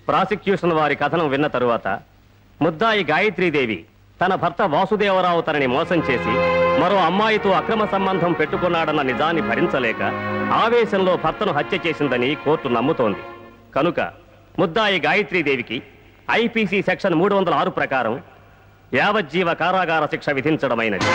Prosecution వారి కథనం విన్న తరువాత ముద్దాయి గాయత్రీదేవి తన భర్త వాసుదేవరావు తనని మోసం చేసి మరో అమ్మాయితో అక్రమ సంబంధం పెట్టుకున్నాడన్న నిజాన్ని భరించలేక ఆవేశంలో భర్తను హత్య చేసిందని కోర్టు నమ్ముతోంది. కనుక ముద్దాయి గాయత్రీదేవికి ఐపీసీ సెక్షన్ 306 ప్రకారం యావజ్జీవ కారాగార శిక్ష విధించడమైనది.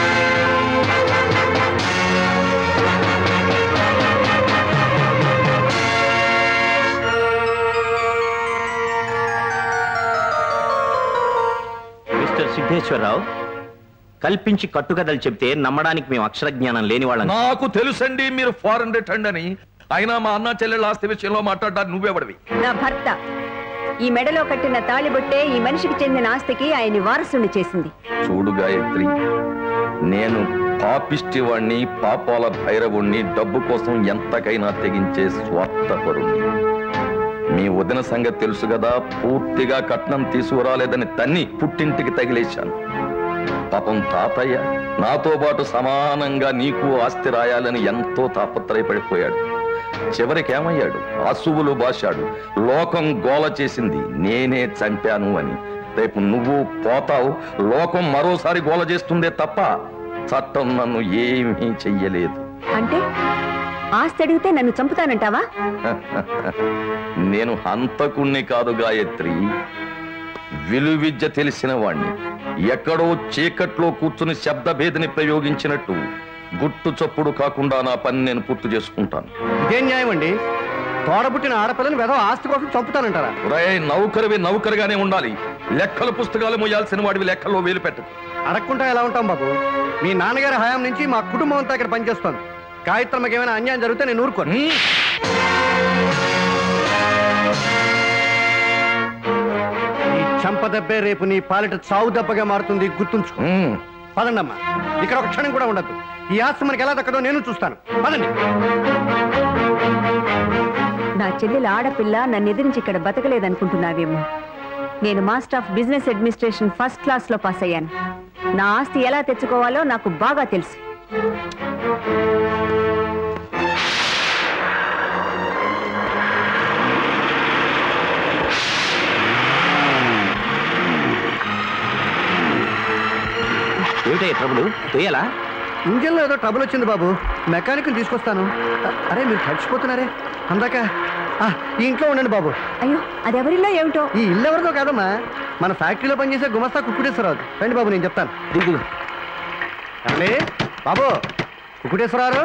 మిస్టర్ సిద్ధేశ్వరరావు, కల్పించి కట్టుకథలు చెప్తే నమ్మడానికి మేము అక్షర జ్ఞానం లేని వాళ్ళం. నాకు తెలుసండి మీరు ఫారెన్ రిటర్న్ అని. అయినా మా అన్న చెల్లెళ్ళ ఆస్తి విషయంలో మాట్లాడడానికి నువ్వెవడివి? నా భర్త. ఈ మెడలో కట్టిన తాళిబొట్టే ఈ మనిషికి చెందిన ఆస్తికి ఆయన్ని వారసుని చేసింది. చూడు గాయత్రి, నేను పాపిష్టి వాణ్ణి, పాపాల భైరవుణ్ణి, డబ్బు కోసం ఎంతకైనా తెగించే స్వార్థపరుణ్ణి. మీ వదిన సంగతి తెలుసు కదా, పూర్తిగా కట్నం తీసుకురాలేదని తన్ని పుట్టింటికి తగిలేశాను. పాపం తాతయ్య నాతో పాటు సమానంగా నీకు ఆస్తి రాయాలని ఎంతో తాపత్రయపడిపోయాడు. చివరికేమయ్యాడు? అసువులు బాశాడు. లోకం గోల చేసింది నేనే చంపాను అని. రేపు నువ్వు పోతావు, లోకం మరోసారి గోల చేస్తుందే తప్ప చట్టం నన్ను ఏమీ చెయ్యలేదు. అంటే ఆస్తి అడిగితే నన్ను చంపుతానంటావా? నేను హంతకుణ్ణి కాదు గాయత్రి, విలువిద్య తెలిసిన వాణ్ణి. ఎక్కడో చీకట్లో కూర్చుని శబ్దభేదిని ప్రయోగించినట్టు గుట్టు చప్పుడు కాకుండా నా పని నేను పూర్తి చేసుకుంటాను. ఇదేం న్యాయం అండి? తోడబుట్టిన ఆడపిల్లని వెధవ ఆస్తి కోసం చంపుతానంటారా? నౌకరివి నౌకరుగానే ఉండాలి. లెక్కల పుస్తకాలు మోయాల్సిన వాడివి లెక్కల్లో వేలు పెట్టకు. అడగకుండా ఎలా ఉంటాం బాబు? మీ నాన్నగారి హయాం నుంచి మా కుటుంబం అంతా ఇక్కడ పనిచేస్తోంది. గాయత్రమ్మకి ఏమైనా అన్యాయం జరిగితే నేను ఊరుకోను. ఈ చంపదెబ్బే రేపు నీ పాలిట చావు దెబ్బగా మారుతుంది, గుర్తుంచుకో. పదండమ్మా, ఇక్కడ ఒక క్షణం కూడా ఉండద్దు. ఈ ఆస్తి మనకి ఎలా దక్కదో నేను చూస్తాను. పదండి. నా చెల్లెలు ఆడపిల్ల నన్ను ఎదిరించి ఇక్కడ బతకలేదనుకుంటున్నావేమో. నేను master of business administration first class లో పాస్ అయ్యాను. నా ఆస్తి ఎలా తెచ్చుకోవాలో నాకు బాగా తెలుసు. ఏమిటయ్యా ట్రబుల్? తేయాలా? ఇంజన్లో ఏదో ట్రబుల్ వచ్చింది బాబు, మెకానిక్ తీసుకొస్తాను. అరే మీరు చచ్చిపోతున్నారే, అందాక ఈ ఇంట్లో ఉండండి బాబు. అయ్యో, అది ఎవరిలో ఏమిటో. ఈ ఇల్లు ఎవరిదో కాదమ్మా, మన ఫ్యాక్టరీలో పనిచేసే గుమస్తా కుక్కుటేశ్వరరావు. రండి బాబు, నేను చెప్తాను. రండి బాబు. కుక్కుటేశ్వరరావు,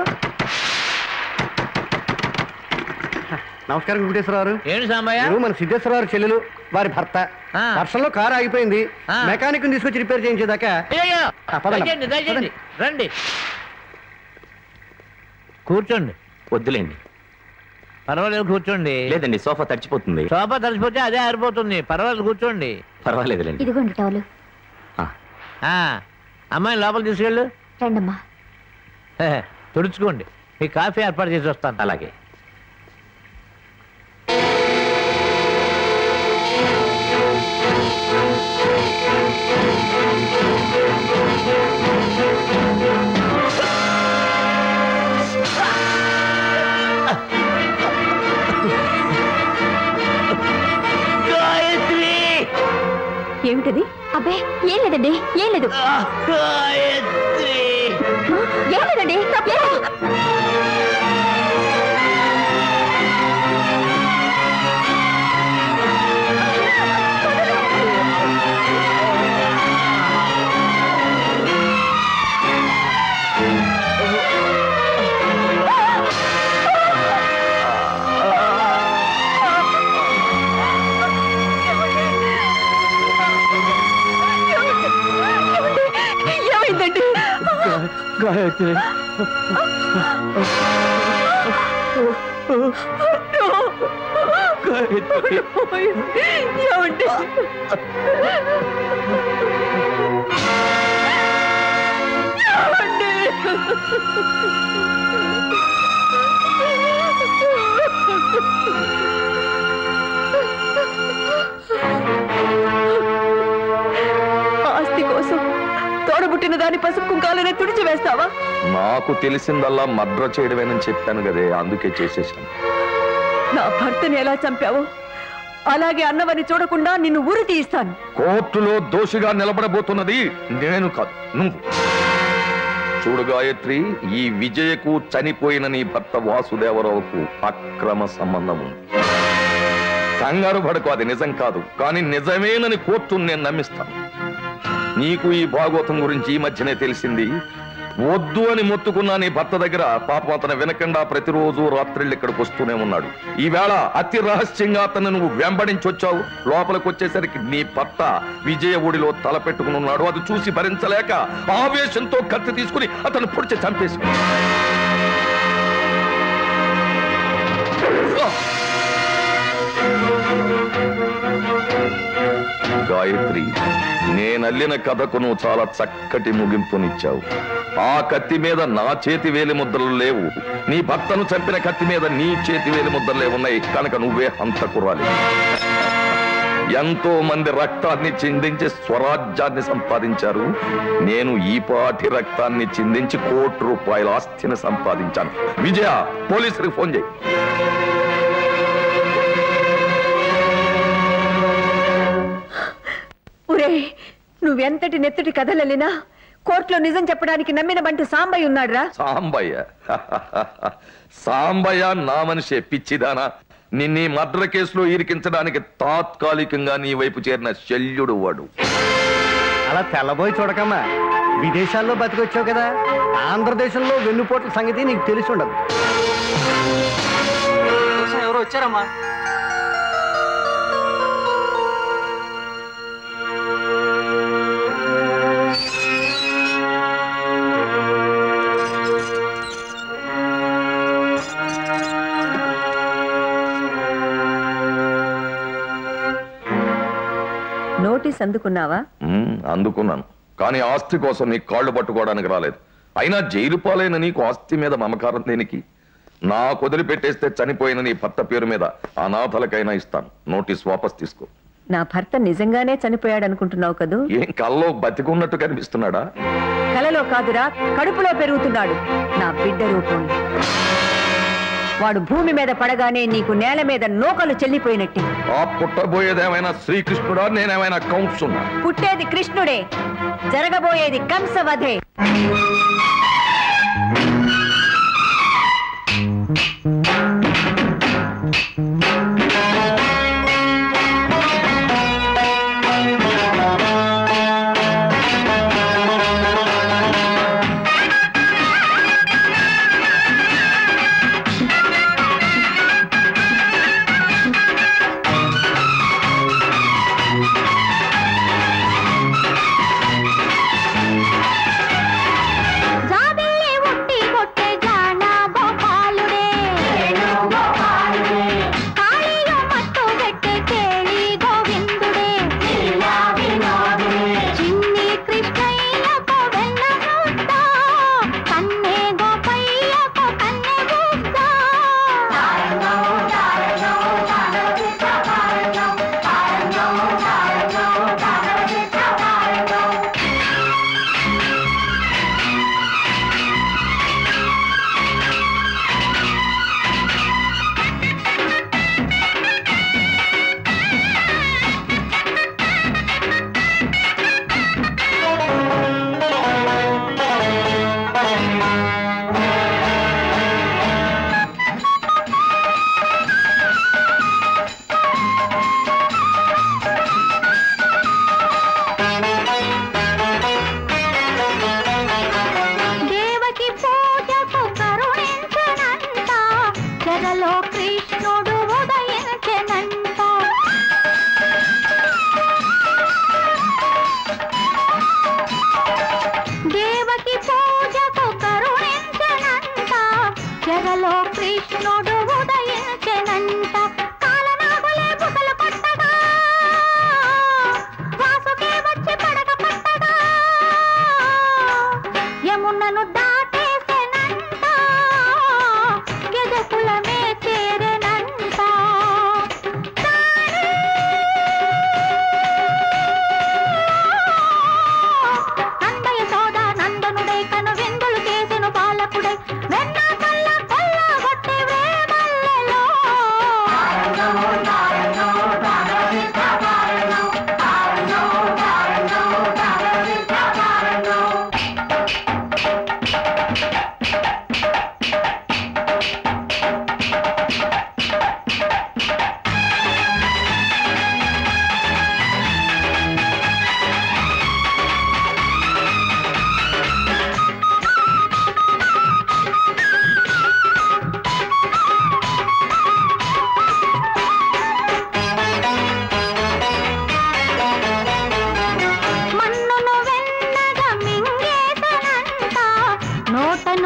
నమస్కారం. కుక్కుటేశ్వరరావు ఏంటి సాంబయ్య? మన సిద్ధేశ్వరరావు చెల్లెలు, వారి భర్త. వర్షంలో కారు ఆగిపోయింది, మెకానిక్ తీసుకొచ్చి రిపేర్ చేయించేదాకా రండి కూర్చోండి. వద్దులేండి. పర్వాలేదు కూర్చోండి. లేదండి, సోఫా తడిచిపోతుంది. సోఫా తడిచిపోతే అదే ఆరిపోతుంది. పర్వాలేదు కూర్చోండి. పర్వాలేదులేండి. ఇదిగోండి టవలు. అమ్మాయిని లోపల తీసుకెళ్ళు. రండమ్మా. తుడుచుకోండి. మీ కాఫీ ఏర్పాటు చేసి వస్తాను. అలాగే. ఏమిటది? అబ్బే ఏం లేదండి, ఏం లేదు. ఏం లేదండి. గాయత్రి, ఆస్తి కోసం తోడబుట్టిన దాని పసుపు కుంకాలనే తుడిచి వేస్తావా? నాకు తెలిసిందల్లా మర్డర్ చేయడమేనని చెప్పాను కదే, అందుకే చేసేసాను. నా భర్తని ఎలా చంపావో అలాగే అన్నవని చూడకుండా నిన్ను ఉరి తీయిస్తాను. కోర్టులో దోషిగా నిలబడబోతున్నది నేను కాదు, నువ్వు. చూడు గాయత్రి, ఈ విజయకు చనిపోయిన నీ భర్త వాసుదేవరావుకు అక్రమ సంబంధం ఉంది. కంగారు పడకు, అది నిజం కాదు. కానీ నిజమేనని కోర్టును నేను నమ్మిస్తాను. నీకు ఈ భాగవతం గురించి ఈ మధ్యనే తెలిసింది. వద్దు అని మొత్తుకున్నా నీ భర్త దగ్గర పాపం అతను వినకుండా ప్రతిరోజు రాత్రిళ్ళు ఇక్కడికి వస్తూనే ఉన్నాడు. ఈవేళ అతి రహస్యంగా అతను నువ్వు వెంబడించొచ్చావు. లోపలికి వచ్చేసరికి నీ భర్త విజయ ఒడిలో తల పెట్టుకుని ఉన్నాడు. అది చూసి భరించలేక ఆవేశంతో కత్తి తీసుకుని అతను పొడిచి చంపేసి. గాయత్రి, నేనల్లిన కథకు నువ్వు చాలా చక్కటి ముగింపునిచ్చావు. ఆ కత్తి మీద నా చేతి వేలి ముద్రలు లేవు. నీ భర్తను చంపిన కత్తి మీద నీ చేతి వేలి ముద్రలే ఉన్నాయి. కనుక నువ్వే హంతకురాలి. ఎంతో మంది రక్తాన్ని చిందించి స్వరాజ్యాన్ని సంపాదించారు. నేను ఈ పాటి రక్తాన్ని చిందించి ₹1,00,00,000 ఆస్తిని సంపాదించాను. విజయ, పోలీసులకు ఫోన్ చేయి. నువ్వెంతటి నెత్తటి కథలెళ్ళినా కోర్టులో నిజం చెప్పడానికి నమ్మిన బంటు సాంబయ్య ఉన్నాడురా. సాంబయ్య? సాంబయ్య నా మనిషే, పిచ్చిదానా. నిన్నీ మర్డర్ కేసులో ఇరికించడానికి తాత్కాలికంగా నీ వైపు చేరిన శల్యుడు వాడు. అలా తెల్లబోయి చూడకమ్మా. విదేశాల్లో బతికొచ్చావు కదా, ఆంధ్రదేశంలో వెన్నుపోట్ల సంగతి నీకు తెలిసి ఉండదు. ఎవరో వచ్చారమ్మా. నోటీస్ అందుకున్నావా? అందుకున్నాను. కానీ ఆస్తి కోసం నీ కాళ్ళు పట్టుకోవడానికి రాలేదు. అయినా జైలు పాలైన నీకు ఆస్తి మీద మమకారం దేనికి? నా కుదిరిపెట్టేస్తే చనిపోయిన నీ భర్త పేరు మీద అనాథలకైనా ఇస్తాను. నోటీస్ వాపస్ తీసుకో. నా భర్త నిజంగానే చనిపోయాడు అనుకుంటున్నావు కదూ? ఏం కల్లో బతికున్నట్టు కనిపిస్తున్నాడా? కలలో కాదురా, కడుపులో పెరుగుతున్నాడు నా బిడ్డ రూపంలో. వాడు భూమి మీద పడగానే నీకు నేల మీద నూకలు చెల్లిపోయినట్టే. ఆ పుట్టబోయేదేమైనా శ్రీకృష్ణుడా, నేనేమైనా కంసున్నా? పుట్టేది కృష్ణుడే, జరగబోయేది కంసవధే. జాబిల్లి ఉట్టి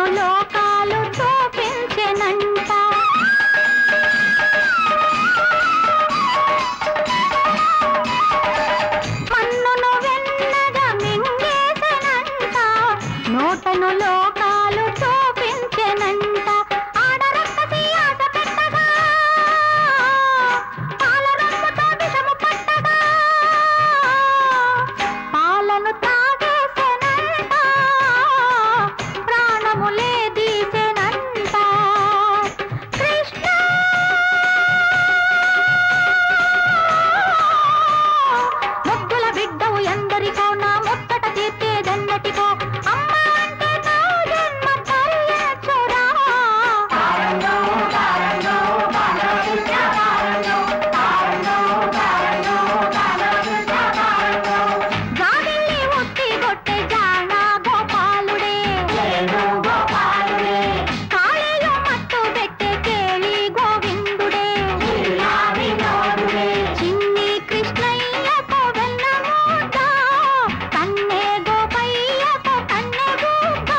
లోకాలు చూపించెనంట మన్నును వెన్నగా మింగేసెనంట నోటను లోకాలు చూపించెనంట ఆడరక్కసి ఆశ పెట్టగా పాల రంగుతో విషము పట్టగా పాలను తాగేసెనంట ప్రాణములే తీసెనంట కృష్ణ ముద్దుల బిడ్డవు ఎందరికో నా ముచ్చట తీర్చేదెన్నటికో అమ్మ అంటే నా జన్మ తల్లిచురా జాబిల్లి ఉత్తి గొట్టె జాణ గోపాలుడే కాళేయు మట్టు పెట్టే కేళి గోవిందుడే చిన్ని కృష్ణయ్యకు వెన్నమూట కన్నే గోపయ్యకు కన్నె గూట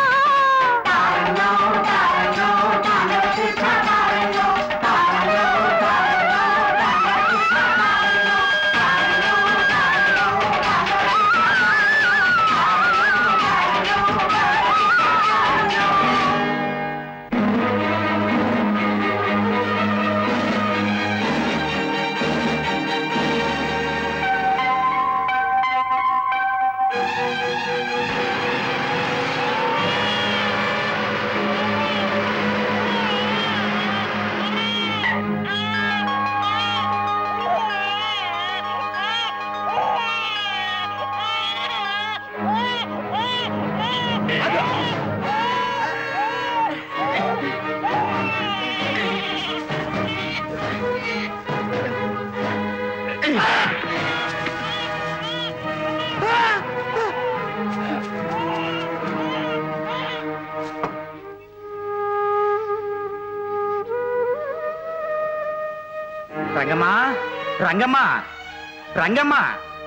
రంగమ్మా రంగమ్మా రంగమ్మా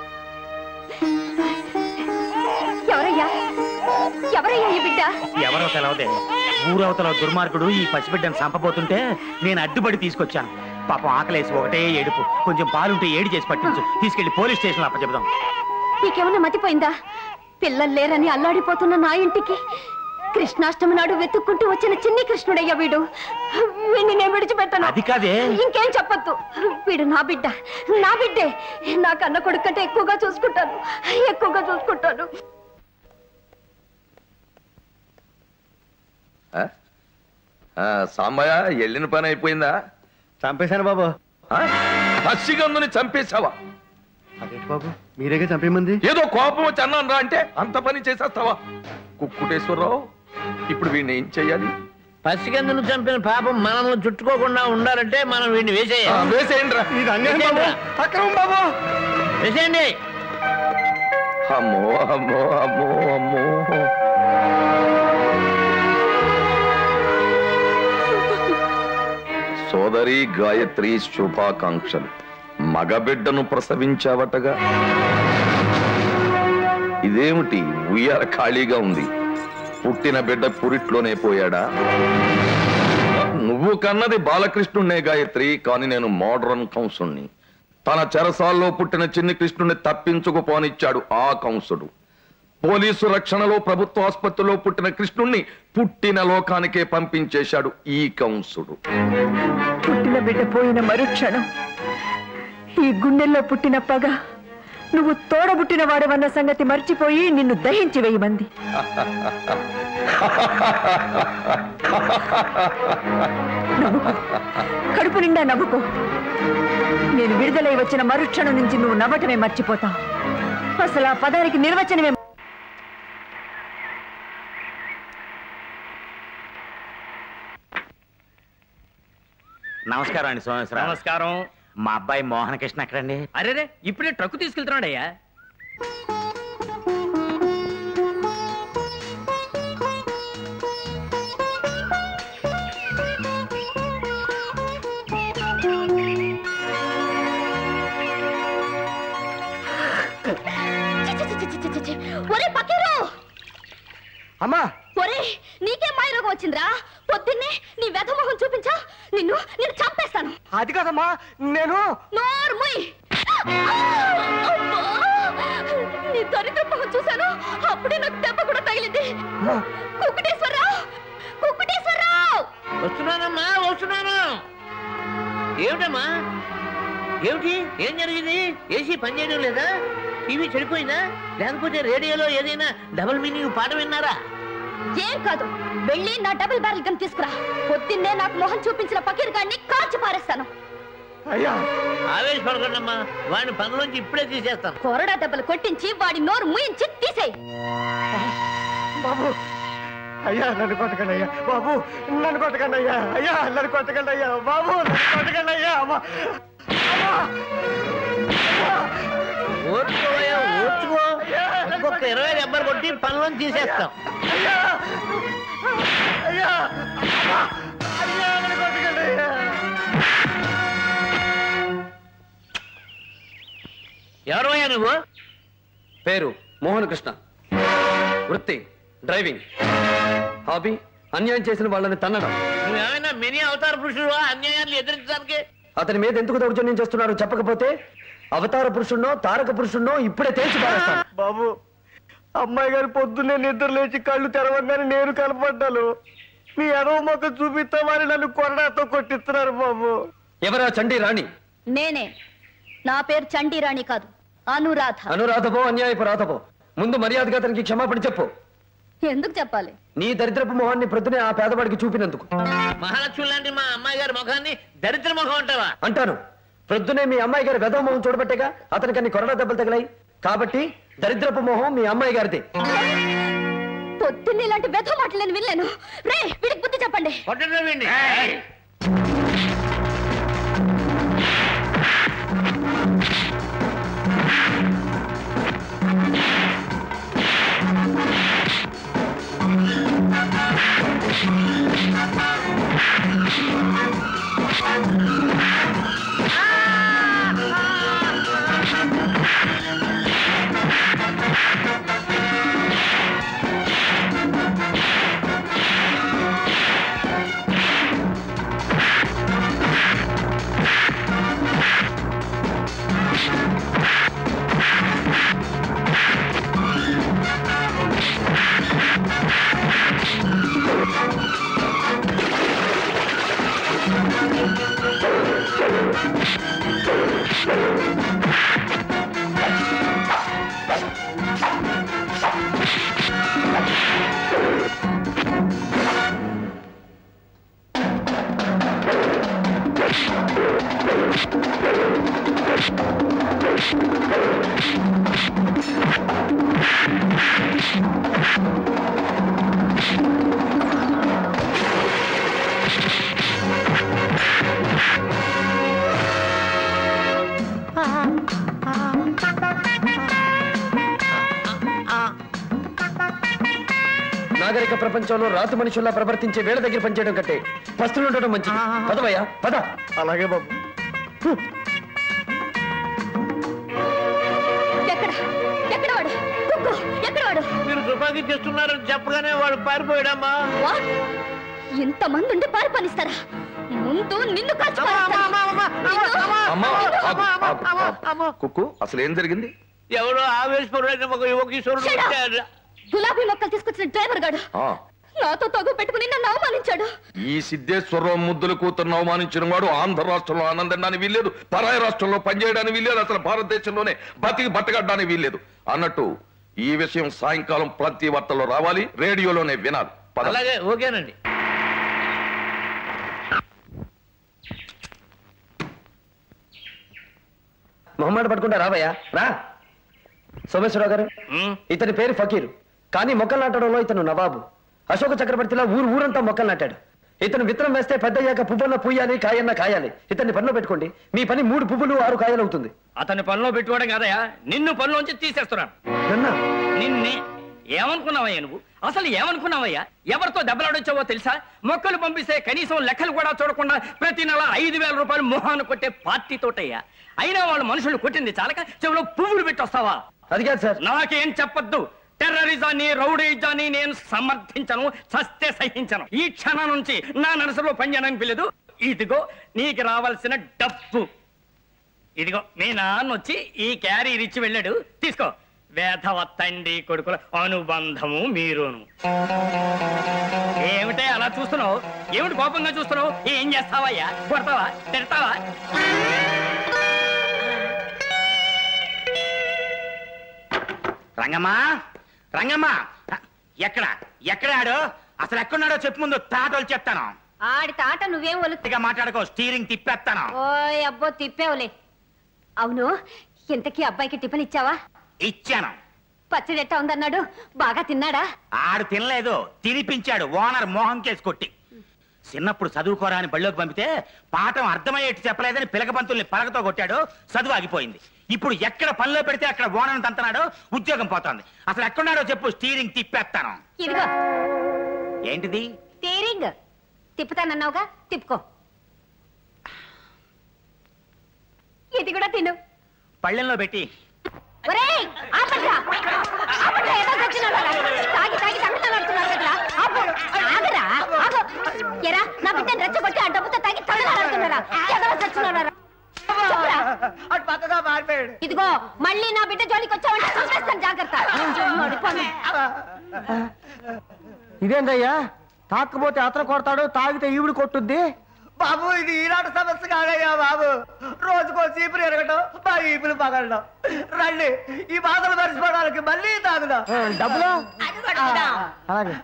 ఎవరయ్యా ఎవరయ్యా ఈ బిడ్డ ఎవరో తెలవదే ఊరవతల దుర్మార్గుడు ఈ పసిబిడ్డను చంపబోతుంటే నేను అడ్డుపడి తీసుకొచ్చాను. పాపం ఆకలేసి ఒకటే ఏడుపు. కొంచెం పాలుంటే ఏడి చేసి పట్టించు, తీసుకెళ్లి పోలీస్ స్టేషన్ అప్పచెబుదాం. నీకేమన్నా మతిపోయిందా? పిల్లలు లేరని అల్లాడిపోతున్న నా ఇంటికి కృష్ణాష్టమి నాడు వెతుక్కుంటూ వచ్చిన చిన్ని కృష్ణుడయ్యా వీడు. వీడిని నేను విడిచిపెట్టాను. అది కాదే. ఇంకేం చెప్పొద్దు. వీడు నా బిడ్డ, నా బిడ్డే. నా కన్న కొడుకు కంటే ఎక్కువగా చూసుకుంటాను, ఎక్కువగా చూసుకుంటాను. సాంబయ్య వెళ్ళిన పని అయిపోయిందా? చంపేశాను బాబు. పసిగందుని చంపేశావా? అదేంటి బాబు మీరేగా చంపేమంది? ఏదో కోపం వచ్చి అన్నాను రా అంటే అంత పని చేసేస్తావా? కుక్కుటేశ్వరరావు, ఇప్పుడు వీడిని ఏం చెయ్యాలి? పసిగందును చంపిన పాపం మనల్ని చుట్టుకోకుండా ఉండాలంటే మనం వీడిని వేసేయాలి. వేసేయండి రా. ఇది అన్యాయం బాబు, అక్రమం బాబు. వేసేయండి. అమ్మో అమ్మో అమ్మో అమ్మో. సోదరి గాయత్రి శుభాకాంక్షలు. మగబిడ్డను ప్రసవించావటగా? ఇదేమిటి ఉయ్యాల ఖాళీగా ఉంది? పుట్టిన బిడ్డ పురిట్లోనే పోయాడా? నువ్వు కన్నది బాలకృష్ణుణ్ణే గాయత్రి, కానీ నేను మోడ్రన్ కంసుణ్ణి. తన చెరసాల్లో పుట్టిన చిన్ని కృష్ణుణ్ణి తప్పించుకుపోనిచ్చాడు ఆ కంసుడు. పోలీసు రక్షణలో ప్రభుత్వ ఆసుపత్రిలో పుట్టిన కృష్ణుణ్ణి పుట్టిన లోకానికే పంపించేశాడు ఈ కంసుడు. పుట్టిన బిడ్డ పోయిన మరుక్షణం ఈ గుండెల్లో పుట్టిన పగ నువ్వు తోడబుట్టిన వాడవన్న సంగతి మర్చిపోయి నిన్ను దహించి వేయమంది. నవ్వుకో, కడుపు నిండా నవ్వుకో. నేను విడుదలై వచ్చిన మరుక్షణం నుంచి నువ్వు నవ్వటమే మర్చిపోతావు. అసలు ఆ పదానికి నిర్వచనమే. నమస్కారం అండి సోమేశ్వరరావు. నమస్కారం. మా అబ్బాయి మోహన కృష్ణ ఎక్కడండి? అరేరే, ఇప్పుడే ట్రక్కు తీసుకెళ్తున్నాడయ్యా. అమ్మా ఒరే నీకేం మాయరోగం వచ్చిందిరా? పొద్దున్నే నీ వెధమొహం చూపించా, నిన్ను చంపేస్తాను. అది కాదమ్మా, నేను నోర్ముయ్. నీ దరిద్ర మొహం చూశాను, అప్పుడే నాకు దెబ్బ కూడా తగిలింది. కుక్కుటేశ్వరరావు, కుక్కుటేశ్వరరావు! వస్తున్నానమ్మా, వస్తున్నాను. ఏమిటమ్మా, ఏమిటి? ఏం జరిగింది? ఏసీ పనిచేయడం లేదా? టీవీ చెడిపోయిందా? లేకపోతే రేడియోలో ఏదైనా డబుల్ మీనింగ్ పాట విన్నారా? ఏం కాదు, వెళ్ళి నా డబుల్ బ్యారెల్ గన్ తీసుకురా. పొద్దున్నే నాకు మొహం చూపించిన పకీర్ గాడిని కాల్చి పారేస్తాను. అయ్యా ఆవేశపడకండమ్మా, వాడిని పనిలోంచి ఇప్పుడే తీసేస్తాను. కొరడా దెబ్బలు కొట్టించి వాడి నోరు ముయించి తీసేయి. బాబు అయ్యా నన్ను కొట్టకండి అయ్యా, బాబు నన్ను కొట్టకండి అయ్యా, అయ్యా నన్ను కొట్టకండి అయ్యా, బాబు నన్ను కొట్టకండి అయ్యా. అమ్మా ఓర్చుకోవయ్యా, ఓర్చుకో. ఇంకొక 20 దెబ్బలు కొట్టి పనిలోంచి తీసేస్తాం. అయ్యా అయ్యా అయ్యా నన్ను కొట్టకండి అయ్యా. ఎవరయ్యా నువ్వు? పేరు మోహన్ కృష్ణ, వృత్తి డ్రైవింగ్, హాబీ అన్యాయం చేసిన వాళ్ళని తన్నడం. నువ్వేమైనా మినీ అవతార పురుషుడు అన్యాయాన్ని ఎదిరించడానికి? అతని మీద ఎందుకు దౌర్జన్యం చేస్తున్నారో చెప్పకపోతే అవతార పురుషుణ్ణో తారక పురుషుణ్ణో ఇప్పుడే తేల్చి పారేస్తాను. బాబు అమ్మాయి గారు పొద్దున్నే నిద్ర లేచి కళ్ళు తెరవగానే నేను కనపడ్డాను. మీ ఎడవ మొక్క చూపిస్తామని నన్ను కొరడాతో కొట్టిస్తున్నారు బాబు. ఎవరా చండీ రాణి? నేనే. నా పేరు చండీరాణి కాదు, అనురాధ. అనురాధపో అన్యాయపు రాధపో, ముందు మర్యాదగా అతనికి క్షమాపణ చెప్పు. ఎందుకు చెప్పాలి? నీ దరిద్రపు మొహాన్ని ప్రొద్దునే ఆ పేదవాడికి చూపినందుకు. మహాలక్ష్మి లాంటి మా అమ్మాయి గారి ముఖాన్ని దరిద్ర ముఖం అంటావా? అంటాను. ప్రొద్దునే మీ అమ్మాయి గారి వెధవ మొహం చూడబట్టేగా అతనికి అన్ని కొరడా దెబ్బలు తగిలాయి. కాబట్టి దరిద్రపు మొహం మీ అమ్మాయి గారిది. పొద్దున్న ఇలాంటి వెధవ మాటలు నేను వినలేను. రే వీడికి బుద్ధి చెప్పండి. కొట్టండి వీడిని. నాగరిక ప్రపంచంలో రాతు మనుషుల్లా ప్రవర్తించే వేళ దగ్గర పనిచేయడం కంటే పస్తులు ఉండడం మంచిది. పదవయ్యా పద. అలాగే బాబు. ఎక్కడ వాడు? ఎక్కడ వాడు? మీరు తుపాకీ చేస్తున్నారని చెప్పగానే వాడు పారిపోయాడమ్మా. ఇంతమంది ఉండి పారిపోనిస్తారా? ముందు నిన్ను కుక్కు అసలు ఏం జరిగింది? ఎవరో ఆవేశపరుడైన ఒక యువకిశోరుడు గులాబీ మొక్కలు తీసుకొచ్చిన డ్రైవర్ గాడు నాతో తగు పెట్టుకుని నన్ను అవమానించాడు. ఈ సిద్ధేశ్వరరావు ముద్దుల కూతురును అవమానించిన వాడు ఆంధ్ర రాష్ట్రంలో ఆనందడానికి వీల్లేదు, పరాయి రాష్ట్రంలో పనిచేయడానికి వీల్లేదు, అసలు భారతదేశంలోనే బతికి బట్టగడ్డానికి వీల్లేదు అన్నట్టు ఈ విషయం సాయంకాలం ప్రతి వార్తల్లో రావాలి, రేడియోలోనే వినాలి. అలాగే, ఓకేనండి. మొహమ్మాట పట్టుకుంటా రావయ్యా రా. సోమేశ్వరరావు గారు, ఇతని పేరు ఫకీరు, కానీ మొక్కలు నాటడంలో ఇతను నవాబు. అశోక చక్రవర్తిలా ఊరంతా మొక్కలు నాటాడు. ఇతను విత్తనం వేస్తే పెద్దయ్యాక పువ్వన్న పూయాలి, కాయన్న కాయాలి. ఇతన్ని పనిలో పెట్టుకోండి, మీ పని 3 పువ్వులు 6 కాయలు అవుతుంది. అతన్ని పనిలో పెట్టుకోవడం కాదయ్యా, నిన్ను పనిలోంచి తీసేస్తున్నాను. నిన్నే ఏమనుకున్నావయ్యా నువ్వు? అసలు ఏమనుకున్నావయ్యా? ఎవరితో దెబ్బలాడొచ్చావో తెలుసా? మొక్కలు పంపిస్తే కనీసం లెక్కలు కూడా చూడకుండా ప్రతి నెల 5,000 రూపాయలు మొహాన్ని కొట్టే పార్టీ తోటయ్యా. అయినా వాళ్ళు మనుషులు కొట్టింది చాలక చెవిలో పువ్వులు పెట్టొస్తావా? అది కాదు సార్. నాకేం చెప్పొద్దు. టెర్రరిజాన్ని రౌడీజాన్ని నేను సమర్థించను, చస్తే సహించను. ఈ క్షణం నుంచి నా మనసులో పనిచేయడానికి పిల్లదు. ఇదిగో నీకు రావాల్సిన డబ్బు. ఇదిగో మీ నాన్న వచ్చి ఈ క్యారీ ఇచ్చి వెళ్ళాడు, తీసుకో. వేధవ తండ్రి కొడుకుల అనుబంధము మీరును. ఏమిటే అలా చూస్తున్నావు? ఏమిటి కోపంగా చూస్తున్నావు? ఏం చేస్తావయ్యా? కొడతావా? తిడతావా? రంగమ్మా, రంగమ్మా, ఎక్కడ ఆడు? అసలు ఎక్కడున్నాడో చెప్పు ముందు. తాటోలు చెప్తాను. ఆడి తాట నువ్వేం ఒలుగా మాట్లాడుకో, స్టీరింగ్ తిప్పేస్తాను. ఓయ్ అబ్బో తిప్పేవులే. అవును, ఇంతకీ అబ్బాయికి టిఫిన్ ఇచ్చావా? ఇచ్చాను. పచ్చడి ఎట్టా ఉందన్నాడు? బాగా తిన్నాడా? ఆడు తినలేదు, తినిపించాడు ఓనర్ మోహం కేసు కొట్టి. చిన్నప్పుడు చదువుకోరా అని బళ్ళోకి పంపితే పాఠం అర్థమయ్యేట్టు చెప్పలేదని పిలక పంతుల్ని పలకతో కొట్టాడు, చదువు ఆగిపోయింది. ఇప్పుడు ఎక్కడ పనిలో పెడితే అక్కడ ఓనర్ తంతనాడు, ఉద్యోగం పోతోంది. అసలు ఎక్కడున్నాడో చెప్పు, స్టీరింగ్ తిప్పేస్తాను. ఇదిగో. ఏంటిది? స్టీరింగ్ తిప్పుతానన్నావుగా, తిప్పుకో. ఇది కూడా తిను. పళ్ళెంలో పెట్టి. ఒరేయ్, ఆపండ్రా. ఆపండ్రా, ఏదో చచ్చినోళ్ళరా. తాగి తాగి తమిళనాడుతున్నారు కదరా. ఆపు, ఆగరా, ఆగు. ఎరా, నా బిడ్డని రెచ్చగొట్టి ఆ డబ్బుతో తాగి తమిళనాడుతున్నారా? ఏదో చచ్చినోళ్ళరా. చెప్పురా. ఇదిగో, మళ్ళీ నా బిడ్డ జోలికి వచ్చావంటే చంపేస్తాను, జాగ్రత్త. ఇదేందయ్యా, తాకపోతే అతను కొడతాడు, తాగితే ఈవిడు కొట్టుద్ది. బాబు, ఇది ఈనాటి సమస్య కాదయ్యా బాబు. రోజుకో చీపులు ఎరగటం, మా ఈపులు పగలడం. రండి, ఈ బాధలు మర్చిపోవడానికి మళ్ళీ తాగుదాం. డబ్బులు అలాగే.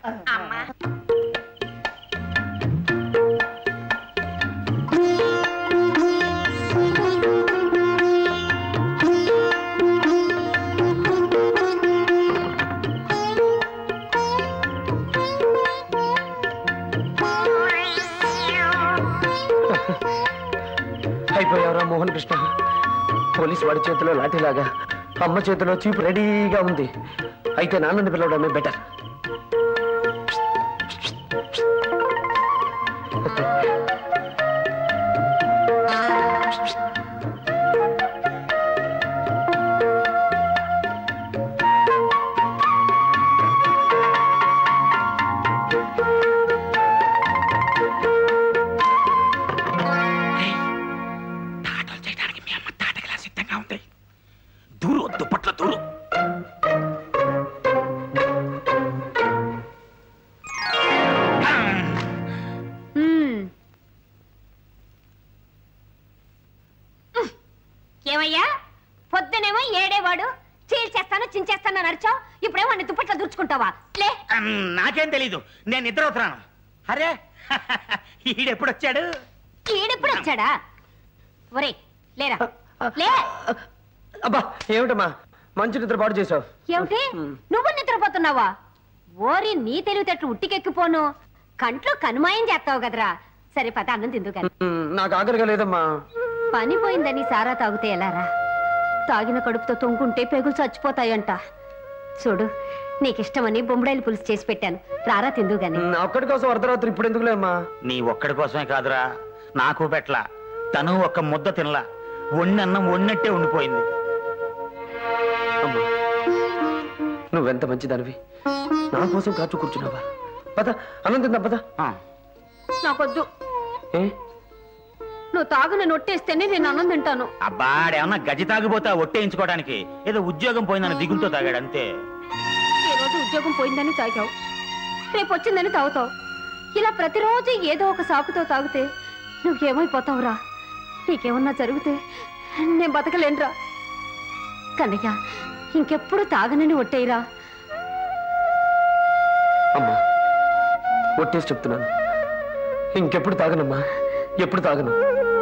అయిపోయావరా మోహన్ కృష్ణ. పోలీసు వాడి చేతిలో లాఠీలాగా, అమ్మ చేతిలో చీపు రెడీగా ఉంది. అయితే నాన్నని పిలవడమే బెటర్. ఏమయ్యా, పొద్దునేమో ఏడేవాడు చీల్చేస్తాను చించేస్తాను నడిచావు, ఇప్పుడేమో అన్ని దుప్పట్లో దూర్చుకుంటావా? లే. నాకేం తెలీదు, నేను నిద్ర అవుతున్నాను. అరే, ఈడెప్పుడు వచ్చాడు? ఈడెప్పుడు వచ్చాడా? ఒరే లేరా, లే. అబ్బా, ఏమిటమ్మా మంచి నిద్ర పాటు చేసావు. ఏమిటి, నువ్వు నిద్రపోతున్నావా? ఓరి, నీ తెలివితేటలు ఉట్టికెక్కిపోను, కంట్లో కనుమాయం చేస్తావు కదరా. సరే పద, అన్నం తిందు కానీ. నాకు ఆకలిగా లేదమ్మా. పని పోయిందని సారా తాగితే ఎలారా? తాగిన కడుపుతో తొంగుంటే పేగులు చచ్చిపోతాయంట. చూడు, నీకిష్టమని బొంబడాయిలు పులుసు చేసి పెట్టాను, రారా తిందు గాని. ఒక్కడి కోసం అర్ధరాత్రి ఇప్పుడు ఎందుకులేమ్మా? నీ ఒక్కడి కోసమే కాదురా, నాకు పెట్లా. తను ఒక్క ముద్ద తినలా, అన్నం వండినట్టే ఉండిపోయింది. అమ్మా, నువ్వెంత మంచిదానివి, నా కోసం కాచు కూర్చున్నావా? పద, అన్నం తిందా పద. నాకొద్దు. ఏ, నువ్వు తాగున నొట్టేస్తేనే నేను అన్నం తింటాను. అబ్బాడేమన్నా గజి తాగిపోతా ఒట్టేయించుకోవడానికి? ఏదో ఉద్యోగం పోయిందని దిగులతో తాగాడు అంతే. ఈ రోజు ఉద్యోగం పోయిందని తాగావు, రేపు వచ్చిందని తాగుతావు. ఇలా ప్రతిరోజు ఏదో ఒక సాకుతో తాగితే నువ్వేమైపోతావురా? నీకేమన్నా జరిగితే నేను బతకలేనురా. కన్నయ్య, ఇంకెప్పుడు తాగనని ఒట్టేయరా. అమ్మా, ఒట్టేసి చెప్తున్నాను, ఇంకెప్పుడు తాగనమ్మా, ఎప్పుడు తాగను.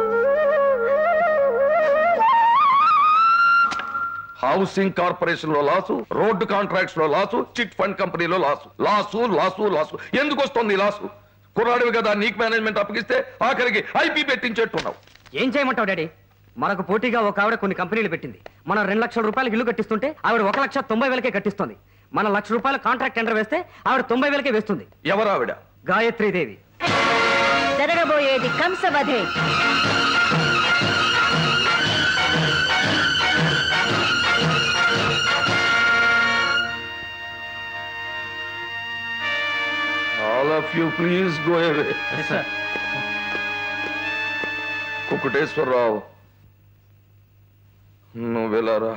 హౌసింగ్ కార్పొరేషన్ లో లాసు, రోడ్డు కాంట్రాక్ట్స్ లో లాసు, చిట్ ఫండ్ కంపెనీలో లాసు. Loss loss loss. ఎందుకు వస్తుంది లాసు? కుర్రాడివి కదా, నీకు మేనేజ్మెంట్ అప్పగిస్తే ఆఖరికి ఐపీ పెట్టించేట్టున్నావు. ఏం చేయమంటావు డాడీ? మనకు పోటీగా ఒక ఆవిడ కొన్ని కంపెనీలు పెట్టింది. మనం 2 లక్షల రూపాయలకి ఇల్లు కట్టిస్తుంటే ఆవిడ 1,90,000 కట్టిస్తుంది. మన 1,00,000 రూపాయల కాంట్రాక్ట్ టెండర్ వేస్తే ఆవిడ 90,000 వేస్తుంది. ఎవరావిడ? గాయత్రీదేవి. జరగబోయేది కంసవధే. All of you please go away. Kukuteswara Rao, నువ్వు వెళ్ళారా?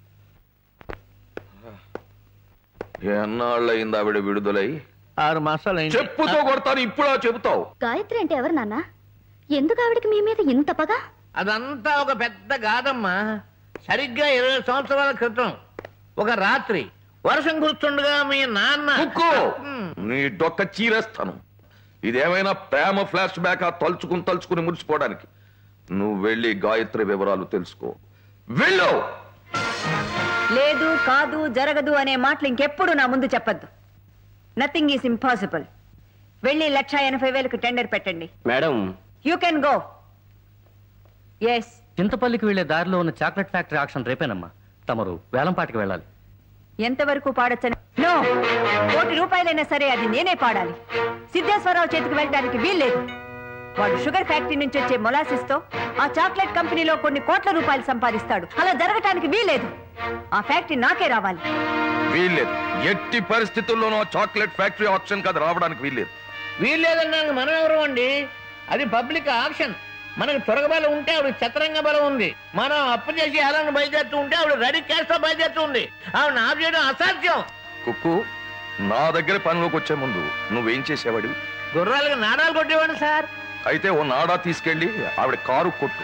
ఎన్నాళ్ళయింది ఆవిడ విడుదలై? 6 మాసాలు. చెప్పుతో కొడతాను, ఇప్పుడా చెబుతావు? గాయత్రి అంటే ఎవరు నాన్న? ఎందుకు ఆవిడకి మీ మీద ఇంత పగ? అదంతా ఒక పెద్ద గాథమ్మా. సరిగ్గా 20 సంవత్సరాల క్రితం ఒక రాత్రి వర్షం కురుస్తుండగా మీ నాన్న నీ డొక్క చీరేస్తాను. ఇదేమైనా ప్రేమ ఫ్లాష్ బ్యాక్ తలుచుకుని మురిసిపోవడానికి? నువ్వు వెళ్ళి గాయత్రి వివరాలు తెలుసుకో. వెళ్ళు. లేదు, కాదు, జరగదు అనే మాటలు ఇంకెప్పుడు నా ముందు చెప్పద్దు. Nothing is impossible. వెళ్ళి 1,80,000కు టెండర్ పెట్టండి. Madam, you can go. Yes. చింతపల్లికి వెళ్లే దారిలో ఉన్న చాక్లెట్ ఫ్యాక్టరీ ఆక్షన్ రేపేనమ్మా. తమరు వేలంపాటికి వెళ్ళాలి. ఎంతవరకు పాడొచ్చని? నో, ₹1,00,00,000 సరే అది నేనే పాడాలి. సిద్ధేశ్వరరావు చేతికి వెళ్ళడానికి వీల్లేదు. వాడు షుగర్ ఫ్యాక్టరీ నుంచి వచ్చే మొలాసిస్ తో ఆ చాక్లెట్ కంపెనీలో కొన్ని కోట్ల రూపాయలు సంపాదిస్తాడు. అలా జరగటానికి వీల్లేదు. ఆ ఫ్యాక్టరీ నాకే రావాలి. వీల్లేదు. ఎట్టి పరిస్థితుల్లోనూ చాక్లెట్ ఫ్యాక్టరీ ఆక్షన్ కాదు రావడానికి వీల్లేదు. వీల్లేదన్నాక మనం ఎవరు అండి? అది పబ్లిక్ ఆక్షన్. మనకు త్వరగ బలం ఉంటే ఆవిడ చతురంగ బలం ఉంది. మనం అప్పు చేసి ఎలా బయలుదేరుతూ ఉంటే ఆవిడ రెడీ క్యాష్ తో బయలుదేరుతూ ఉంది. ఆవిడ ఆఫ్ చేయడం అసాధ్యం. కుక్కు, నా దగ్గర పనిలోకి వచ్చే ముందు నువ్వేం చేసేవాడివి? గుర్రాలకు నాడాలు కొట్టేవాడు సార్. అయితే ఓ నాడా తీసుకెళ్ళి ఆవిడ కారు కొట్టు.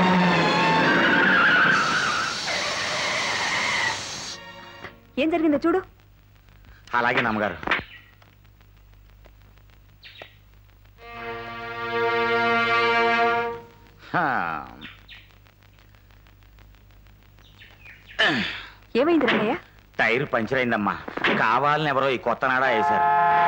ఏం జరిగిందో చూడు. అలాగే నమ్మగారు. ఏమైంది రంగయ్య? టైర్ పంచర్ అయిందమ్మా. కావాలని ఎవరో ఈ కొత్త నాడా వేశారు.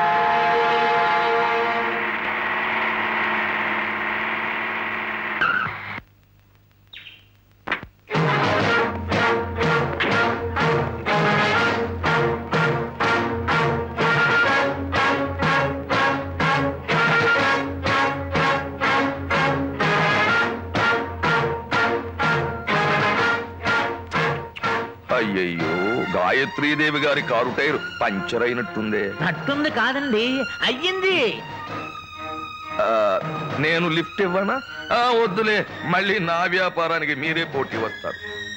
అయ్యయ్యో, గాయత్రీదేవి గారి కారు టైరు పంచర్ అయినట్టుందే. నట్టుంది కాదండి, అయ్యింది. నేను లిఫ్ట్ ఇవ్వనా? వద్దులే, మళ్ళీ నా వ్యాపారానికి మీరే పోటీ వస్తారు.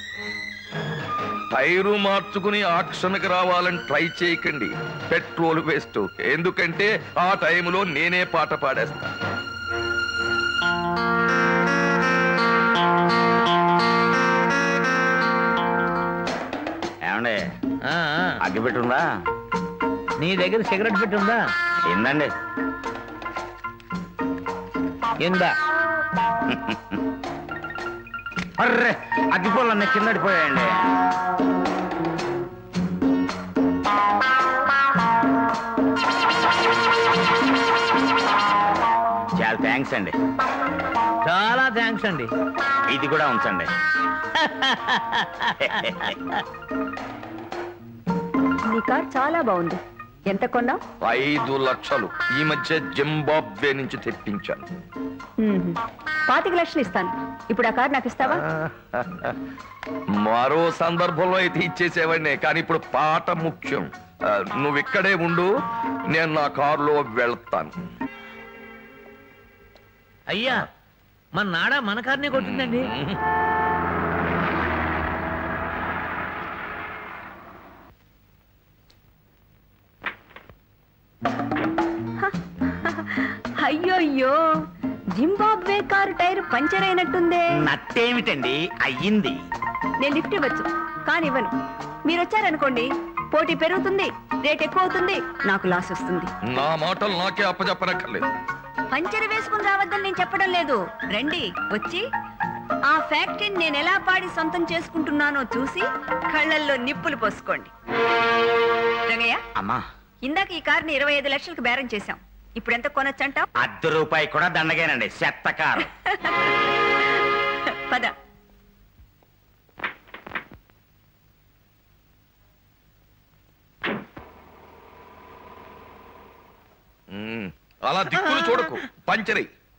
టైరు మార్చుకుని ఆక్షన్కి రావాలని ట్రై చేయకండి. Petrol waste. ఎందుకంటే ఆ టైంలో నేనే పాట పాడేస్తా. ఏమండే, అగ్గి పెట్టుందా? నీ దగ్గర సిగరెట్ పెట్టుందా? ఏందండి? ఏందా? అర్రే, అగ్గిపోలన్నీ కిందడిపోయాయండి. చాలా థ్యాంక్స్ అండి. చాలా థ్యాంక్స్ అండి. ఇది కూడా ఉంచండి. నీ కార్ చాలా బాగుంది. ఎంత కొన్నావు? 5 లక్షలు. ఈ మధ్య జింబాబ్వే నుంచి తెప్పించాను. 25 లక్షలు ఇస్తాను. ఇప్పుడు ఆ కార్ నాకు ఇస్తావా? మరో సందర్భంలో అయితే ఇచ్చేసేవాడినే, కానీ ఇప్పుడు పాట ముఖ్యం. నువ్వు ఇక్కడే ఉండు, నేను నా కారులో వెళ్తాను. అయ్యా, మన నాడా మన కార్నే కొట్టిందండి. అయ్యోయ్యో, జింబాబ్వే కారు టైర్ పంచర్ అయినట్టుందే. నట్టేమిటండి, అయ్యింది. నేను లిఫ్ట్ ఇవ్వచ్చు, కానీ ఇవ్వను. మీరు వచ్చారనుకోండి, పోటీ పెరుగుతుంది, రేట్ ఎక్కువ అవుతుంది, నాకు లాస్ వస్తుంది. నా మాటలు నాకే అప్పచెప్పనక్కర్లేదు. పంచర్ వేసుకుని రావద్దని నేను చెప్పడం లేదు. రండి, వచ్చి ఆ ఫ్యాక్టరీని నేను ఎలా పాడి సొంతం చేసుకుంటున్నానో చూసి కళ్ళల్లో నిప్పులు పోసుకోండి. రంగయ్య, అమ్మా, ఇందాక ఈ కార్ని 25 లక్షలకు బేరం చేశాం. ఇప్పుడు ఎంత కొనొచ్చంటావు? ₹1 కూడా దండగేనండి. చెత్త కారు. పద. అలా దిక్కులు చూడకు, పంచరై.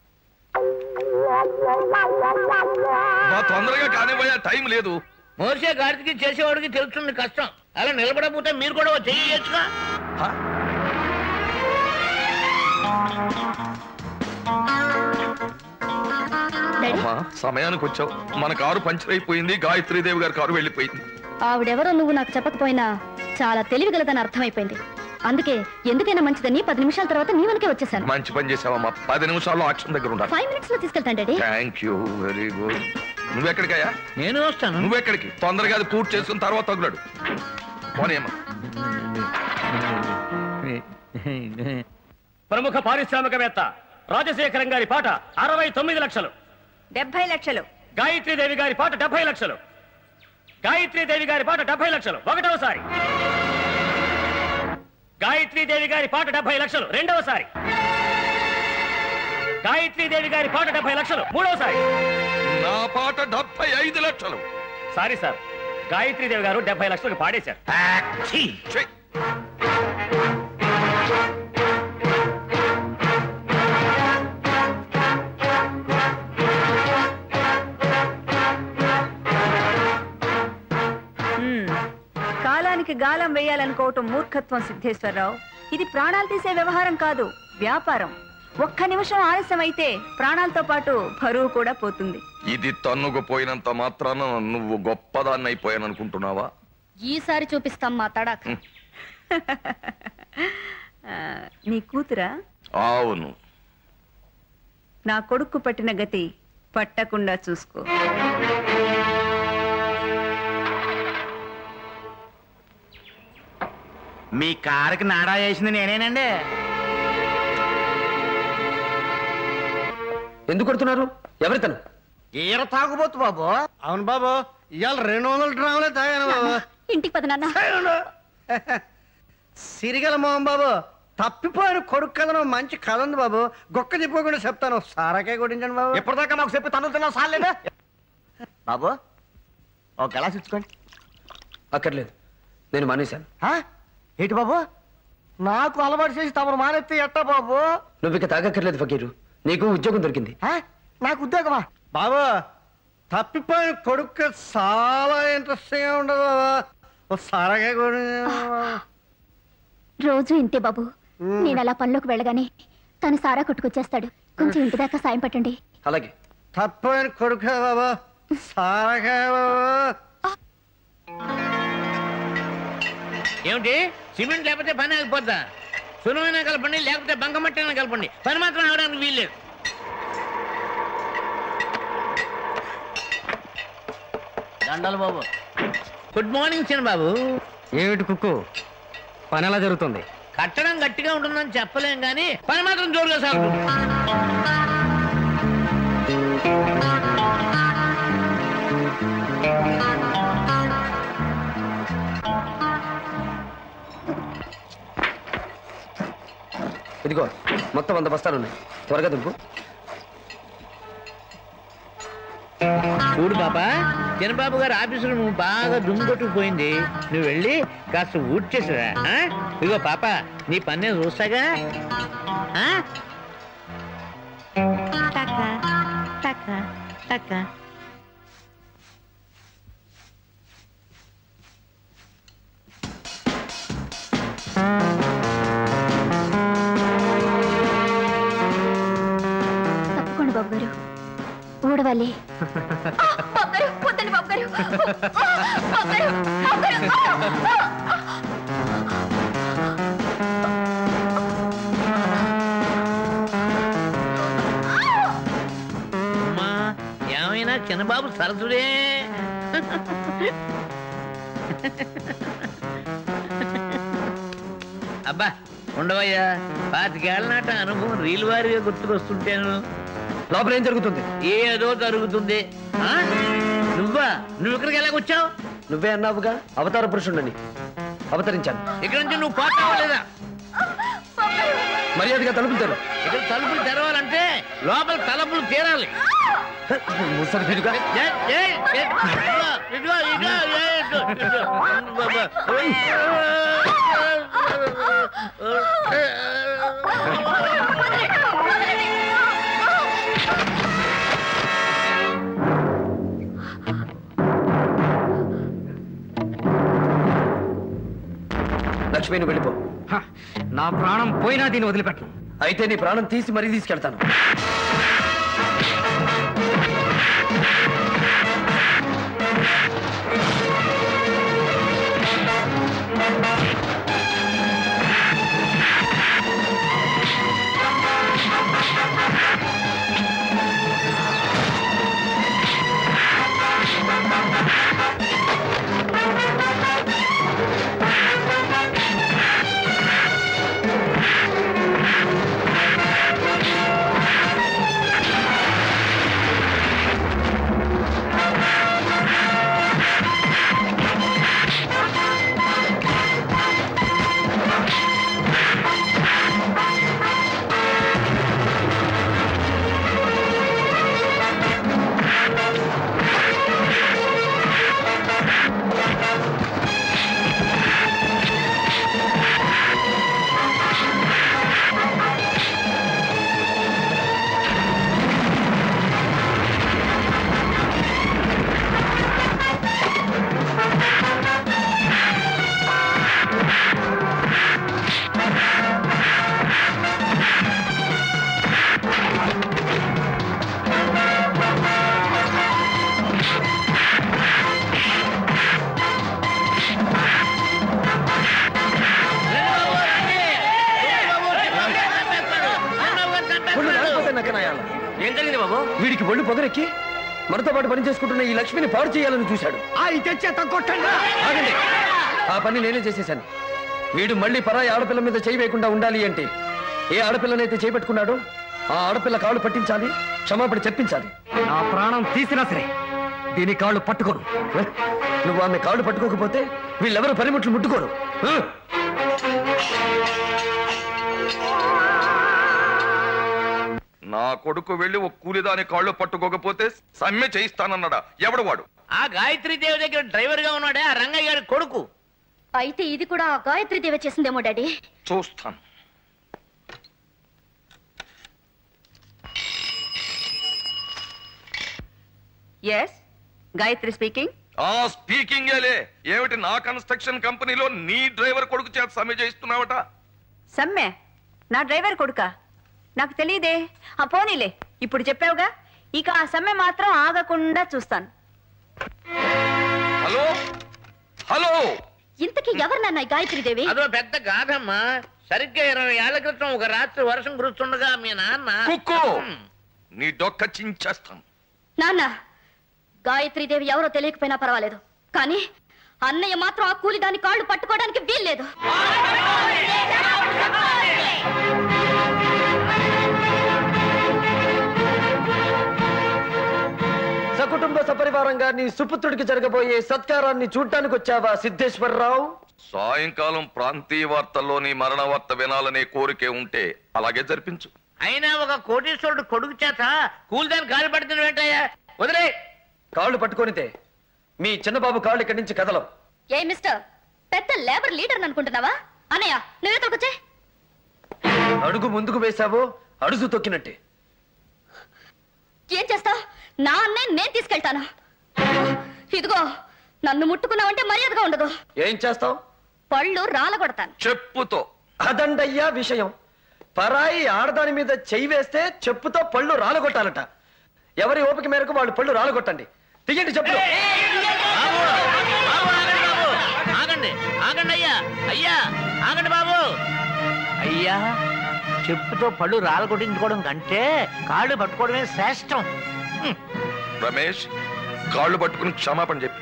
తొందరగా కానివ్వయా, టైం లేదు. మోసే గాడికి చేసేవాడికి తెలుస్తుంది కష్టం. అలా నిలబడకపోతే మీరు కూడా చేయొచ్చుగా. అమ్మా సమయానికి వచ్చావు. మన కారు పంచర్ అయిపోయింది. గాయత్రీదేవి గారి కారు వెళ్ళిపోయింది. ఆవిడెవరో నువ్వు నాకు చెప్పకపోయినా చాలా తెలివిగలదని అర్థమైపోయింది. అందుకే ఎందుకైనా మంచిదని 10 నిమిషాల తర్వాత నీ వెనకే వచ్చేసాను. మంచి పని చేసావమ్మా. 10 నిమిషాల్లో ఆక్షన్ దగ్గర ఉండాలి. 5 minutes లో తీసుకెళ్తాను daddy. Thank you, very good. నువ్వెక్కడికయ్యా? నేను వస్తాను. నువ్వెక్కడికి? తొందరగా అది పూర్తి చేసుకున్న తర్వాత తగులాడు. పోనీయమ్మా. ప్రముఖ పారిశ్రామికవేత్త రాజశేఖరం గారి పాట 69 లక్షలు. 70 లక్షలు. గాయత్రీదేవి గారి పాట 70 లక్షలు. గాయత్రీదేవి గారి పాట 70 లక్షలు ఒకటవసారి. గాయత్రీదేవి గారి పాట 70 లక్షలు రెండవసారి. గాయత్రీదేవి గారి పాట 70 లక్షలు మూడవసారి. నా పాట 75 లక్షలు. సారీ సార్, గాయత్రీదేవి గారు 70 లక్షలకు పాడేశారు. కాలానికి గాలం వేయాలనుకోవటం మూర్ఖత్వం సిద్ధేశ్వరరావు. ఇది ప్రాణాలు తీసే వ్యవహారం కాదు, వ్యాపారం. ఒక్క నిమిషం ఆలస్యం అయితే ప్రాణాలతో పాటు బరువు కూడా పోతుంది. ఇది తన్నుకుపోయినంత మాత్రాన నువ్వు గొప్పదాన్ని అయిపోయాననుకుంటున్నావా? ఈసారి చూపిస్తాం మా తడాక. నీ కూతురా? అవును. నా కొడుకు పట్టిన గతి పట్టకుండా చూసుకో. మీ కారుకి నాడా వేసింది నేనేనండి. ఎందుకు కొడుతున్నారు? ఎవరితను? ఈర తాగుబోతు బాబు. అవును బాబు, ఇవాళ 200 డ్రాములే తాగాను బాబు. ఇంటికి పద నాన్న. సిరిగల మోహన్ బాబు, తప్పిపోయిన కొడుకు కథను మంచి కథ ఉంది బాబు. గొక్క చెప్పుకోకుండా చెప్తాను. సారాకే కొట్టించండి బాబు. ఎప్పటిదాకా మాకు చెప్పి తన్నుతున్నావు సార్లేదా బాబు? ఒక గ్లాస్ ఇచ్చుకోండి. అక్కర్లేదు, నేను మానేశాను. ఏంటి బాబు, నాకు అలవాటు చేసి తమరు మానేస్తే ఎట్టా బాబు? నువ్వు ఇక తాగక్కర్లేదు ఫకీరు, నీకు ఉద్యోగం దొరికింది. నాకు ఉద్యోగమా? బాబు, తప్పిపోయిన కొడుకు చాలా ఇంట్రెస్టింగ్ గా ఉండదు బాబా. ఓ సారాకే కొడి. రోజు ఇంతే బాబు. నేను అలా పనిలోకి వెళ్ళగానే తను సారా కొట్టుకొచ్చేస్తాడు. కొంచెం ఇంటి దాకా సాయం పట్టండి. అలాగే. తప్పిపోయిన కొడుకు బాబా, సారాకే బాబా. ఏమిటి? సిమెంట్ లేకపోతే పని ఆగిపోద్దా? సులభమైన కలపండి, లేకపోతే బంకమట్టైనా కలపండి. పని మాత్రం అవడానికి వీల్లేదు. దండాలు బాబు. గుడ్ మార్నింగ్ చిన్న బాబు. ఏమిటి కుక్కు, పని ఎలా జరుగుతుంది? కట్టడం గట్టిగా ఉంటుందని చెప్పలేం కానీ పని మాత్రం జోరుగా సాగుతుంది. ఇదిగో మొత్తం 100 బస్తాలు ఉన్నాయి, త్వరగా దుంపు. చూడు పాప, చిన్నబాబు గారు ఆఫీసులో నువ్వు బాగా దుమ్ముకొట్టుకుపోయింది. నువ్వు వెళ్ళి కాస్త ఊడ్చేసిరా. ఇదిగో పాప, నీ పని నేను చూస్తాగా. తప్పకుండా బాబు గారు, ఊడవాలి. అమ్మా, ఏమైనా చిన్నబాబు సరసుడే. అబ్బా ఉండవయ్యా, 25 ఏళ్ల నాట అనుభవం రీల్ వారిగా గుర్తుకొస్తుంటాను. లోపల ఏం జరుగుతుంది? ఏదో జరుగుతుంది. నువ్వా? నువ్వు ఇక్కడికి ఎలాగొచ్చావు? నువ్వే అన్నావుగా అవతార పురుషుడని. అవతరించాను. ఇక్కడ నుంచి నువ్వు పోతావా లేదా? మర్యాదగా తలుపులు తెరు. ఇక్కడ తలుపులు తెరవాలంటే లోపల తలుపులు తీరాలి. లక్ష్మిని వెళ్ళిపో. నా ప్రాణం పోయినా దీన్ని వదిలిపెట్టను. అయితే నీ ప్రాణం తీసి మరీ తీసుకెళ్తాను. వీడికి ఒళ్ళు పొగరెక్కి మనతో పాటు పని చేసుకుంటున్న ఈ లక్ష్మిని పాడు చేయాలని చూశాడు. ఆ పని నేనే చేసేశాను. వీడు మళ్ళీ పరాయి ఆడపిల్ల మీద చేయి వేయకుండా ఉండాలి అంటే ఏ ఆడపిల్లనైతే చేపెట్టుకున్నాడో ఆ ఆడపిల్ల కాళ్ళు పట్టించాలి, క్షమాపణ చెప్పించాలి. నా ప్రాణం తీసినా సరే దీని కాళ్ళు పట్టుకోను. నువ్వు ఆమె కాళ్ళు పట్టుకోకపోతే వీళ్ళెవరు పనిముట్లు ముట్టుకోరు. నా కొడుకు వెళ్ళి ఒక కూలిదాని కాళ్ళు పట్టుకోకపోతే సమ్మె చేయిస్తానన్నాడా? ఎవడు వాడు? ఆ గాయత్రి దేవి దగ్గర డ్రైవర్ గా ఉన్నాడే ఆ రంగయ్య గారి కొడుకు. అయితే ఇది కూడా ఆ గాయత్రి దేవి చేసిందేమో డాడీ. చూస్తాను. Yes, Gayatri speaking. స్పీకింగేలే. ఏమిటి నా కన్స్ట్రక్షన్ కంపెనీలో నీ డ్రైవర్ కొడుకు చేత సమ్మె చేయిస్తున్నావట? సమ్మె? నా డ్రైవర్ కొడుకా? నాకు తెలియదే. ఆ పోనీలే, ఇప్పుడు చెప్పావుగా, ఇక ఆ సమ్మె మాత్రం ఆగకుండా చూస్తాను. హలో హలో, ఇంతకీ ఎవరు నాన్న గాయత్రి దేవి? అదో పెద్ద గాథమ్మా. సరిగ్గా 20 ఏళ్ల క్రితం ఒక రాత్రి వర్షం కురుస్తుండగా మీ నాన్న కుక్కో నీ డొక్క చించేస్తాను. నాన్న, గాయత్రి దేవి ఎవరో తెలియకపోయినా పర్వాలేదు, కానీ అన్నయ్య మాత్రం ఆ కూలి దాని కాళ్ళు పట్టుకోవడానికి వీల్లేదు. సకుటుంబ సపరివారంగా నీ సుపుత్రుడికి జరగబోయే సత్కారాన్ని చూడ్డానికి వచ్చావా సిద్ధేశ్వరరావు? సాయంకాలం ప్రాంతీయ వార్తల్లోని మరణ వార్త వినాలనే కోరికే ఉంటే అలాగే జరిపించు. అయినా ఒక కోటీశ్వరుడు కొడుకు చేత కూలిదాని కాలు పడుతున్న వెంటయ్యా వదిలే. కాళ్ళు పట్టుకొనితే మీ చిన్నబాబు కాళ్ళు ఇక్కడి నుంచి కదలం. ఏ మిస్టర్, పెద్ద లేబర్ లీడర్ అనుకుంటున్నావా? అన్నయ్య నువ్వే తొలకొచ్చే. అడుగు ముందుకు వేశావో అడుగు తొక్కినట్టే. ఏం చేస్తావు? నా అన్నయ్య నేను తీసుకెళ్తాను. ఇదిగో, నన్ను ముట్టుకున్నావంటే మర్యాదగా ఉండదు. ఏం చేస్తావు? పళ్ళు రాలగొడతాను. చెప్పుతో. అదండయ్యా విషయం. పరాయి ఆడదాని మీద చెయ్యి వేస్తే చెప్పుతో పళ్ళు రాలగొట్టాలట. ఎవరి ఓపిక మేరకు వాళ్ళు పళ్ళు రాలగొట్టండి. దిగండి చెప్పులు. ఆగండి ఆగండి అయ్యా, అయ్యా ఆగండి బాబు. అయ్యా, చెప్పుతో పళ్ళు రాలగొట్టించుకోవడం కంటే కాళ్ళు పట్టుకోవడమే శ్రేష్టం. రమేష్, కాళ్ళు పట్టుకుని క్షమాపణ చెప్పి.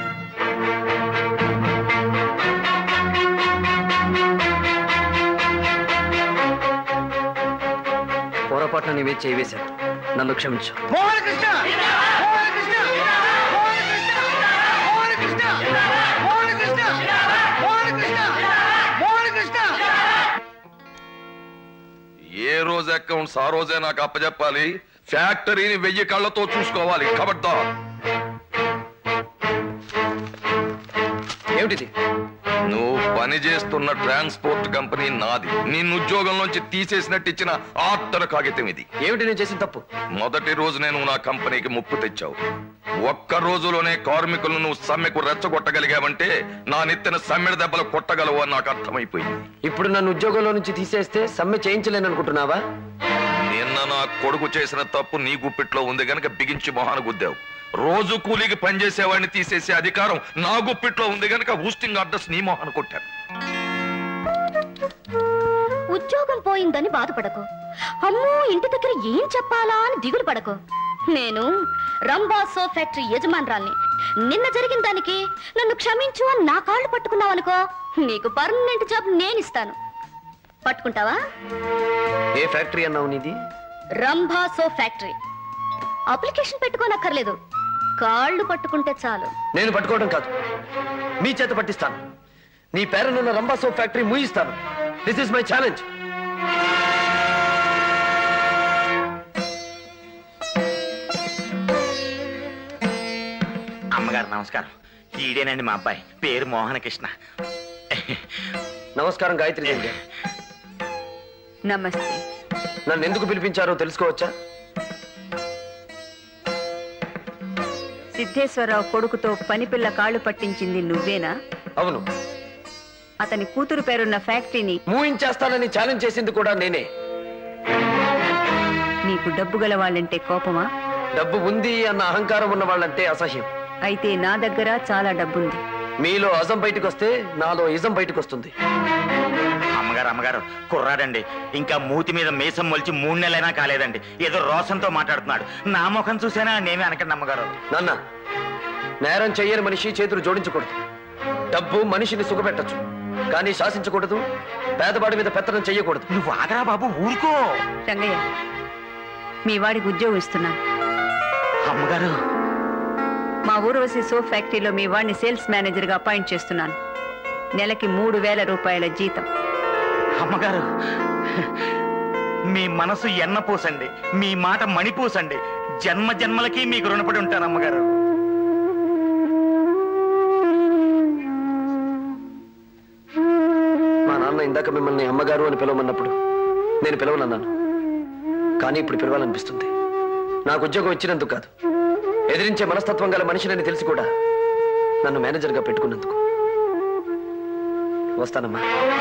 పొరపాటున నీవే చేయి వేశాను, నన్ను క్షమించు. ఏ రోజు అకౌంట్స్ ఆ రోజే నాకు అప్పచెప్పాలి. ఫ్యాక్టరీని 1000 కళ్ళతో చూసుకోవాలి. ఖబర్దార్. ఏమిటిది? నువ్వు పని చేస్తున్న ట్రాన్స్పోర్ట్ కంపెనీ నాది. నిన్ను ఉద్యోగంలోంచి తీసేసినట్టు ఇచ్చిన ఆర్డర్ కాగితం ఇది. ఏమిటి నేను చేసిన తప్పు? మొదటి రోజు నేను నా కంపెనీకి ముప్పు తెచ్చావు. ఒక్క రోజులోనే కార్మికులను నువ్వు సమ్మెకు రెచ్చగొట్టగలిగావంటే నా నెత్తిన సమ్మెడ దెబ్బలు కొట్టగలవు అని నాకు అర్థమైపోయింది. ఇప్పుడు నన్ను ఉద్యోగంలో నుంచి తీసేస్తే సమ్మె చేయించలేను అనుకుంటున్నావా? నిన్న నా కొడుకు చేసిన తప్పు నీ గుప్పిట్లో ఉంది గనక బిగించి మొహాన గుద్దావు. రోజు కూలీకి పనిచేసేవాడిని తీసేసే అధికారం నా గుప్పిట్లో ఉంది గనక ఊస్టింగ్ అడ్రస్ నీ మొహాన కొట్టాను. ఉద్యోగం పోయిందని బాధపడకు. అమ్మో ఇంటి దగ్గర ఏం చెప్పాలా అని దిగులు పడకు. నేను రంభా సోప్ ఫ్యాక్టరీ యజమానురాల్ని. నిన్న జరిగిన దానికి నన్ను క్షమించు అని నా కాళ్ళు పట్టుకున్నావనుకో, నీకు పర్మనెంట్ జాబ్ నేను ఇస్తాను. పట్టుకుంటావా? ఏ ఫ్యాక్టరీ అన్నావు నీది? Rambha soap factory. అప్లికేషన్ పెట్టుకోనక్కర్లేదు, కాళ్ళు పట్టుకుంటే చాలు. నేను పట్టుకోవడం కాదు, మీ చేత పట్టిస్తాను. నీ పేరునున్న రంభా సోప్ ఫ్యాక్టరీ మూయిస్తాను. This is my challenge. అమ్మగారు నమస్కారం. ఈడేనండి మా అబ్బాయి, పేరు మోహన కృష్ణ. నమస్కారం గాయత్రి దేవి గారు. నమస్తే. నన్ను ఎందుకు పిలిపించారో తెలుసుకోవచ్చా? సిద్ధేశ్వరరావు కొడుకుతో పనిపిల్ల కాళ్ళు పట్టించింది నువ్వేనా? అవును. అతని కూతురు పేరున్న ఫ్యాక్టరీని మూయించేస్తానని ఛాలెంజ్ చేసింది కూడా నేనే. నీకు డబ్బు గల వాళ్ళంటే కోపమా? డబ్బు ఉంది అన్న అహంకారం ఉన్న వాళ్ళంటే అసహ్యం. అయితే నా దగ్గర చాలా డబ్బుంది. మీలో అజం బయటకు వస్తే నాలో ఇజం బయటకు వస్తుంది. అమ్మగారు కుర్రాడండి, ఇంకా మూతి మీద మీసం మొలిచి 3 నెలలైనా కాలేదండి. ఏదో రోషంతో మాట్లాడుతున్నాడు. నా ముఖం చూసేనా నేమే అనకండి అమ్మగారు. నాన్న, నేరం చెయ్యని మనిషి చేతులు జోడించకూడదు. డబ్బు మనిషిని సుఖపెట్టచ్చు, కానీ శాసించకూడదు. పేదవాడి మీద పెత్తనం చెయ్యకూడదు. నువ్వు ఆగరా బాబు, ఊరుకో. రంగయ్య, మీ వాడికి ఉద్యోగం ఇస్తున్నాను. అమ్మగారు, మా ఊర్వశి సోప్ ఫ్యాక్టరీలో మీ వాడిని సేల్స్ మేనేజర్ గా అపాయింట్ చేస్తున్నాను. నెలకి 3,000 రూపాయల జీతం. అమ్మగారు, మీ మనసు ఎన్నపూసండి, మీ మాట మణిపూసండి. జన్మ జన్మలకి మీకు రుణపడి ఉంటాను అమ్మగారు. మా నాన్న ఇందాక మిమ్మల్ని అమ్మగారు అని పిలవమన్నప్పుడు నేను పిలవనన్నాను, కానీ ఇప్పుడు పిలవాలనిపిస్తుంది. నాకు ఉద్యోగం ఇచ్చినందుకు కాదు, ఎదిరించే మనస్తత్వం గల మనిషిని తెలిసి కూడా నన్ను మేనేజర్గా పెట్టుకున్నందుకు. వస్తానమ్మా.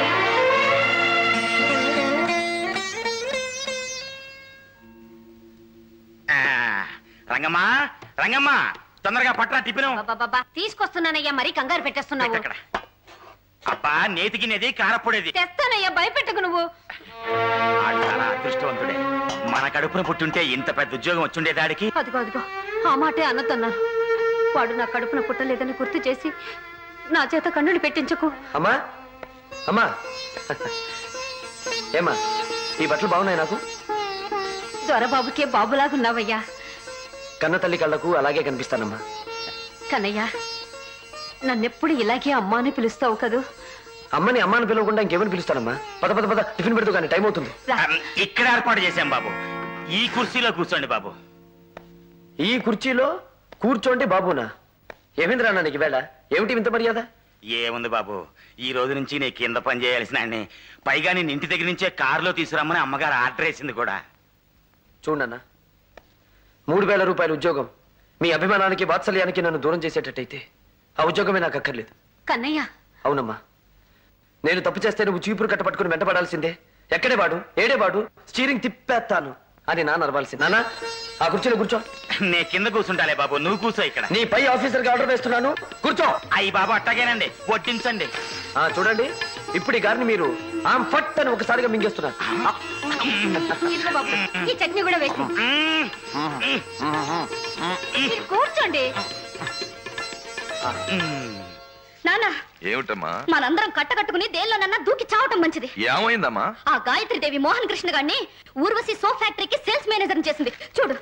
రంగమ్మా, రంగమ్మా, తొందరగా పట్రా టిఫిను. తీసుకొస్తున్నానయ్యా, మరీ కంగారు పెట్టేస్తున్నావు. అబ్బా, నేతికినేది కారపొడేది తెస్తానయ్యా, భయపెట్టకు నువ్వు. చాలా అదృష్టవంతుడే. మన కడుపున పుట్టుంటే ఇంత పెద్ద ఉద్యోగం వచ్చుండేదాడికి. అదిగో ఆ మాటే అన్నదన్నాను. వాడు నా కడుపున పుట్టలేదని గుర్తు చేసి నా చేత కన్నులు పెట్టించకు. అమ్మా, అమ్మా, ఏమా ఈ బట్టలు బాగున్నాయి నాకు? దొరబాబుకే బాబులాగున్నావయ్యా. కన్న తల్లి కళ్ళకు అలాగే కనిపిస్తానమ్మా. కన్నయ్య, నన్నెప్పుడు ఇలాగే అమ్మా అని పిలుస్తావు కదూ? అమ్మని అమ్మాని పిలవకుండా ఇంకేమని పిలుస్తానమ్మా? పద పద పద, టిఫిన్ పెడుతూ కానీ టైం అవుతుంది. ఇక్కడ ఏర్పాటు చేశాం బాబు, ఈ కుర్చీలో కూర్చోండి బాబు. ఈ కుర్చీలో కూర్చోండి బాబునా? ఏమిందిరా నీకు వేళ? ఏమిటి ఇంత మర్యాద? ఏముంది బాబు, ఈ రోజు నుంచి నీ కింద పని చేయాల్సిన అన్ని, పైగా నేను ఇంటి దగ్గర నుంచే కారులో తీసుకురమ్మని అమ్మగారు ఆర్డర్ వేసింది కూడా. చూడన్నా, 3,000 రూపాయల ఉద్యోగం మీ అభిమానానికి వాత్సల్యానికి నన్ను దూరం చేసేటట్టయితే ఆ ఉద్యోగమే నాకు అక్కర్లేదు. కన్నయ్య. అవునమ్మా, నేను తప్పు చేస్తే నువ్వు చీపురు కట్టపట్టుకుని వెంటపడాల్సిందే. ఎక్కడే వాడు, ఏడే వాడు, స్టీరింగ్ తిప్పేస్తాను అని నాన్న అరవాల్సింది. నాన్న, ఆ కుర్చీలో కూర్చో. నే కింద కూర్చుంటాలే బాబు, నువ్వు కూర్చో ఇక్కడ. నీ పై ఆఫీసర్కి ఆర్డర్ వేస్తున్నాను, కూర్చో. అయ్యి బాబు, అట్టగేనండి, వడ్డించండి. చూడండి, ఇప్పుడు ఈ గారిని మీరు ఆమ్ ఫట్ అని ఒకసారిగా మింగేస్తున్నారు. ఈ చట్నీ కూడా వేసి కూర్చోండి. నాన్న, ఏమిటమ్మా? మనందరం కట్టకట్టుకుని దేనిలోనన్నా దూకి చావటం మంచిది. ఏమైందమ్మా? ఆ గాయత్రి దేవి మోహన్ కృష్ణ గారిని ఊర్వశి సోప్ ఫ్యాక్టరీకి సేల్స్ మేనేజర్ చేసింది. చూడు,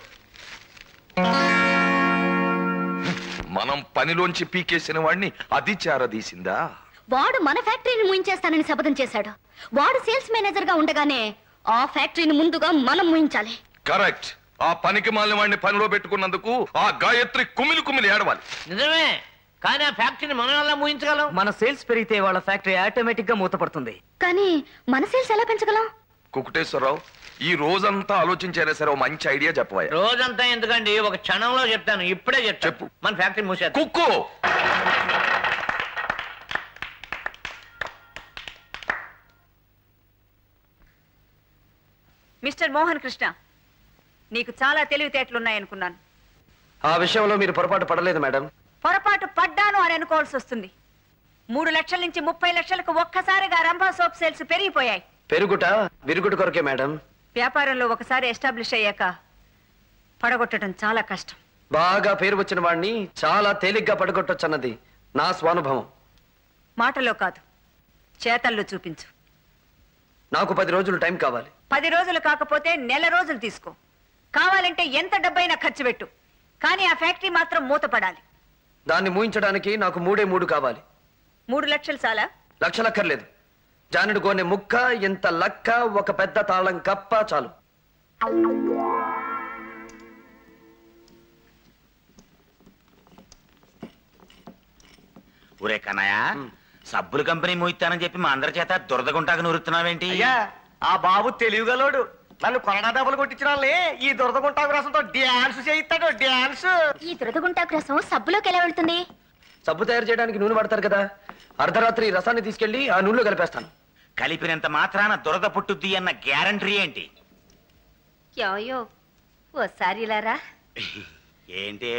మనం పనిలోంచి పీకేసిన వాడిని అది చేరదీసిందా? వాడు మన ఫ్యాక్టరీని ముయించేస్తానని శపథం చేశాడు. వాడు సేల్స్ మేనేజర్ గా ఉండగానే ఆ ఫ్యాక్టరీని ముందుగా మనం ముయించాలి. కరెక్ట్. ఆ పనికి మాలిన వాడిని పనిలో పెట్టుకున్నందుకు ఆ గాయత్రి కుమిలి కుమిలి ఏడవాలి. నిజమే, కానీ ఆ ఫ్యాక్టరీని మనం ఎలా మూయించగలం? మన సేల్స్ పెరిగితే వాళ్ళ ఫ్యాక్టరీ ఆటోమేటిక్ గా మూతపడుతుంది. కానీ మన సేల్స్ ఎలా పెంచగలం? కుకుటేశ్వరరావు, ఈ రోజంతా ఆలోచించారే సరే, మంచి ఐడియా చెప్పవయ్యా. రోజంతా ఎందుకండి, ఒక క్షణంలో చెప్తాను. ఇప్పుడే చెప్పు. మన ఫ్యాక్టరీ మూసేద్దాం. కుక్కు మిస్టర్ మోహన్ కృష్ణ, నీకు చాలా తెలివితేటలున్నాయనుకున్నాను. ఆ విషయంలో మీరు పొరపాటు పడలేదు మేడం. పొరపాటు పడ్డాను అని అనుకోవాల్సి వస్తుంది. 3 లక్షల నుంచి 30 లక్షలకు ఒక్కసారిగా రంభా సోప్ సేల్స్ పెరిగిపోయాయి. పెరుగుట విరుగుట కొరకే మేడం. వ్యాపారంలో ఒకసారి ఎస్టాబ్లిష్ అయ్యాక పడగొట్టడం చాలా కష్టం. బాగా పేరు వచ్చిన వాడిని చాలా తేలిగ్గా పడగొట్టొచ్చన్నది నా స్వానుభవం. మాటలో కాదు, చేతల్లో చూపించు. నాకు 10 రోజులు టైం కావాలి. 10 రోజులు కాకపోతే నెల రోజులు తీసుకో. కావాలంటే ఎంత డబ్బైనా ఖర్చు పెట్టు. కానీ ఆ ఫ్యాక్టరీ మాత్రం మూతపడాలి. దాన్ని మూయించడానికి నాకు 3 కావాలి. 3 లక్షలు చాలా? లక్షలక్కర్లేదు. జానుడు గోనె ముక్క, ఇంత లక్క, ఒక పెద్ద తాళం కప్ప చాలు. ఊరే కన్నయ్య, సబ్బుల కంపెనీ మూయిస్తానని చెప్పి మా అందరి చేత దురదగుంటాక నూరుతున్నావేంటి? ఆ బాబు తెలివిగలోడు. నన్ను కొరడా డబ్బులు కొట్టించిన వాళ్ళే ఈ దురదగుంటాకు రసంతో డ్యాన్స్ చేయిస్తాడు. డ్యాన్స్. ఈ దురదగుంటాకు రసం సబ్బులోకి ఎలా వెళ్తుంది? సబ్బు తయారు చేయడానికి నూనె పడతారు కదా, అర్ధరాత్రి రసాన్ని తీసుకెళ్లి ఆ నూనెలో కలిపేస్తాను. కలిపినంత మాత్రాన దురద పుట్టుద్ది అన్న గ్యారంటీ ఏంటి? యోయో, ఓసారి ఇలారా. ఏంటి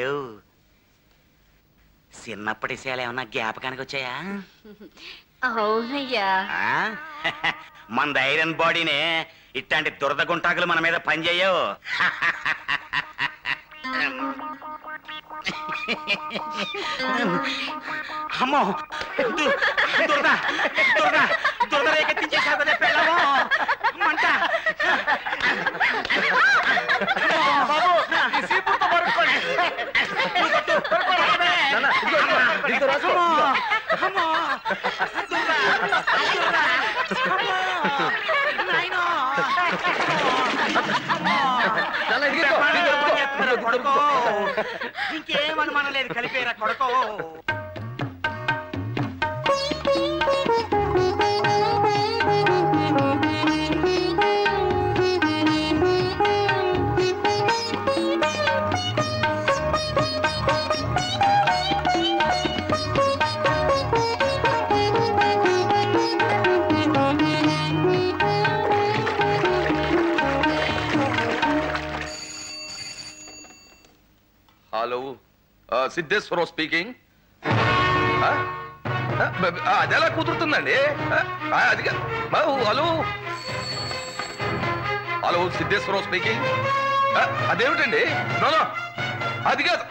చిన్నప్పటి విషయాలు ఏమన్నా జ్ఞాపకానికి వచ్చాయా? అవునయ్యా. మన ఐరన్ బాడీనే ఇట్లాంటి దురద గుంటాకులు మన మీద పనిచేయవు. అమ్మో, దురద దురద దురద రేకెత్తించేసావు కదా పెళ్ళమో, మంట. బాబు సీపుతో పడుకోండి. ఇంకేమని మనలేదు, కలిపేరా కొడుకో. Hello, Siddheshwara Rao speaking. అది ఎలా కుదురుతుందండి? అది హలో హలో, సిద్ధేశ్వరరావు స్పీకింగ్. అదేమిటండి? నో, అది కాదు.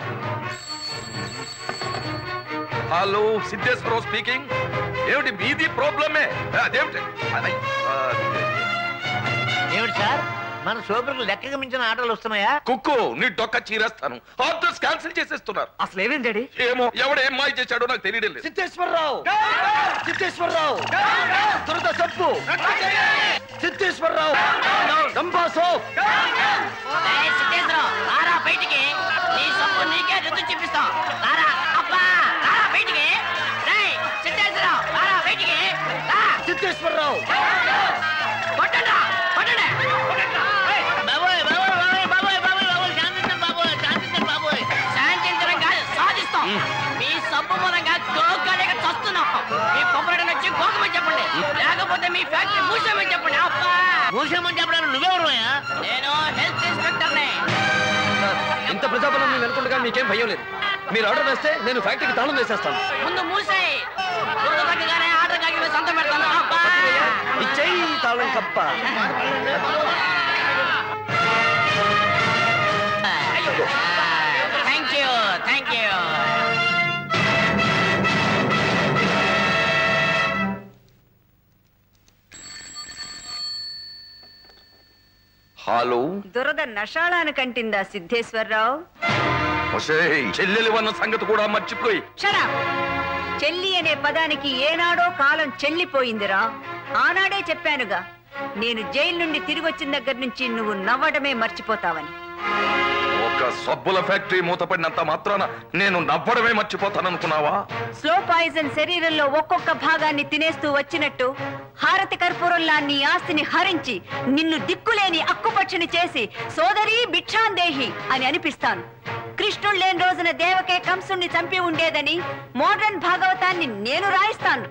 Hello, Siddheshwara Rao speaking. ఏమిటి మీది ప్రాబ్లమే? అదేమిటండి? ఏమిటి సార్, మన సోదరులు లెక్కగా మించిన ఆటలు వస్తున్నాయా? కుక్కు, నీ డొక్క చీరేస్తాను. ఆర్డర్స్ క్యాన్సిల్ చేసేస్తున్నారు. అసలు ఏమేం డాడీ? ఏమో, ఎవడేం మాయ చేశాడో నాకు తెలియడం లేదు. సిద్ధేశ్వరరావు, సిద్ధేశ్వరరావు, దురద సబ్బు, సిద్ధేశ్వరరావు, రంభా సోప్. బయటికి నీ సబ్బు నీకే రుద్దు చూపిస్తాం. బయటికి సిద్ధేశ్వరరావు, బయటికి సిద్ధేశ్వరరావు. మీ సబ్బు మూలంగా గోగాలేక చస్తున్నాం. మీ పొమ్మడం వచ్చి గోకమని చెప్పండి, లేకపోతే మీ ఫ్యాక్టరీ మూసేమని చెప్పండి. మూసేమని చెప్పడానికి నువ్వెవరు? నేను హెల్త్ ఇన్స్పెక్టర్ని. ఇంత ప్రజాబలం నేను అనుకుంటుగా మీకేం భయం లేదు. మీరు ఆర్డర్ వేస్తే నేను ఫ్యాక్టరీకి తాళం వేసేస్తాను. ముందు మూసేయి, తగ్గగానే ఆర్డర్ కాకి సంతం పెడతాను. ఇచ్చేయి తాళం కప్ప. Thank you, thank you. Hello, దురద నషాళాను కంటిందా సిద్ధేశ్వరరావు? చెల్లెలు అన్న సంగతి కూడా మర్చిపోయి. షరా, చెల్లి అనే పదానికి ఏనాడో కాలం చెల్లిపోయిందిరా. ఆనాడే చెప్పానుగా, నేను జైలు నుండి తిరిగి వచ్చిన దగ్గర నుంచి నువ్వు నవ్వడమే మర్చిపోతావని. ఒక ఒక్క సబ్బుల ఫ్యాక్టరీ మూతపడినంత మాత్రాన నేను నవ్వడమే మర్చిపోతాననుకున్నావా? స్లో పాయిజన్ శరీరంలో ఒక్కొక్క భాగాన్ని తినేస్తూ వచ్చినట్టు హారతి కర్పూరంలా నీ ఆస్తిని హరించి నిన్ను దిక్కులేని అక్కుపక్షిని చేసి సోదరి భిక్షాందేహి అని అనిపిస్తాను. కృష్ణుడు లేని రోజున దేవకే కంసుణ్ణి చంపి ఉండేదని మోడర్న్ భాగవతాన్ని నేను రాయిస్తాను.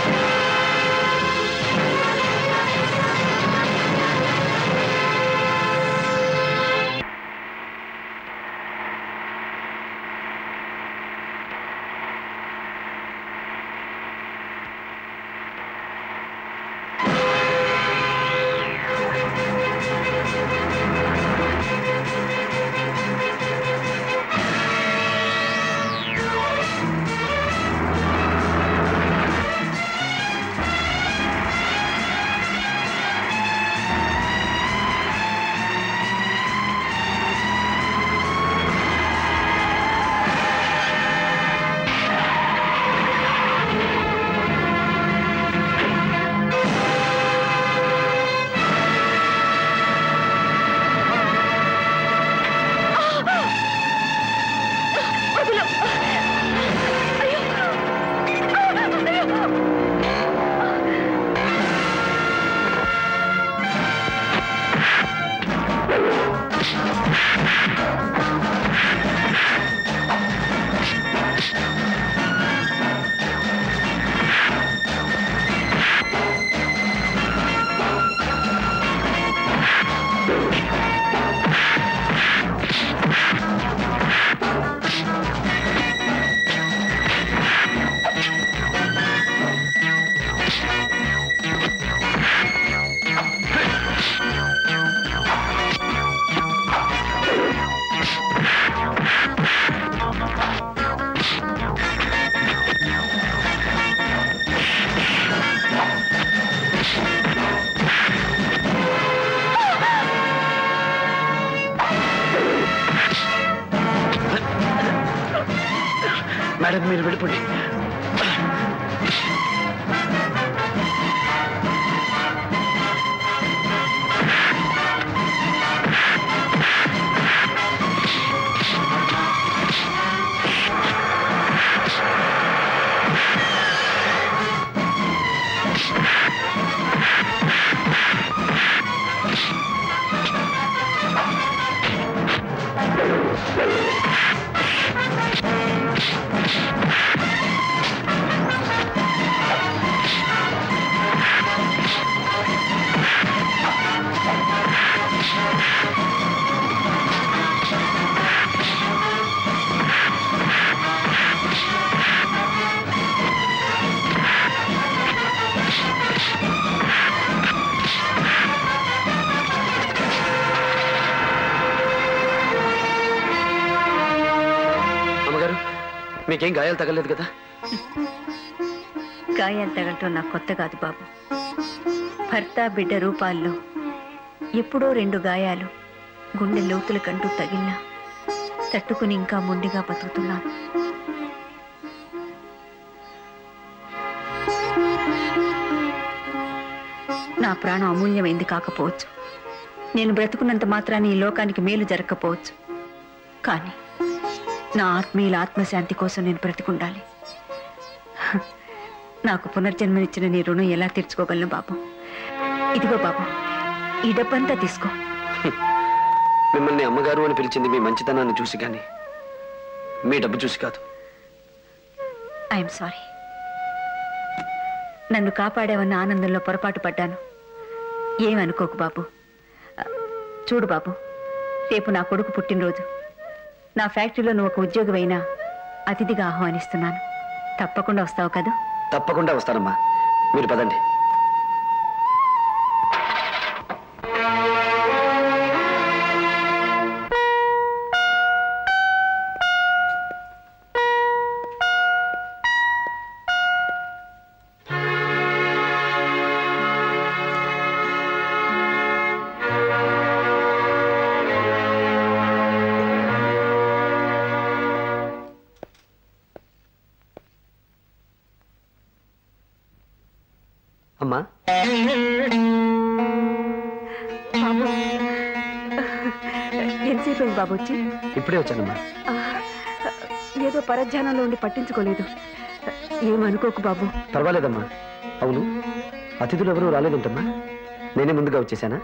మేడం మీరు వెళ్ళిపోండి. మీకేం గాయాలు తగలేదు కదా? గాయాలు తగలటం నాకు కొత్త కాదు బాబు. భర్త బిడ్డ రూపాల్లో ఎప్పుడో 2 గాయాలు గుండె లోతుల కంటూ తగిలినా తట్టుకుని ఇంకా మొండిగా బతుకుతున్నాను. నా ప్రాణం అమూల్యమైంది కాకపోవచ్చు, నేను బ్రతుకున్నంత మాత్రాన్ని ఈ లోకానికి మేలు జరగకపోవచ్చు, కానీ నా ఆత్మీయుల ఆత్మశాంతి కోసం నేను బ్రతికుండాలి. నాకు పునర్జన్మనిచ్చిన నీ రుణం ఎలా తీర్చుకోగలను బాబు? ఇదిగో బాబు, ఈ డబ్బంతా తీసుకో. మిమ్మల్ని అమ్మగారు అని పిలిచింది మీ మంచితనాన్ని చూసి కానీ మీ డబ్బు చూసి కాదు. I'm sorry. నన్ను కాపాడావన్న ఆనందంలో పొరపాటు పడ్డాను. ఏమనుకోకు బాబు. చూడు బాబు, రేపు నా కొడుకు పుట్టినరోజు. నా ఫ్యాక్టరీలో నువ్వు ఒక ఉద్యోగమైనా అతిథిగా ఆహ్వానిస్తున్నాను. తప్పకుండా వస్తావు కదా? తప్పకుండా వస్తానమ్మా, మీరు పదండి. ఎంతసేపు బాబు వచ్చి? ఇప్పుడే వచ్చానమ్మా. ఏదో పరధ్యానంలో ఉండి పట్టించుకోలేదు. ఏమనుకోకు బాబు. పర్వాలేదమ్మా. అవును, అతిథులు ఎవరూ రాలేదంటమ్మా. నేనే ముందుగా వచ్చేసానా?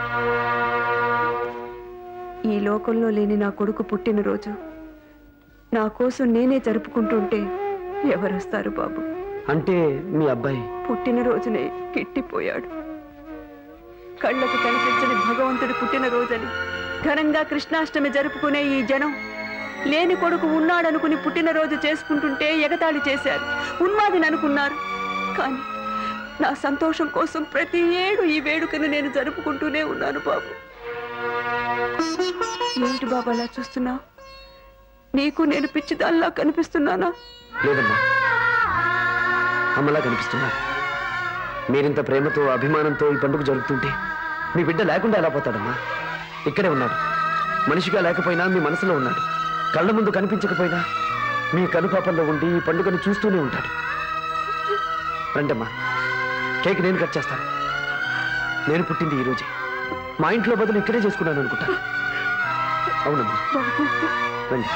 ఈ లోకంలో లేని నా కొడుకు పుట్టినరోజు నా కోసం నేనే జరుపుకుంటుంటే ఎవరొస్తారు బాబు? అంటే మీ అబ్బాయి పుట్టినరోజునే కిట్టిపోయాడు. కళ్ళకు కనిపించని భగవంతుడి పుట్టినరోజని ఘనంగా కృష్ణాష్టమి జరుపుకునే ఈ జనం లేని కొడుకు ఉన్నాడనుకుని పుట్టినరోజు చేసుకుంటుంటే ఎగతాళి చేశారు, ఉన్మాదిని అనుకున్నారు. కానీ నా సంతోషం కోసం ప్రతి ఏడు ఈ వేడుకను నేను జరుపుకుంటూనే ఉన్నాను బాబు. ఏంటి బాబు అలా చూస్తున్నావు? నీకు నేను పిచ్చిదాల్లా కనిపిస్తున్నానా? లేదమ్మా, అమ్మలా కనిపిస్తున్నా. మీరింత ప్రేమతో అభిమానంతో ఈ పండుగ జరుగుతుంటే మీ బిడ్డ లేకుండా ఎలా పోతాడమ్మా? ఇక్కడే ఉన్నాడు. మనిషిగా లేకపోయినా మీ మనసులో ఉన్నాడు. కళ్ళ ముందు కనిపించకపోయినా మీ కనుపాపల్లో ఉండి ఈ పండుగను చూస్తూనే ఉంటాడు. రండమ్మా, కేక్ నేను కట్ చేస్తాను. నేను పుట్టింది ఈ రోజే. మా ఇంట్లో బదులు ఇక్కడే చేసుకున్నాను అనుకుంటా. అవునమ్మా, రండి.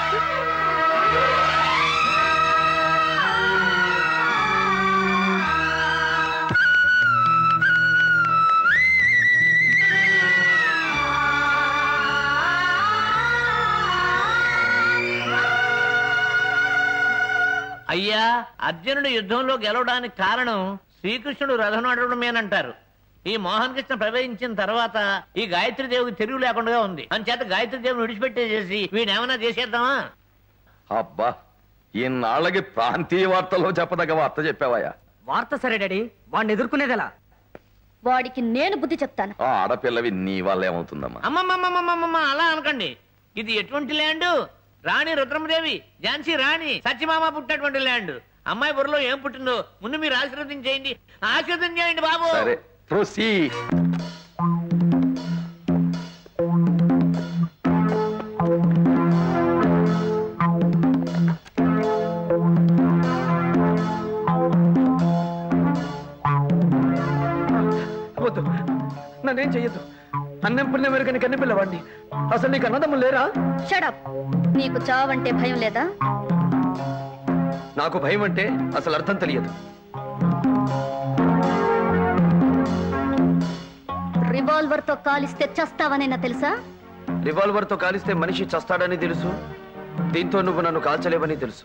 అయ్యా, అర్జునుడు యుద్ధంలో గెలవడానికి కారణం శ్రీకృష్ణుడు రథం నడవడమేనంటారు. ఈ మోహన్ కృష్ణ ప్రవేశించిన తర్వాత ఈ గాయత్రి దేవుడికి తిరుగు లేకుండా ఉంది. అంచేత గాయత్రి దేవుని విడిచిపెట్టేసేసి వీడేమన్నా చేసేద్దామా? అబ్బా, ఈనాళ్ళకి ప్రాంతీయ వార్తల్లో చెప్పదగ్గ వార్త చెప్పావయ్యా. వార్త సరే డాడీ, వాడిని ఎదుర్కొనేదెలా? వాడికి నేను బుద్ధి చెప్తాను. ఆ ఆడపిల్లవి నీ వల్ల ఏమవుతుందమ్మా? అమ్మమ్మమ్మమ్మమ్మ అలా అనకండి. ఇది ఎటువంటి ల్యాండ్? రాణి రుద్రమదేవి, ఝాన్సీ రాణి, సత్యమామ పుట్టినటువంటి ల్యాండ్. అమ్మాయి బుర్రలో ఏం పుట్టిందో ముందు మీరు ఆశీర్వదించేయండి. ఆశీర్వదించేయండి బాబు. సరే, ప్రొసీడ్. వద్దు, నన్నేం చెయ్యొద్దు. అన్నం పుణ్యం మెరుగని కన్నెపిల్లవాడిని. అసలు నీకు అన్నదమ్ములు లేరా? షడప్. నీకు చావంటే భయం లేదా? నాకు భయం అంటే అసలు అర్థం తెలియదు. రివాల్వర్ తో కాలిస్తే చస్తావనైనా తెలుసా? రివాల్వర్ తో కాలిస్తే మనిషి చస్తాడని తెలుసు. దీంతో నువ్వు నన్ను కాల్చలేవని తెలుసు.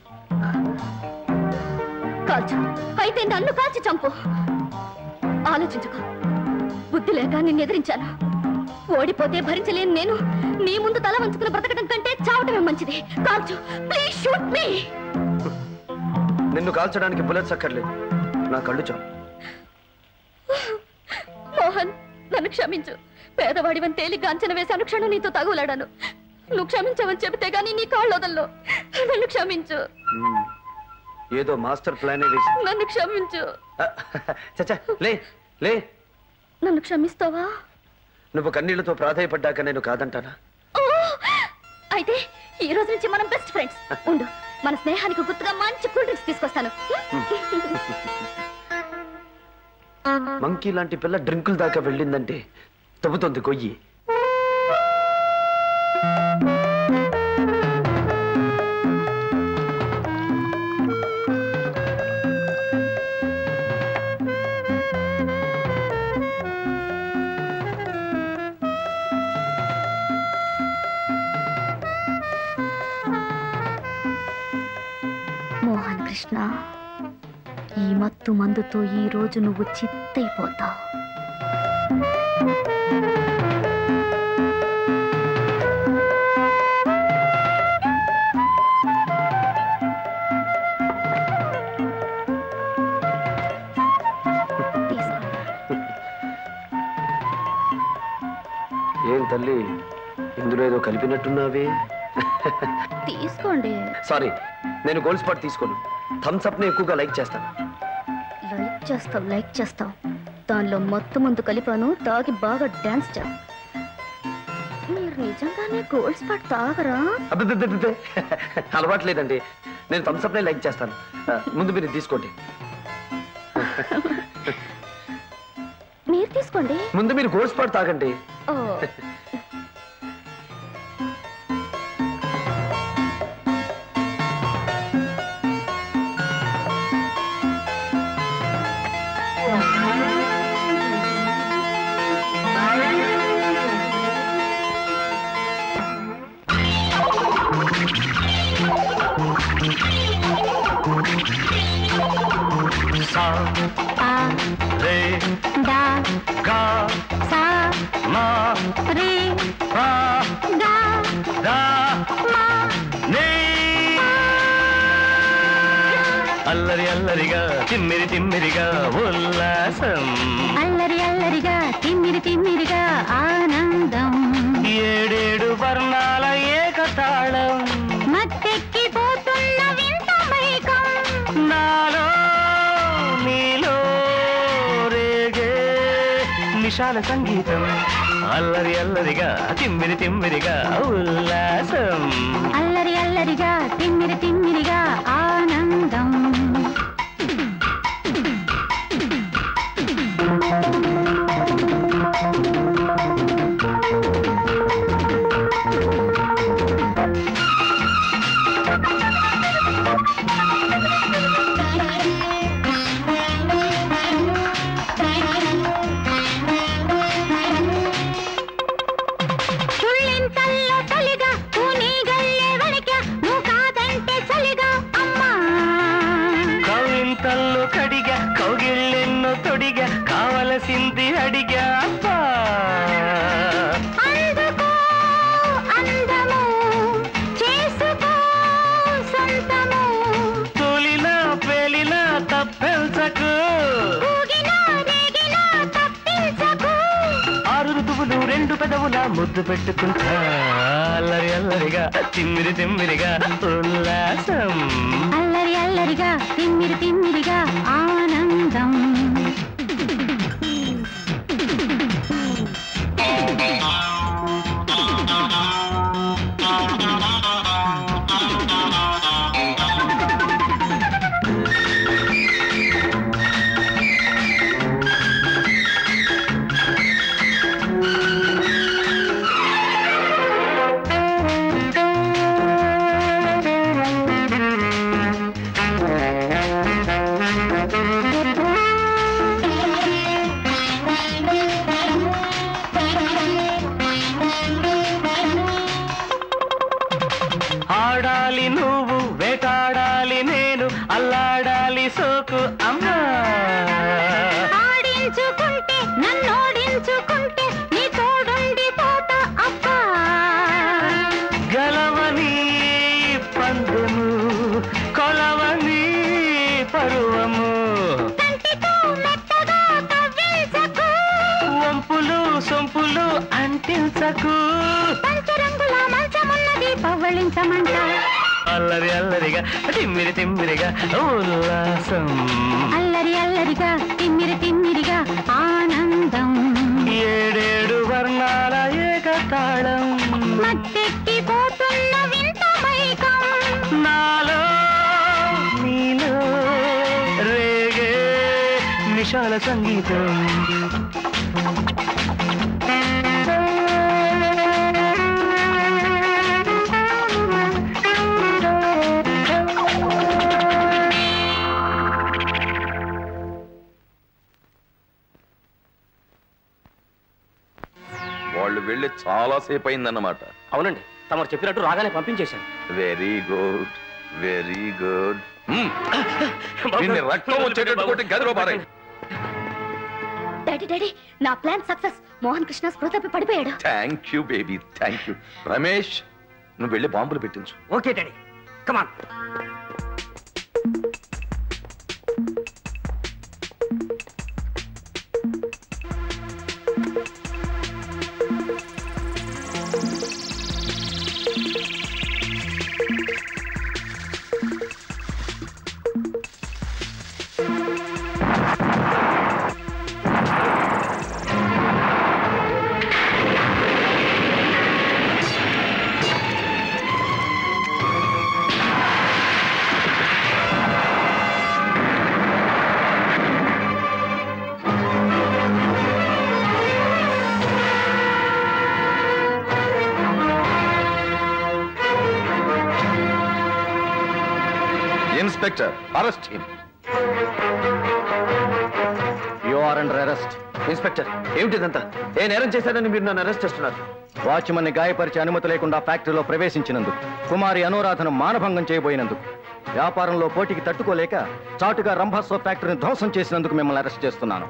కాల్చు. అయితే నన్ను కాల్చి చంపు. ఆలోచించుకో. బుద్ధి లేక నిన్ను ఎదిరించాను. ఓడిపోతే భరించలేను నేను. నీ ముందు తల వంచుకుని బ్రతకడం కంటే చావటమే మంచిది. కాల్చు. Please shoot me. నిన్ను కాల్చడానికి బుల్లెట్స్ అక్కర్లేదు. నా కళ్ళు చాలు. మోహన్, నన్ను క్షమించు. పేదవాడివని తేలిగ్గా అంచనా వేసి అనుక్షణం నీతో తగులాడాను. నువ్వు క్షమించవని చెబితే గానీ నీ కాళ్ళు వదల్లో. నన్ను క్షమించు. ఏదో మాస్టర్ ప్లానే వేసి. నన్ను క్షమించు. చచ్చా, లే లే. నన్ను క్షమిస్తావా? నువ్వు కన్నీళ్లతో ప్రాధాయపడ్డాక నేను కాదంటానా? అయితే ఈ రోజు నుంచి మనం బెస్ట్ ఫ్రెండ్స్. ఉండు, మన స్నేహానికి గుర్తుగా మంచి కూల్ డ్రింక్స్ తీసుకొస్తాను. మంకీ లాంటి పిల్ల డ్రింకుల దాకా వెళ్ళిందంటే తవ్వుతోంది కొయ్యి. మోహన్ కృష్ణ, ఈ మత్తు మందుతో ఈ రోజు నువ్వు చిత్తైపోతావు. ఏం తల్లి, ఇందులో ఏదో కలిపినట్టున్నావే. తీసుకోండి. సారీ, నేను గోల్డ్ స్పాట్ తీసుకోను. థమ్స్ అప్ ని ఎక్కువగా లైక్ చేస్తాను. లైక్ చేస్తావు. దానిలో మొత్తం ముందు కలిపాను. తాగి బాగా డాన్స్ చే. మీరు నిజంగానే గోల్డ్ స్పాట్ తాగరా? అబ్బే, అలవాట్లేదండి. నేను థమ్స్ అప్ నే లైక్ చేస్తాను. ముందు మీరు తీసుకోండి. మీరు తీసుకోండి. ముందు మీరు గోల్డ్ స్పాట్ తాగండి. ఆ రే డా గా సా మా రే పా గా దా మా నీ అల్లరి అల్లరిగా తిమ్మిరి తిమ్మిరిగా ఉల్లాసం అల్లరి అల్లరిగా తిమ్మిరి తిమ్మిరిగా ఆనందం ఏడేడు వర్ణాల ఏకతాళం మత్తెక్కిపోతున్న వింత మైకం నాలో నీలో రేగే నిశాల సంగీతం అల్లరి అల్లరిగా తిమ్మిరి తిమ్మిరిగా ఉల్లాసం అల్లరి అల్లరిగా తిమ్మిరి తిమ్మిరిగా ఆనందం తుళ్ళింతల్లో తొలిగా పూనీగల్లే వణికా నువ్వు కాదంటే చలిగా అమ్మా కవింతల్లో కడిగా కౌగిళ్ళెన్నో తొడిగా కావలసింది అడిగా అబ్బా అందుకో అందము చేసుకో సొంతము తొలినా పేలినా తప్పెల్చకు ఊగినా రేగినా తప్పించకు ఆరు ఋతువులు రెండు పెదవుల ముద్దు పెట్టుకుంటా అల్లరి అల్లరిగా తిమ్మిరి తిమ్మిరిగా ఉల్లాసం అల్లరి అల్లరిగా తిమ్మిరి తిమ్మిరిగా ఆనందం ఆడాలి నువ్వు వేటాడాలి నేను అల్లాడాలి సోకు అమ్మా ఆడించుకుంటే నన్నోడించుకుంటే నీ తోడుండి పోతా అబ్బా గలవని పందుము కొలవని పరువము కంటితో మెత్తగా కవ్వించకు వంపులు సొంపులు అంటించకు పంచరంగుల మంచమున్నది పవ్వళించమంట అల్లరి అల్లరిగా తిమ్మిరి తిమ్మిరిగా ఉల్లాసం అల్లరి అల్లరిగా తిమ్మిరి తిమ్మిరిగా ఆనందం ఏడేడు వర్ణాల ఏకతాళం మత్తెక్కిపోతున్న వింత మైకం నాలో నీలో రేగే నిశాల సంగీతం వాళ్ళు వెళ్ళి చాలా సేపు అయిందన్నమాట. అవునండి, తమరు చెప్పినట్టు రాగానే పంపించేశాను. Very good, very good. రక్తం వచ్చేటట్టు కొట్టి గదిలో పారాయి. డాడీ డాడీ నా ప్లాన్ సక్సెస్. మోహన్ కృష్ణ స్పృహ తప్పి పడిపోయాడు. Thank you baby, thank you. Ramesh, నువ్వు వెళ్ళి బాంబులు పెట్టించు. Okay daddy, come on. Inspector, arrest him. You are under arrest. Inspector, ఏమిటిదంతా? ఏ నేరం చేశారని మీరు నన్ను అరెస్ట్ చేస్తున్నారు? వాచ్మన్ని గాయపరిచి అనుమతి లేకుండా ఫ్యాక్టరీలో ప్రవేశించినందుకు, కుమారి అనురాధను మానభంగం చేయబోయినందుకు, వ్యాపారంలో పోటీకి తట్టుకోలేక చాటుగా రంభాసో ఫ్యాక్టరీని ధ్వంసం చేసినందుకు మిమ్మల్ని అరెస్ట్ చేస్తున్నాను.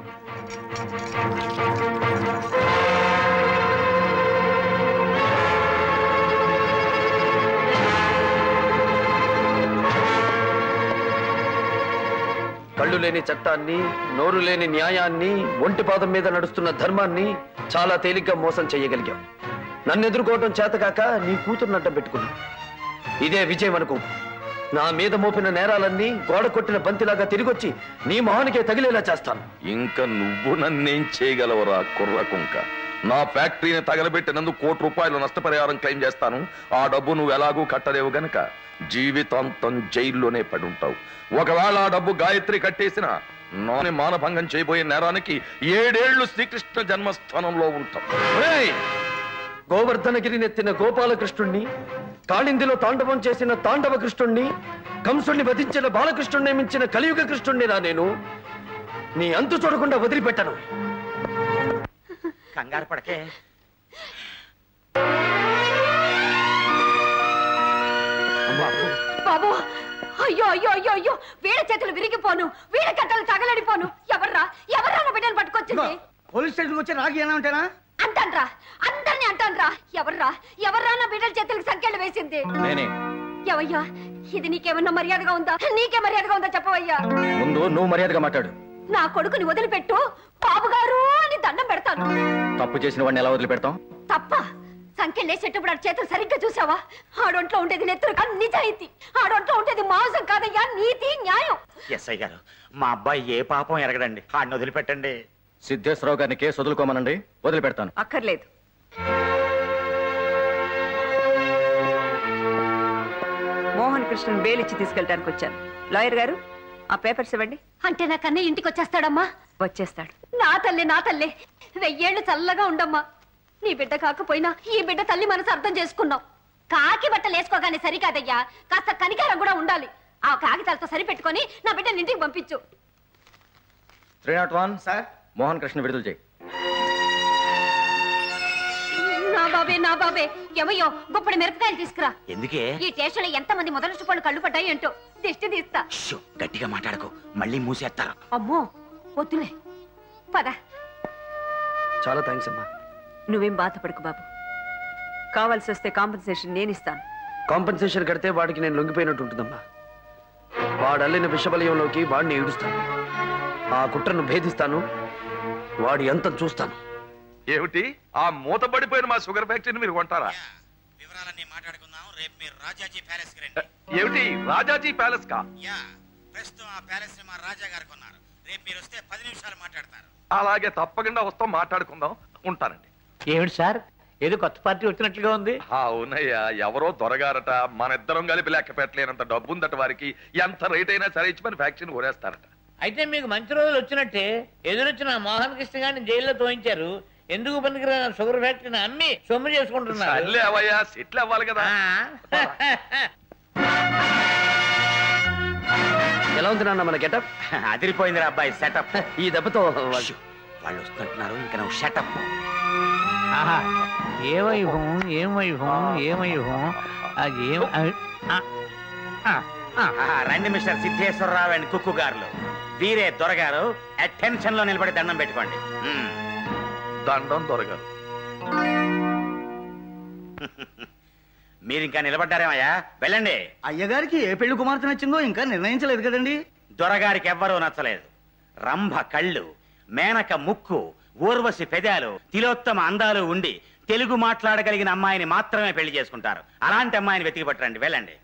కళ్ళు లేని చట్టాన్ని, నోరు లేని న్యాయాన్ని, ఒంటి పాదం మీద నడుస్తున్న ధర్మాన్ని చాలా తేలిగ్గా మోసం చేయగలిగాం. నన్ను ఎదుర్కోవటం చేతకాక నీ కూతురు అడ్డం పెట్టుకున్నా. ఇదే విజయం అనుకో. నా మీద మోపిన నేరాలన్నీ గోడ కొట్టిన బంతిలాగా తిరిగొచ్చి నీ మొహానికే తగిలేలా చేస్తాను. ఇంకా నువ్వు నన్నేం చేయగలవరా కుర్ర కుంక? నా ఫ్యాక్టరీని తగలబెట్టినందుకు ₹1 నష్టపరిహారం క్లెయిమ్ చేస్తాను. ఆ డబ్బు నువ్వు ఎలాగూ కట్టలేవు గనక జీవితాంతం జైల్లోనే పడి ఉంటావు. ఒకవేళ ఆ డబ్బు గాయత్రి కట్టేసిన నాని మానభంగం చేయబోయే నేరానికి 7 ఏళ్లు శ్రీకృష్ణ జన్మస్థానంలో ఉంటాం. గోవర్ధనగిరి నెత్తిన గోపాలకృష్ణుణ్ణి, కాళిందిలో తాండవం చేసిన తాండవ కృష్ణుణ్ణి, కంసుణ్ణి వధించిన బాలకృష్ణుణ్ణి మించిన కలియుగ కృష్ణుణ్ణి రా నేను. నీ అంతు చూడకుండా వదిలిపెట్టను. కంగారు పడకే. బాబు, అయ్యో అయ్యో అయ్యో అయ్యో, వీడ చేతులు విరిగిపోను, వీడ కట్టలు తగలడిపోను. ఎవర్రా నా బిడ్డను పట్టుకొచ్చింది? పోలీస్ స్టేషన్కి వచ్చి నాకు ఏనా ఉంటానా అంటాన్రా, అందరినీ అంటాన్రా. ఎవర్రా నా బిడ్డల చేతులకు సంఖ్యలు వేసింది? నేనే. ఎవయ్యా, ఇది నీకేమన్నా మర్యాదగా ఉందా? నీకే మర్యాదగా ఉందా చెప్పవయ్యా. ముందు నువ్వు మర్యాదగా మాట్లాడు. నా కొడుకుని వదిలిపెట్టు బాబుగారు అని దండం పెడతాను. తప్పు చేసిన వాడిని ఎలా వదిలిపెడతాం? తప్ప సంఖ్యలు వేసేటప్పుడు ఆ చేతులు సరిగ్గా చూసావా? ఆడొంట్లో ఉండేది నెత్తురు కాదు నిజాయితీ, ఆడొంట్లో ఉండేది మాంసం కాదయ్యా నీతి న్యాయం. ఎస్ఐ గారు, మా అబ్బాయి ఏ పాపం ఎరగడండి, ఆడిని వదిలిపెట్టండి. సిద్ధేశ్వరరావు గారిని కేసు వదులుకోమనండి, వదిలిపెడతాను. అక్కర్లేదు. మోహన్ కృష్ణన్ బెయిలిచ్చి తీసుకెళ్ళడానికి వచ్చాను. లాయర్ గారు, ఆ పేపర్స్ ఇవ్వండి. అంటే నా కన్నయ్య ఇంటికి వచ్చేస్తాడమ్మా? వచ్చేస్తాడు. నా తల్లి 1000 ఏళ్ళు చల్లగా ఉండమ్మా. నీ బిడ్డ కాకపోయినా ఈ బిడ్డ తల్లి మనసు అర్థం చేసుకున్నాం. కాకి బట్టలు వేసుకోగానే సరికాదయ్యా, కాస్త కనికారం కూడా ఉండాలి. ఆ కాగితాలతో సరిపెట్టుకొని నా బిడ్డని ఇంటికి పంపించు. 301 సార్, మోహన్ కృష్ణ విడుదల చేయి. నా బాబే ఏమయ్యో, గుప్పడి మిరపకాయలు తీసుకురా. ఎందుకే? ఈ స్టేషన్ లో ఎంతమంది మొదలు పళ్ళు కళ్ళు పడ్డాయి ఏంటో దిష్టి తీస్తా. గట్టిగా మాట్లాడకు, మళ్ళీ మూసేస్తారు. అమ్మో వద్దులే, పద. చాలా థ్యాంక్స్ అమ్మా. నువ్వేం బాధపడకు బాబు, కావాల్సి వస్తే కాంపెన్సేషన్ నేను ఇస్తాను. కాంపెన్సేషన్ కడితే వాడికి నేను లొంగిపోయినట్టు ఉంటుందమ్మా. వాడల్లిన విషబలయంలోకి వాడిని ఈడుస్తాను, ఆ కుట్రను భేదిస్తాను, వాడి అంతం చూస్తాను. ఏమిటి ఆ మూతపడిపోయిన మా షుగర్ ఫ్యాక్టరీని మీరు కొంటారా? వివరాలన్నీ మాట్లాడుకుందాం. రేపు మీరు రాజాజీ ప్యాలెస్ కి రండి. ఏమిటి రాజాజీ ప్యాలెస్ కా? ప్రస్తుతం ఆ ప్యాలెస్ ని మా రాజా గారు కొన్నారు. రేపు మీరు వస్తే 10 నిమిషాలు మాట్లాడతారు. అలాగే తప్పకుండా వస్తాం, మాట్లాడుకుందాం. ఉంటానండి. ఏమిటి సార్, ఏదో కొత్త పార్టీ వచ్చినట్లుగా ఉంది? అవునయ్యా, ఎవరో దొరగారట, మన ఇద్దరం కలిపి లెక్క పెట్టలేనంత డబ్బు ఉందట వారికి. ఎంత రేట్ అయినా సరే ఇచ్చి మన ఫ్యాక్టరీని కొనేస్తారట. అయితే మీకు మంచి రోజులు వచ్చినట్టే. ఎదురొచ్చిన మోహన్ కృష్ణ గారిని జైల్లో తోయించారు. ఎందుకు పనికిరా షుగర్ ఫ్యాక్టరీని అమ్మి సొమ్ము చేసుకుంటున్నారు. సెటిల్ అవ్వాలి కదా. ఎలా ఉంది నాన్న మన గెటప్? అదిరిపోయిందిరా అబ్బాయి సెటప్. ఈ దెబ్బతో వాళ్ళు వస్తున్నట్టున్నారు, ఇంకా నువ్వు షటప్. ఏ వైభవం, ఏం వైభవం, ఏం వైభవం. అది రండి మిస్టర్ సిద్ధేశ్వరరావు అండ్ కుక్కు గారులు. వీరే దొరగారు. అటెన్షన్ లో నిలబడి దండం పెట్టుకోండి. దండం దొరగారు. మీరు ఇంకా నిలబడ్డారేమయ్యా, వెళ్ళండి. అయ్యగారికి ఏ పెళ్లి కుమార్తె నచ్చిందో ఇంకా నిర్ణయించలేదు కదండి. దొరగారికి ఎవ్వరూ నచ్చలేదు. రంభ కళ్ళు, మేనక ముక్కు, ఊర్వశి పెదాలు, తిలోత్తమ అందాలు ఉండి తెలుగు మాట్లాడగలిగిన అమ్మాయిని మాత్రమే పెళ్లి చేసుకుంటారు. అలాంటి అమ్మాయిని వెతికి పట్టరండి, వెళ్ళండి.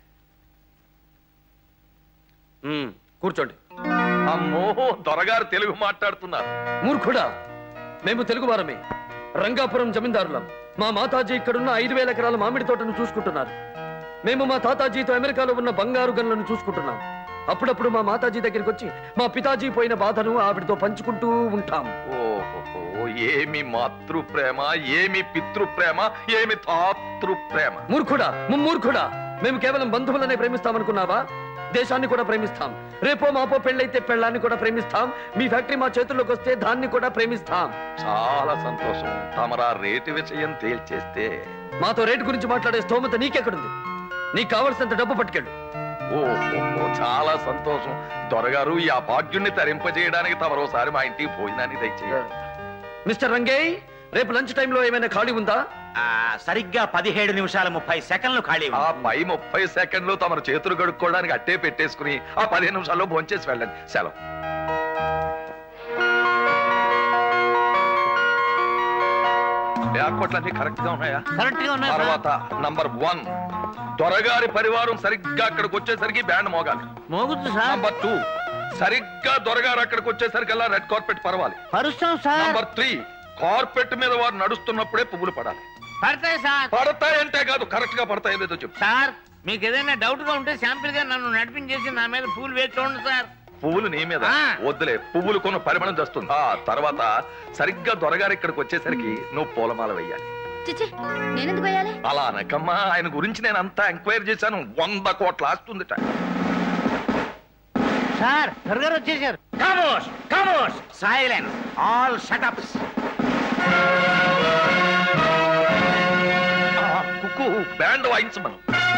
కూర్చోండి. అమ్మో, దొరగారు తెలుగు మాట్లాడుతున్నారు. మూర్ఖుడా, మేము తెలుగు వారమే. రంగాపురం జమీందారులం. మా మాతాజీ ఇక్కడున్న 5000 ఎకరాల మామిడి తోటను చూసుకుంటున్నారు. మేము మా తాతాజీతో అమెరికాలో ఉన్న బంగారు గనులను చూసుకుంటున్నాం. అప్పుడప్పుడు మా మాతాజీ దగ్గరికి వచ్చి మా పితాజీ పోయిన బాధను ఆవిడతో పంచుకుంటూ ఉంటాం. ఓహో, ఏమి మాతృ ప్రేమ, ఏమి పితృ ప్రేమ, ఏమి తాతృ ప్రేమ. మూర్ఖుడా, ముమ్మూర్ఖుడా, మేము కేవలం బంధువులనే ప్రేమిస్తామనుకున్నావా? దేశాన్ని కూడా ప్రేమిస్తాం. రేపో మాపో పెళ్ళైతే పెళ్ళాన్ని కూడా ప్రేమిస్తాం. మీ ఫ్యాక్టరీ మా చేతుల్లోకి వస్తే దాన్ని కూడా ప్రేమిస్తాం. చాలా సంతోషం. తమరా రేటు విషయం తేల్చేస్తే. మాతో రేటు గురించి మాట్లాడే స్తోమత నీకెక్కడుంది? నీకు కావలసినంత డబ్బు పట్టుకెళ్ళు. ఓహో చాలా సంతోషం. దొరగారు ఈ అభాగ్యుణ్ణి తరింపజేయడానికి తమరోసారి మా ఇంటికి భోజనాన్ని దయచేయాలి. మిస్టర్ రంగేయ్, రేపు లంచ్ టైంలో ఏమైనా ఖాళీ ఉందా? సరిగ్గా 17 నిమిషాల 30 సెకండ్లు ఖాళీ. ఆ పై 30 సెకండ్లు తమరు చేతులు కడుక్కోవడానికి అట్టే పెట్టేసుకుని ఆ 15 నిమిషాల్లో భోంచేసి వెళ్ళండి. సెలవు. ఏర్పాట్లన్నీ కరెక్ట్ గా ఉన్నాయా? కరెక్ట్ గా ఉన్నాయి. తర్వాత నంబర్ 1, దొరగారి పరివారం సరిగ్గా అక్కడికి వచ్చేసరికి బ్యాండ్ మోగాలి. మోగుతుంది సార్. నంబర్ 2, సరిగ్గా దొరగారు అక్కడికి వచ్చేసరికల్లా రెడ్ కార్పెట్ పరవాలి. పరుస్తాం సార్. నంబర్ 3, కార్పెట్ మీద వారు నడుస్తున్నప్పుడే పువ్వులు పడాలి. పడతాయి సార్. పడతాయంటే కాదు, కరెక్ట్ గా పడతాయి లేదో చెప్పు. సార్ మీకు ఏదైనా డౌట్ గా ఉంటే శాంపిల్ గా నన్ను నడిపించేసి నా మీద పూలు వేసి చూడండి సార్. పువ్వులు నీ మీద వద్దులే, పువ్వులు కొన్న పరిమాణం చేస్తుంది. ఆ తర్వాత సరిగ్గా దొరగారు ఇక్కడికి వచ్చేసరికి నువ్వు పూలమాల వెయ్యాలి. చిచి నేనెందుకు వేయాలి? అలా అనకమ్మా, ఆయన గురించి నేను అంతా ఎంక్వైరీ చేశాను. 100 కోట్ల ఆస్తుందిట. సార్ దొరగారు వచ్చేసారు. ఖమోష్ ఖమోష్, silence, all shut ups. Kukku band వాయించమను.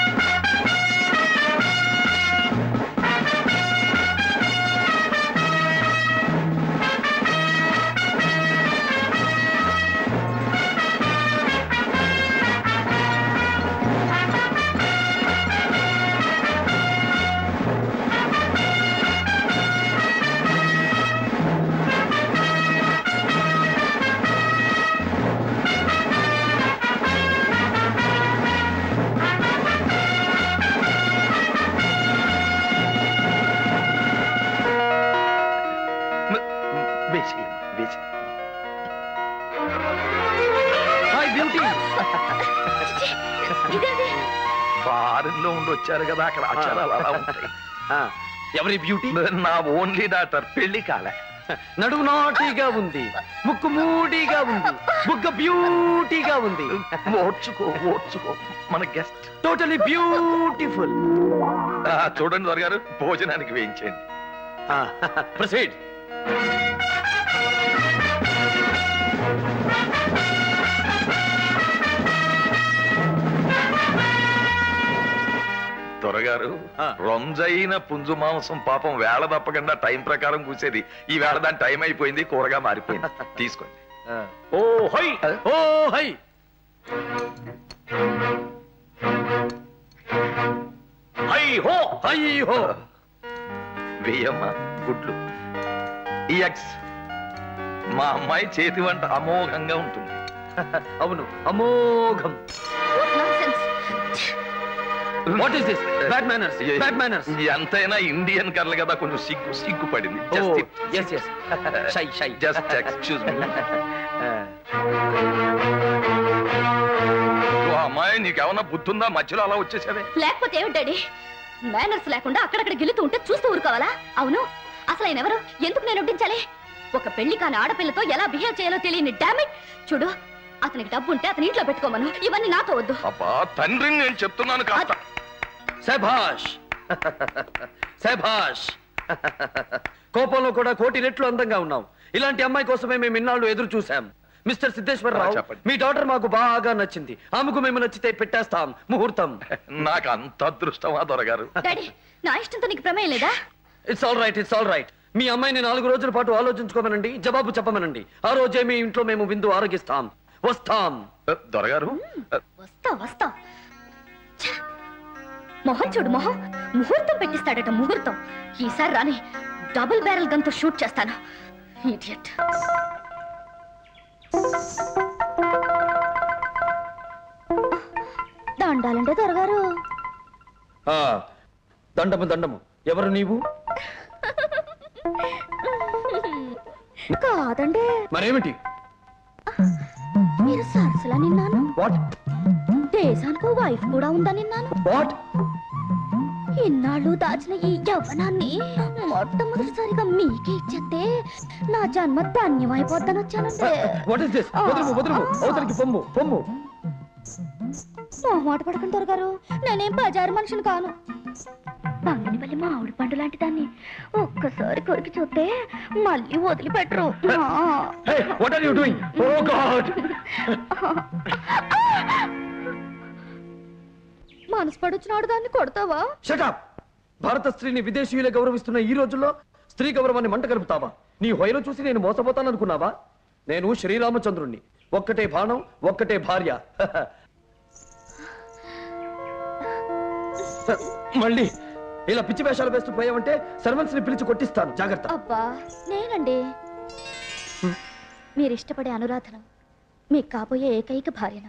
ఫారెన్లో ఉండి వచ్చారు కదా, అక్కడ ఆచారాలు అలా ఉంటాయి. ఎవరి బ్యూటీ? నా ఓన్లీ డాటర్. పెళ్లి కాలే. నడుము నాటిగా ఉంది, ముక్కు మూడిగా ఉంది, బుగ్గ బ్యూటీగా ఉంది. ఓడ్చుకో ఓడ్చుకో, మన గెస్ట్ టోటలీ బ్యూటిఫుల్. చూడండి దొరగారు, భోజనానికి వేయించండి. ప్రొసీడ్. దొరగారు, రొంజైన పుంజు మాంసం పాపం వేళ తప్పకుండా టైం ప్రకారం కూసేది. ఈ వేళ దాని టైం అయిపోయింది, కూరగా మారిపోయింది. తీసుకోండి. ఓ హై ఓ హై. హై హో హై హో. వేయమ్మా గుడ్లు. ఈ ఎగ్స్. మా అమ్మాయి చేతి వంట అమోఘంగా ఉంటుంది. అవును, అమోఘం. What is this? Bad manners, bad manners. ఎంతైనా ఇండియన్ కర్లు కదా, కొంచెం సిగ్గు పడింది. Shy shy. Just excuse me. అమ్మాయి, నీకేమన్నా బుద్ధుందా? మధ్యలో అలా వచ్చేసావే. లేకపోతే ఏమిటి డాడీ? మేనర్స్ లేకుండా అక్కడక్కడ గిలుతూ ఉంటే చూస్తూ ఊరుకోవాలా? అవును, అసలు ఆయన ఎవరు? ఎందుకు నేను వడ్డించాలి? ఒక పెళ్లి కాని ఆడపిల్లతో ఎలా బిహేవ్ చేయాలో తెలియని డామిట్. చూడు, అతనికి డబ్బు ఉంటే అతని ఇంట్లో పెట్టుకోమను. ఇవన్నీ నాతో వద్దు. అబ్బా తండ్రి, నేను చెప్తున్నాను కాస్త. శభాష్ శభాష్. కోపంలో కూడా 1,00,00,000 రెట్లు అందంగా ఉన్నావు. ఇలాంటి అమ్మాయి కోసమే మేము ఇన్నాళ్ళు ఎదురు చూసాం. మిస్టర్ సిద్ధేశ్వరరావు, మీ డాటర్ మాకు బాగా నచ్చింది. ఆమెకు మేము నచ్చితే పెట్టేస్తాం ముహూర్తం. నాకు అంత అదృష్టమా దొరగారు? డాడీ, నా ఇష్టంతో నీకు ప్రమేయం లేదా? It's all right, it's all right. మీ అమ్మాయిని 4 రోజుల పాటు ఆలోచించుకోమనండి, జవాబు చెప్పమనండి. ఆ రోజే మీ ఇంట్లో మేము విందు ఆరగిస్తాం. వస్తాం. దొరగారు, వస్తా వస్తా. మొహం చూడు, మొహం. ముహూర్తం పెట్టిస్తాడట, ముహూర్తం. ఈసారి రాని డబుల్ బ్యారెల్ గన్తో షూట్ చేస్తాను. ఇడియట్. దండాలంటే దొరగారు. దండము దండము. ఎవరు నీవు? కాదండి. మరేమిటి? మీరు సరసలా నిన్నాను. వాట్? దేశానికి వైఫ్ కూడా ఉందా నిన్నాను. వాట్? ఇన్నాళ్ళు దాచిన ఈ యవ్వనాన్ని మొట్టమొదటిసారిగా మీకే ఇచ్చేస్తే నా జన్మ ధన్యమైపోద్దని వచ్చానండి. What is this? వదలుము వదలుము, అవతలికి పొమ్ము పొమ్ము. మాట పడకండి దొరగారు, నేనేం బజారు మనిషిని కాను. బంగినపల్లి మామిడి పండు లాంటి దాన్ని ఒక్కసారి కొరికి చూస్తే మళ్ళీ వదిలిపెట్టరు. What are you doing? Oh God! మనసు పడొచ్చినాడు దాన్ని కొడతావా? Shut up. భారత స్త్రీని విదేశీయులే గౌరవిస్తున్న ఈ రోజుల్లో స్త్రీ గౌరవాన్ని మంట కలుపుతావా? నీ హొయలు చూసి నేను మోసపోతాననుకున్నావా? నేను శ్రీరామచంద్రుణ్ణి. ఒక్కటే బాణం, ఒక్కటే భార్య. మళ్ళీ ఇలా పిచ్చి వేషాలు వేస్తూ పోయావంటే సర్వెంట్స్ ని పిలిచి కొట్టిస్తాను. జాగ్రత్త. అబ్బా నేనండి మీరు ఇష్టపడే అనురాధను, మీకు కాబోయే ఏకైక భార్యను.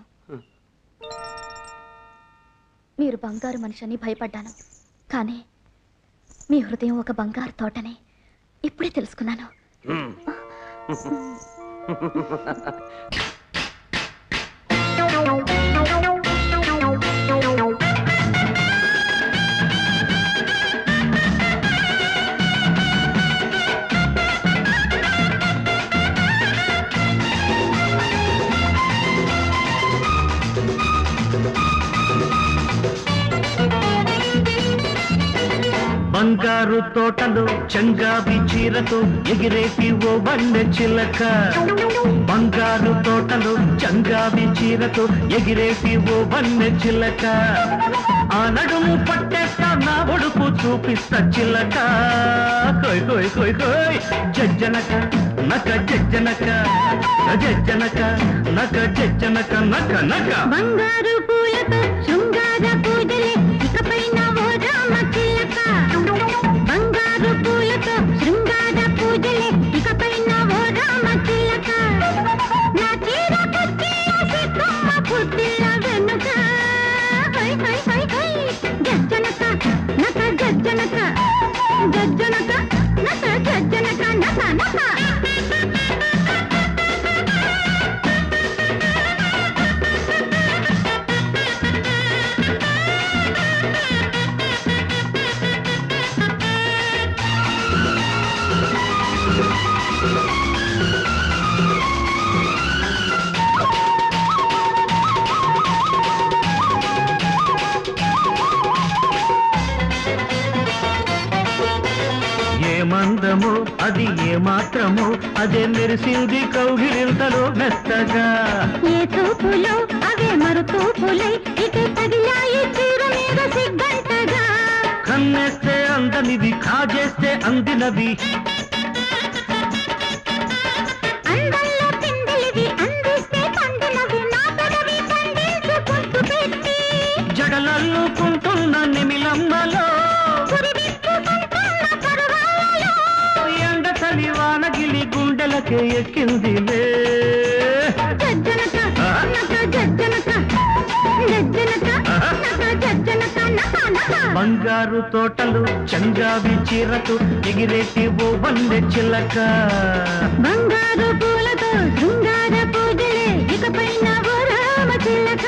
మీరు బంగారు మనిషిని భయపడ్డాను, కానీ మీ హృదయం ఒక బంగారు తోటని ఇప్పుడే తెలుసుకున్నాను. బంగారు తోటలో చంగావి చీరతో ఎగిరేటి ఓ వన్నె చిలక. బంగారు తోటలో చంగావి చీరతో ఎగిరేటి ఓ వన్నె చిలక. ఆ నడుము పట్టేస్తా నా ఒడుపు చూపిస్తా చిలక. కోయ్ కోయ్ కోయ్ కోయ్ జజ్జనక నక జజ్జనక జజ్జనక నక జజ్జనక నక నక. బంగారు పూలతో శృంగార పూజలే ఇకపైన ఓ రామ చిలక. బంగారు పూలతో శృంగార పూజలే ఇకపైన ఓ రామ చిలక. నా చీర కుచ్చిళ్ళ సిద్ధమ్మ పుట్టిళ్ళ వెనుక. హై హై హై హై జజ్జనక నక జజ్జనక జజ్జనక నక జజ్జనక నక నక. మందము అది ఏ మాత్రము అదే మెరిసింది కౌగిలింతలో మెత్తగా. ఏ తూపులో అవే మరు తూపులై ఇటు తగిలాయి చీర మీద సిగ్గంటగా. కన్నేస్తే అందనివి కాజేస్తే అందినవి. అందంలో పిందెలివి అందిస్తే పండినవి. నా పెదవి పండించుకుంటూ పెట్టి జడలల్లుకుంటున్న నిమిలమ్మలో ఎండ చలి వానగిలి గుండెలకే ఎక్కిందిలే. బంగారు తోటలు చంగావి చీరతో ఎగిరేటి ఓ వన్నె చిలక. బంగారు పూలతో శృంగార పూజలే ఇకపైన ఓ రామ చిలక.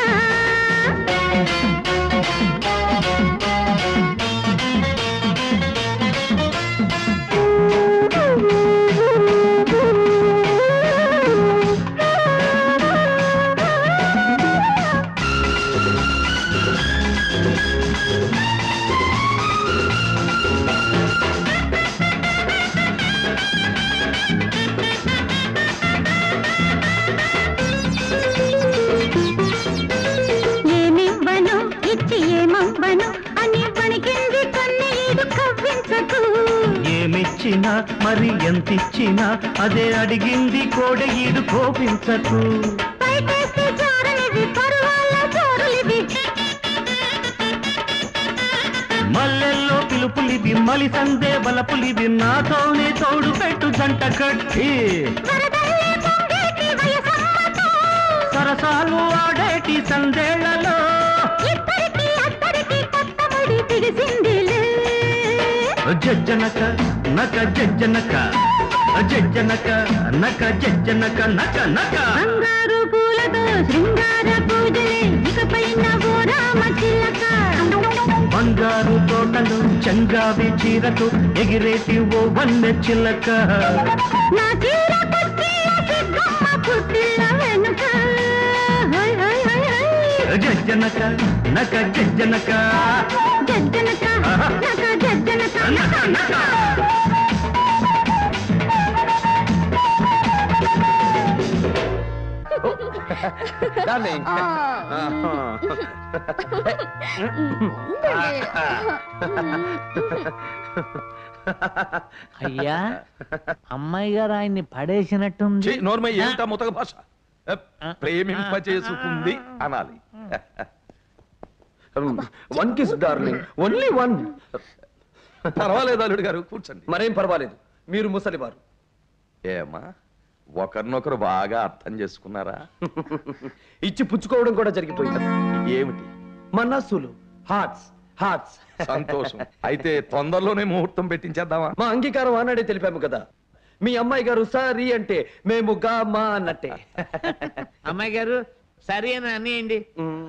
ఏమిచ్చినా మరి ఎంతిచ్చినా అదే అడిగింది కోడెయీడు కోపించకు. మల్లెల్లో పిలుపులివి మలి సందే బలపులివి నాతోనే తోడు పెట్టు జంట కట్టి. సరసాలు ఆడేటి సందేళ్లలో జజ్జనక నక జజ్జనక జజ్జనక నక జజ్జనక నక నక. బంగారు పూలతో శృంగార పూజలే ఇకపైన ఓ రామ చిలక. బంగారు తోటలు చంగావి చీరతో ఎగిరేటి ఓ వన్నె చిలక. నా చీర కుచ్చిళ్ళ సిద్ధమ్మ పుట్టిళ్ళ వెనుక. హై హై హై హై జజ్జనక నక జజ్జనక జజ్జనక నక జజ్జనక నక నక. డార్లింగ్. అయ్యా అమ్మాయి గారు ఆయన్ని పడేసినట్టుంది. నోర్మయ్య ఏమిటా ముతక భాష? ప్రేమింపచేసుకుంది అనాలి. One kiss darling, only one. పర్వాలేదు అల్లుడు గారు, కూర్చోండి. మరేం పర్వాలేదు, మీరు ముసలివారు. ఏమా ఒకరినొకరు బాగా అర్థం చేసుకున్నారా? ఇచ్చి పుచ్చుకోవడం కూడా జరిగిపోయింది. ఏమిటి? మనస్సులు, హార్ట్స్ హార్ట్స్. సంతోషం. అయితే తొందరలోనే ముహూర్తం పెట్టించేద్దామా? మా అంగీకారం ఆనాడే తెలిపాము కదా. మీ అమ్మాయి గారు సారీ అంటే మేము గా మా అన్నట్టే. అమ్మాయి గారు సరే అని అనేయండి.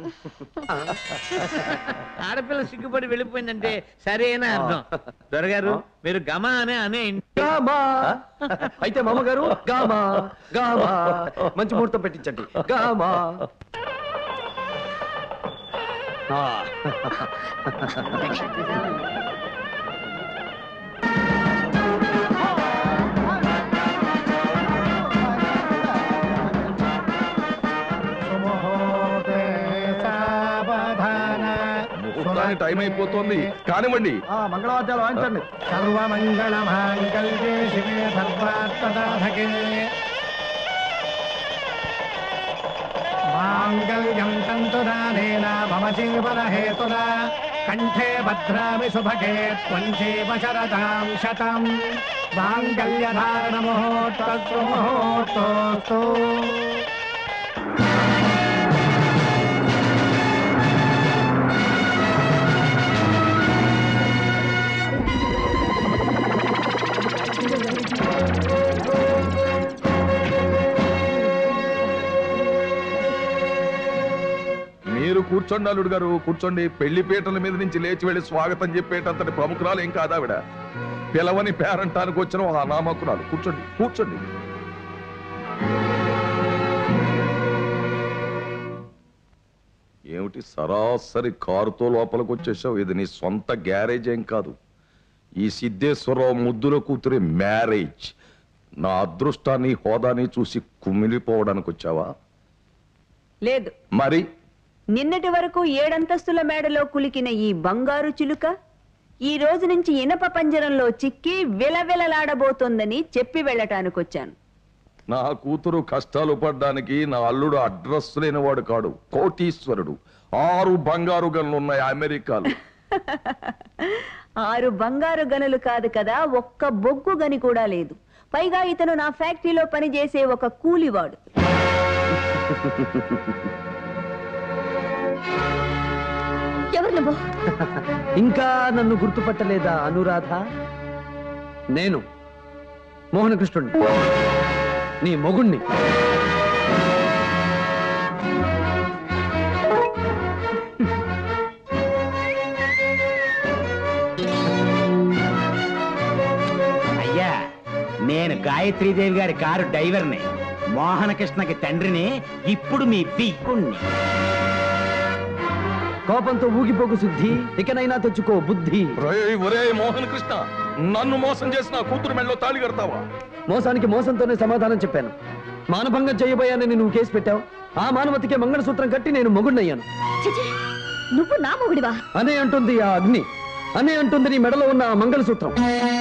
ఆడపిల్ల సిగ్గుపడి వెళ్ళిపోయిందంటే సరే అని అర్థం. దొరగారు మీరు గమా అనే అనేయండి. గామా. అయితే మామగారు గామా గామా. మంచి ముహూర్తం పెట్టించండి. గామా. ముహూర్తానికి టైం అయిపోతుంది, కానివ్వండి. మంగళవాద్యాలు వాయించండి. సర్వమంగళ మాంగళ్యే శివే సర్వార్థసాధకే మాంగళ్యం తంతునానేన మమ జీవన హేతునా కంఠే భద్రామి శుభగే త్వం జీవ శరదాం శతం మాంగళ్యధారణ ముహూర్తస్తు ముహూర్తోస్తు. మీరు కూర్చోండి అల్లుడు గారు, కూర్చోండి. పెళ్లి పీటల మీద నుంచి లేచి వెళ్లి స్వాగతం చెప్పేటంతటి ప్రముఖురాలు ఏం కాదావిడ. పిలవని పేరంటానికి వచ్చిన ఆ నామకురాలు. కూర్చోండి కూర్చోండి. ఏమిటి సరాసరి కారుతో లోపలికి వచ్చేసావు? ఇది నీ సొంత గ్యారేజ్ ఏం కాదు. ఈ సిద్ధేశ్వరరావు ముద్దుల కూతురి మ్యారేజ్. నా అదృష్టాన్ని హోదాని చూసి కుమిలిపోవడానికి వచ్చావా? లేదు. మరి నిన్నటి వరకు 7 అంతస్తుల మేడలో కులికిన ఈ బంగారు చిలుక ఈ రోజు నుంచి ఇనప పంజరంలో చిక్కి విలవిలలాడబోతోందని చెప్పి వెళ్ళటానికొచ్చాను. నా కూతురు కష్టాలు పడ్డానికి నా అల్లుడు అడ్రస్ లేనివాడు కాడు, కోటీశ్వరుడు. 6 బంగారు గనులున్నాయి అమెరికాలో. 6 బంగారు గనులు కాదు కదా, ఒక్క బొగ్గు గని కూడా లేదు. పైగా ఇతను నా ఫ్యాక్టరీలో పనిచేసే ఒక కూలివాడు. ఎవరు నువ్వు? ఇంకా నన్ను గుర్తుపట్టలేదా అనురాధ? నేను మోహనకృష్ణుడిని, నీ మొగుణ్ణి. అయ్యా నేను గాయత్రీదేవి గారి కారు డ్రైవర్ని, మోహనకృష్ణకి తండ్రిని, ఇప్పుడు మీ పిక్కుణ్ణి. కోపంతో ఊగిపోకు సిద్ధి, ఇకనైనా తెచ్చుకో బుద్ధి. ఒరే మోహన్ కృష్ణ, నన్ను మోసం చేసిన కూతురు మెళ్ళలో తాళి కడతావా? మోసానికి మోసంతోనే సమాధానం చెప్పాను. మానభంగం చేయబోయానని నువ్వు కేసు పెట్టావు. ఆ మానవతికే మంగళసూత్రం కట్టి నేను మొగుడినయ్యాను. నువ్వు నా మొగుడివా? అనే అంటుంది ఆ అగ్ని, అనే అంటుంది నీ మెడలో ఉన్న ఆ మంగళసూత్రం.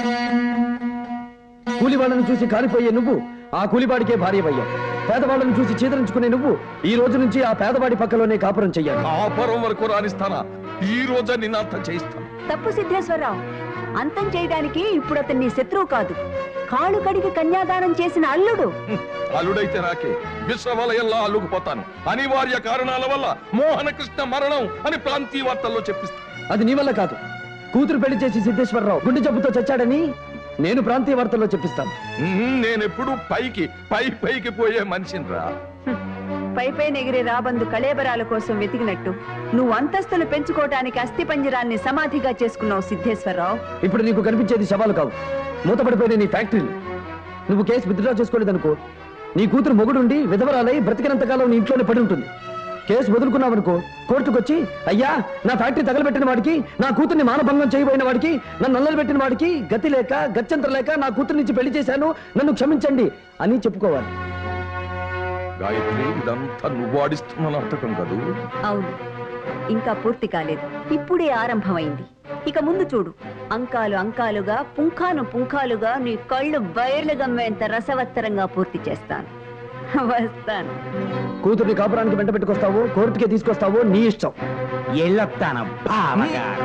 కూలివాళ్ళను చూసి కాలిపోయే నువ్వు ఆ కూలివాడికే భార్యవయ్యావు. పేదవాళ్ళను చూసి చీదరించుకునే నువ్వు ఈ రోజు నుంచి ఆ పేదవాడి పక్కలోనే కాపురం చెయ్యాలి. కాపురం వరకు రానిస్తానా? ఈ రోజే నిన్ను అంతం చేయిస్తాను. తప్పు సిద్ధేశ్వరరావు. అంతం చేయడానికి ఇప్పుడు అతన్ని శత్రువు కాదు, కాళ్ళు కడిగి కన్యాదానం చేసిన అల్లుడు. అల్లుడైతే నాకే విశ్వవలయంలా అల్లుకుపోతాను. అనివార్య కారణాల వల్ల మోహనకృష్ణ మరణం అని ప్రాంతీయ వార్తల్లో చెప్పిస్తాను. అది నీ వల్ల కాదు. కూతురు పెళ్లి చేసి సిద్ధేశ్వరరావు గుండె జబ్బుతో చచ్చాడని నేను ప్రాంతీయ వార్తల్లో చెప్పిస్తాను. నేనెప్పుడు పైకి పోయే మనిషిని రా. పైపై ఎగిరే రాబందు కళేబరాల కోసం వెతికినట్టు నువ్వు అంతస్తులు పెంచుకోవటానికి అస్థిపంజరాన్ని సమాధిగా చేసుకున్నావు సిద్ధేశ్వరరావు. ఇప్పుడు నీకు కనిపించేది శవాలు కావు, మూతపడిపోయిన నీ ఫ్యాక్టరీలు. నువ్వు కేసు విత్డ్రా చేసుకోలేదనుకో, నీ కూతురు మొగుడుండి విధవరాలై బ్రతికినంతకాలం నీ ఇంట్లోనే పడి ఉంటుంది. కేసు వదులుకున్నావనుకో, కోర్టుకొచ్చి అయ్యా నా ఫ్యాక్టరీ తగలబెట్టిన వాడికి, నా కూతుర్ని మానభంగం చేయబోయిన వాడికి, నన్ను నల్లలు పెట్టిన వాడికి గతి లేక గత్యంతరం లేక నా కూతురు నుంచి పెళ్లి చేశాను, నన్ను క్షమించండి అని చెప్పుకోవాలి. గాయత్రి, ఇదంతా నువ్వు ఆడిస్తున్న నాటకం కదూ? అవును, ఇంకా పూర్తి కాలేదు, ఇప్పుడే ఆరంభమైంది. ఇక ముందు చూడు, అంకాలు అంకాలుగా, పుంఖాను పుంఖాలుగా నీ కళ్ళు బయర్లు గమ్మేంత రసవత్తరంగా పూర్తి చేస్తాను. వస్తాను. కూతుర్ని కాపురానికి వెంట పెట్టుకొస్తావో కోర్టుకే తీసుకొస్తావో నీ ఇష్టం. ఎల్లొత్తాను బావగారు.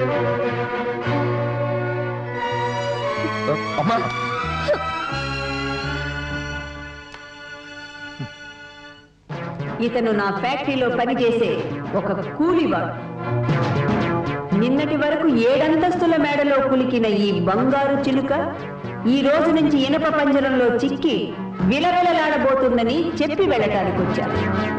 అమ్మా, ఇతను నా ఫ్యాక్టరీలో పనిచేసే ఒక కూలివాడు. నిన్నటి వరకు 7 అంతస్తుల మేడలో కులికిన ఈ బంగారు చిలుక ఈ రోజు నుంచి ఇనప పంజరంలో చిక్కి విలవిలలాడబోతుందని చెప్పి వెళ్ళటానికి వచ్చాను.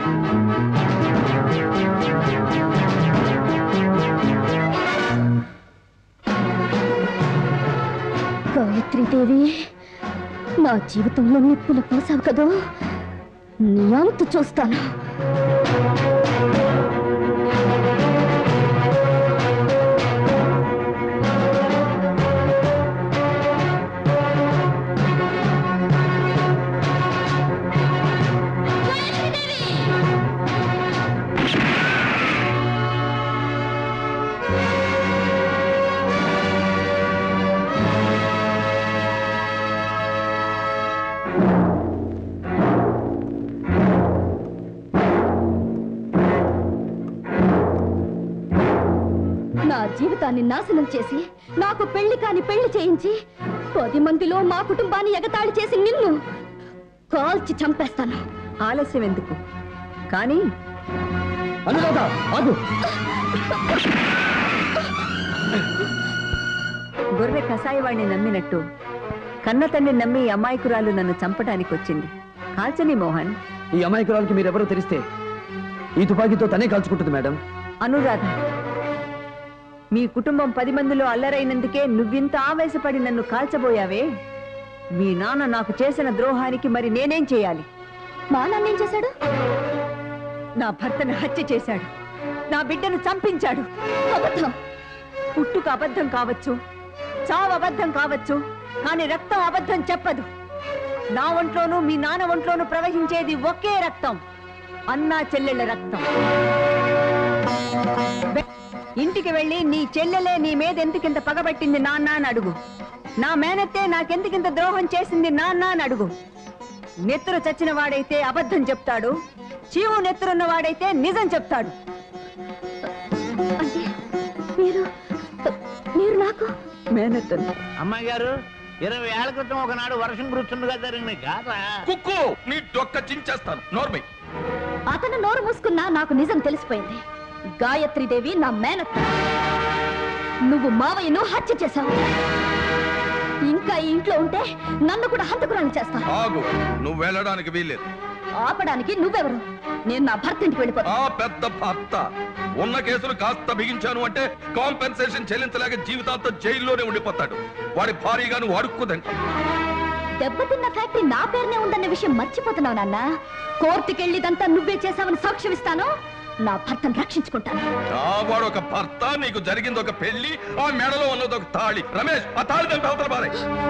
గాయత్రీదేవి, నా జీవితంలో నిప్పులు పోసావు కదూ, నీ అంతు చూస్తాను. జీవితాన్ని నాశనం చేసి నాకు పెళ్లి కాని పెళ్లి చేయించి 10 మందిలో మా కుటుంబాన్ని ఎగతాళి చేసి నిన్ను కాల్చి చంపేస్తాను. ఆలస్యం ఎందుకు? కానీ గొర్రె కసాయివాణ్ణి నమ్మినట్టు కన్న తండ్రి నమ్మి ఈ అమాయకురాలు నన్ను చంపడానికి వచ్చింది. కాల్చని మోహన్. ఈ అమాయకురాలకి మీరెవరో తెలిస్తే ఈ తుపాకీతో తనే కాల్చుకుంటుంది మేడం. అనురాధ, మీ కుటుంబం 10 మందిలో అల్లరైనందుకే నువ్వింత ఆవేశపడి నన్ను కాల్చబోయావే. మీ నాన్న నాకు చేసిన ద్రోహానికి మరి నేనేం చేయాలి? మా నాన్న ఏం చేశాడు? నా భర్తను హత్య చేశాడు, నా బిడ్డను చంపించాడు. అబద్ధం. పుట్టుక అబద్ధం కావచ్చు, చావు అబద్ధం కావచ్చు, కానీ రక్తం అబద్ధం చెప్పదు. నా ఒంట్లోనూ మీ నాన్న ఒంట్లోనూ ప్రవహించేది ఒకే రక్తం, అన్నా చెల్లెళ్ళ రక్తం. ఇంటికి వెళ్ళి నీ చెల్లెలే నీ మీద ఎందుకింత పగబట్టింది నాన్న అని అడుగు. నా మేనత్తే నాకెందుకింత ద్రోహం చేసింది నాన్న అని అడుగు. నెత్తురు చచ్చిన వాడైతే అబద్ధం చెప్తాడు, చీవు నెత్తురున్న వాడైతే నిజం చెప్తాడు. మీరు నాకు మేనత్తను. అమ్మాయి గారు, 20 ఏళ్ల క్రితం ఒకనాడు వర్షం కురుచుండగా జరిగిన గాథ. కుక్కు, నీ డొక్క చించేస్తాను. నోర్మై. అతను నోరు మూసుకున్నా నాకు నిజం తెలిసిపోయింది. గాయత్రీదేవి నా మేనత్త. నువ్వు మావయ్యను హత్య చేశావు. ఇంకా ఈ ఇంట్లో ఉంటే నన్ను కూడా హంతకురాలు చేస్తాను. ఆగు, నువ్వు వెళ్ళడానికి వీల్లేదు. ఆపడానికి నువ్వెవరు? నేను నా భర్త ఇంటికి వెళ్ళిపోతా. ఆ పెద్ద భర్త ఉన్న కేసులు కాస్త బిగించాను అంటే కాంపెన్సేషన్ చెల్లించలేక జీవితాంతం జైల్లోనే ఉండిపోతాడు. వాడి భారీగా నువ్వు అడుక్కుదంట. దెబ్బతిన్న ఫ్యాక్టరీ నా పేరునే ఉందన్న విషయం మర్చిపోతున్నావు నాన్న. కోర్టుకెళ్ళిదంతా నువ్వే చేశావని సాక్ష్యం ఇస్తాను. నా భర్తను రక్షించుకుంటాను. వాడు ఒక భర్త, నీకు జరిగింది ఒక పెళ్లి, ఆ మెడలో ఉన్నది ఒక తాళి. రమేష్, ఆ తాళి దాని అవతల పారే.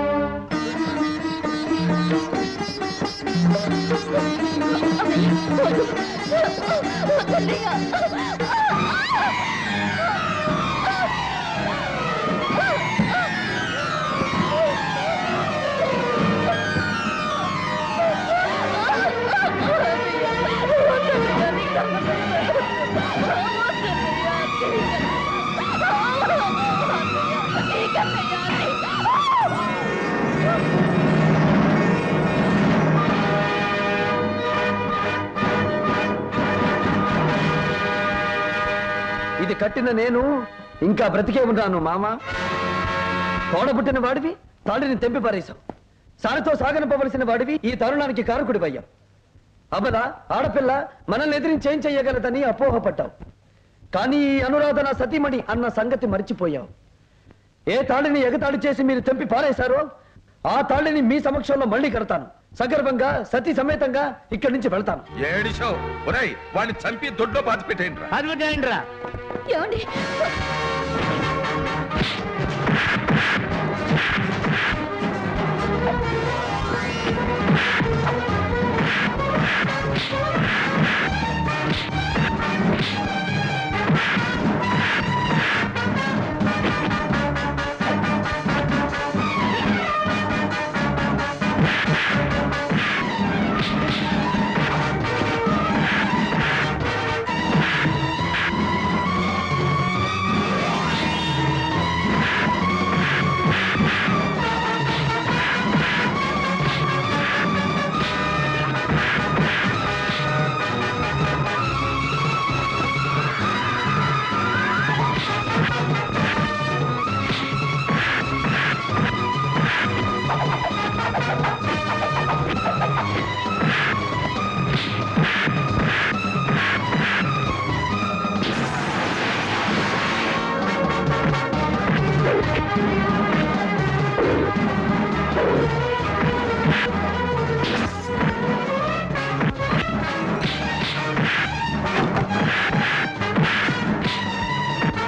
ఇది కట్టిన నేను ఇంకా బ్రతికే ఉన్నాను మామ. తోడబుట్టిన వాడివి తాడిని తెంపి పారేశావు. సారితో సాగనంపవలసిన వాడివి ఈ తరుణానికి కారకుడివయ్యావు. అబల ఆడపిల్ల మనల్ని ఎదిరించి ఏం చెయ్యగలదని అపోహపడ్డావు. కానీ ఈ అనురాధ నా సతీమణి అన్న సంగతి మర్చిపోయావు. ఏ తాళిని ఎగతాళి చేసి మీరు తెంపి పారేశారో ఆ తాళిని మీ సమక్షంలో మళ్ళీ కడతాను. సగర్వంగా సతీ సమేతంగా ఇక్కడి నుంచి వెళ్తాను. ఏడిశావు. ఒరేయ్, వాడిని చంపి దొడ్లో బాచిపెట్టేయండిరా. బాచిపెట్టేయండిరా. ఏమండి?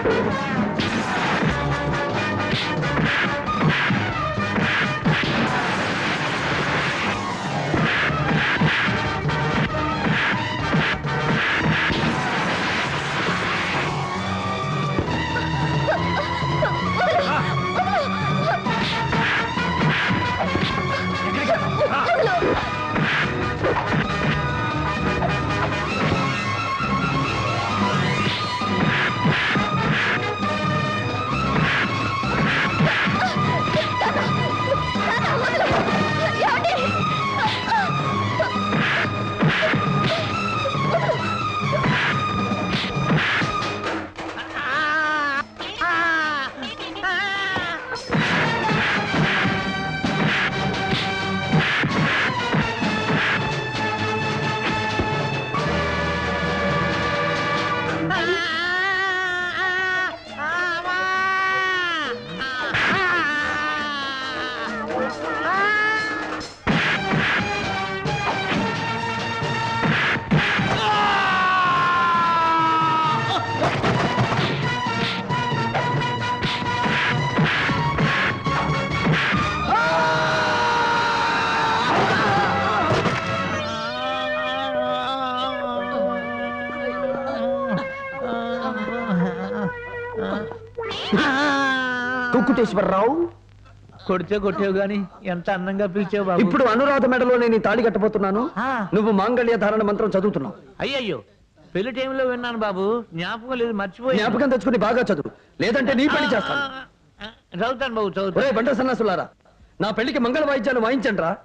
కుక్కుటేశ్వరరావు, కొడితే కొట్టేవు గాని ఎంత అందంగా పిలిచావు బాబు. ఇప్పుడు అనురాధ మెడలో నేను తాళి కట్టబోతున్నాను. నువ్వు మాంగళ్య ధారణ మంత్రం చదువుతున్నావు. అయ్యయ్యో, పెళ్లి టైంలో విన్నాను బాబు, జ్ఞాపకం లేదు, మర్చిపోయి. జ్ఞాపకం తెచ్చుకుని బాగా చదువు, లేదంటే నీ పెళ్లి చేస్తాను. చదువుతాను బాబు, చదువుతాను. బండ సన్నాసులారా, నా పెళ్లికి మంగళ వాయిద్యాలు వాయించండి రా.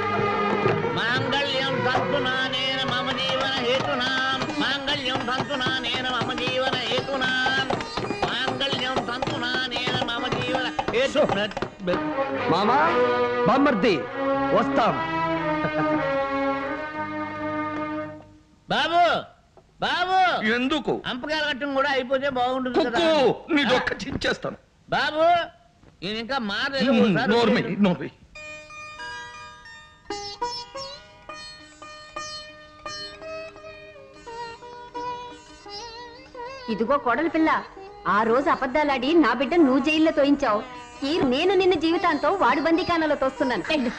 మాంగళ్యం తంతునా నేన మమ జీవన హేతునా, మాంగళ్యం తంతునా నేన మమ జీవన హేతునా, మాంగళ్యం తంతునా నేన మమ జీవన హేతునా. మామా, బామ్మర్ది, వస్తాం. బాబు బాబు, ఎందుకు అంపకాల కట్టం కూడా అయిపోతే బాగుంటుంది కదా. నీదొక్క చించేస్తాను. బాబు, నేను ఇంకా మారలేదు. ఇదిగో కోడలి పిల్ల, ఆ రోజు అబద్ధాలాడి నా బిడ్డ నువ్వు జైల్లో తోయించావు. నేను నిన్న జీవితాంతో వాడు బందీఖానాలో తోస్తున్నాను.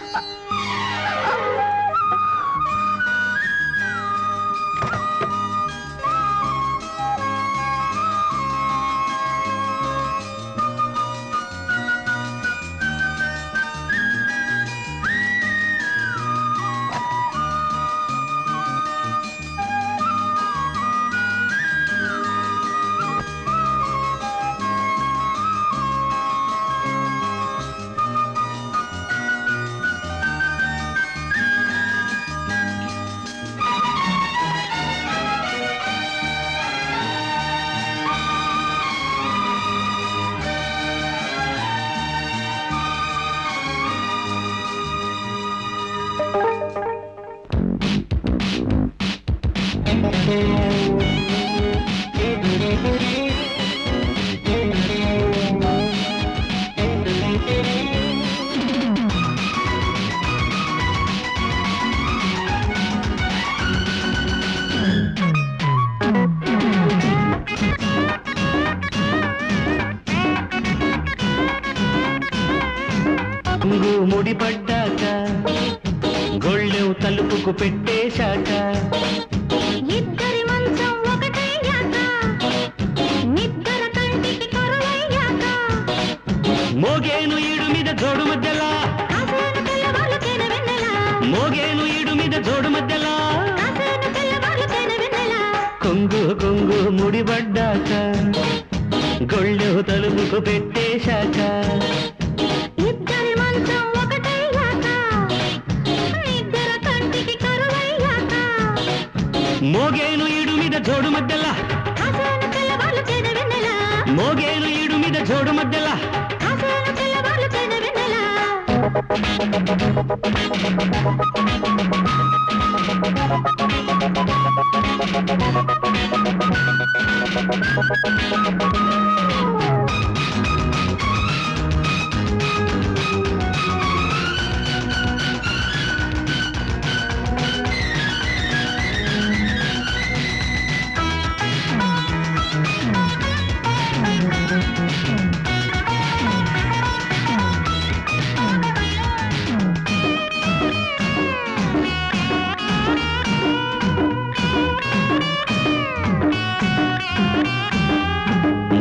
ముడిపడ్డాక గొళ్ళెవు తలుపుకు పెట్టేశాక, ఇద్దరి మంచం ఒకటయ్యాక, నిద్దర కంటికి కరువయ్యాక, మోగేను ఈడు మీద జోడు మధ్యలా, కాసేను తెల్లవాళ్ళు తేన వెన్నెల, మోగేను ఈడు మీద జోడు మధ్యలా, కాసేను తెల్లవాళ్ళు తేన వెన్నెల, కొంగు కొంగు ముడిపడ్డాక గొళ్ళెవు తలుపుకు పెట్టేశాక, ఇద్దరి మంచం ఒకటయ్యాక, నిద్దర కంటికి కరువయ్యాక, మోగేను ఈడు మీద జోడు మధ్యలా, కాసేను తెల్లవాళ్ళు తేన వెన్నెల, మోగేను ఈడు మీద జోడు మధ్యలా, కాసేను తెల్లవాళ్ళు తేన వెన్నెల.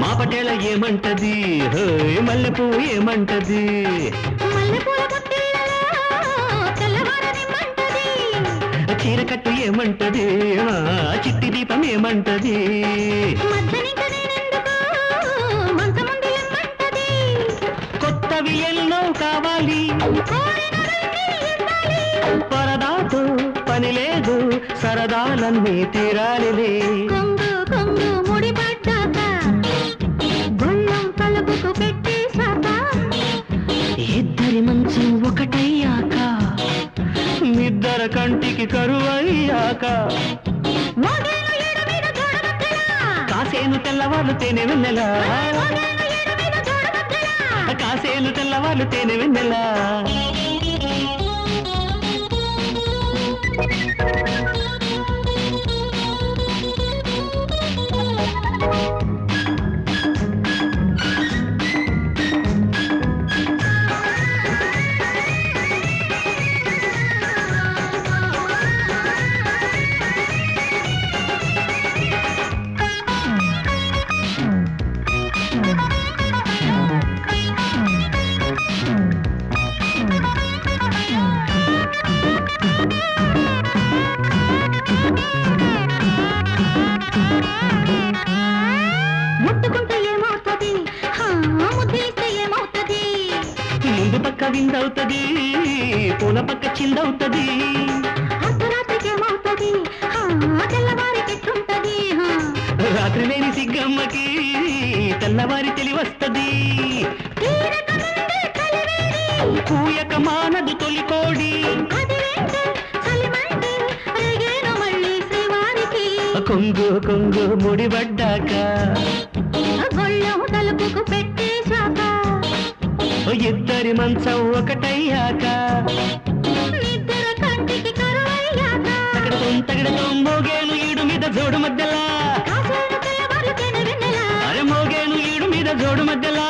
మా పటేళ ఏమంటది హోయ్ మల్లెపూ ఏమంటది చీరకట్టు ఏమంటది చిట్టి దీపం ఏమంటది కొత్తవి ఎన్నో కావాలి పరదాతో పని లేదు సరదాలన్నీ తీరాలిలే ఇద్దరి మంచం ఒకటయ్యాక నిద్దర కంటికి కరువయ్యాక కాసేను తెల్లవాళ్ళు తేనె వెన్నెలా కాసేను తెల్లవాళ్ళు తేనె వెన్నెలా ముందు పక్క విందవుతుంది పూల పక్క చిందవుతుంది రాత్రి లేని సిగ్గమ్మకి తెల్లవారి తెలివస్తుంది కూయక మానదు తొలికోడి కొంగు కొంగు ముడిపడ్డాక తలుపుకు పెట్టేశాక ఇద్దరి మంచం ఒకటయ్యాక నిద్దర కంటికి కరువయ్యాక తగడతో మోగేను ఈడు మీద జోడు మధ్యలా అరే మోగేను ఈడు మీద జోడు మధ్యలా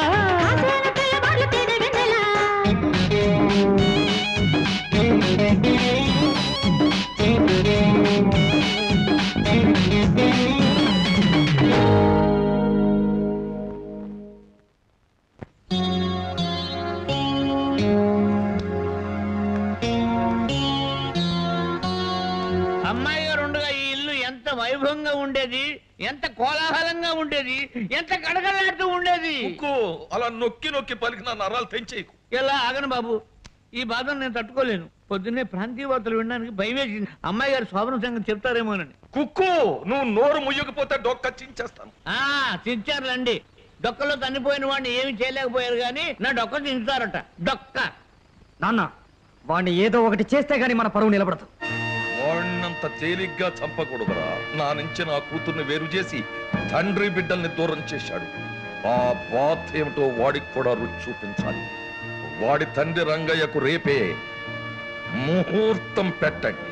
అమ్మాయి గారు ఉండగా ఈ ఇల్లు ఎంత వైభవంగా ఉండేది, ఎంత కోలాహలంగా ఉండేది, ఎంత కడగలాడుతూ ఉండేది. అలా నొక్కి నొక్కి పలికిన నరాలు తెంచేయకు. ఎలా ఆగను బాబు, ఈ బాధను నేను తట్టుకోలేను. పొద్దున్నే ప్రాంతీయ వార్తలు వినడానికి భయం వేసింది. అమ్మాయి గారు శోభన సంగతి చెప్తారేమోనని. కుక్కు నువ్వు నోరు ముయ్యకపోతే డొక్క చించేస్తాను. చించారులండి. డొక్కలో తన్నిపోయిన వాడిని ఏమి చేయలేకపోయారు కానీ నా డొక్క చించుతారట. డొక్క నాన్న వాడిని ఏదో ఒకటి చేస్తే గానీ మన పరువు నిలబడదు. వాడినంత తేలిగ్గా చంపకూడదురా. నా నుంచి నా కూతుర్ని వేరు చేసి తండ్రి బిడ్డల్ని దూరం చేశాడు. ఆ బాధ ఏమిటో వాడికి కూడా రుచి చూపించాలి. వాడి తండ్రి రంగయ్యకు రేపే ముహూర్తం పెట్టండి.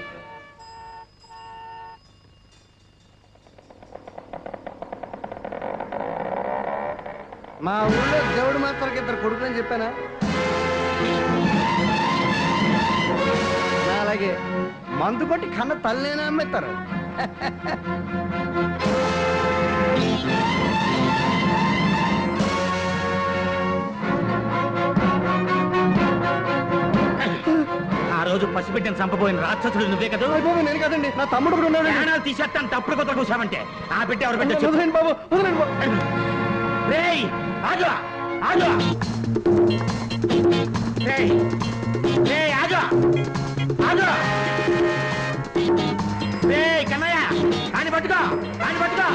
మా ఊళ్ళో దేవుడు మాత్రం ఇద్దరు కొడుకుని చెప్పానా? అలాగే మందు కొట్టి కన్న తల్లినే అమ్మేస్తారు. ఆ రోజు పసిబిడ్డను చంపబోయిన రాక్షసుడు నువ్వే కదా? నేను కదండి, నా తమ్ముడు కూడా ఉన్నాడు. ప్రాణాలు తీసేస్తాను తప్పుడు కొత్త చూసామంటే. ఆ బిడ్డ ఎవరు బిడ్డ? వదిలేండి బాబు, వదిలేండి బాబు. రేయ్ ఆగు ఆగు, రేయ్ రేయ్ ఆగు ఆగు, రేయ్ కన్నయ్య కాని పట్టుకో, కాని పట్టుకో.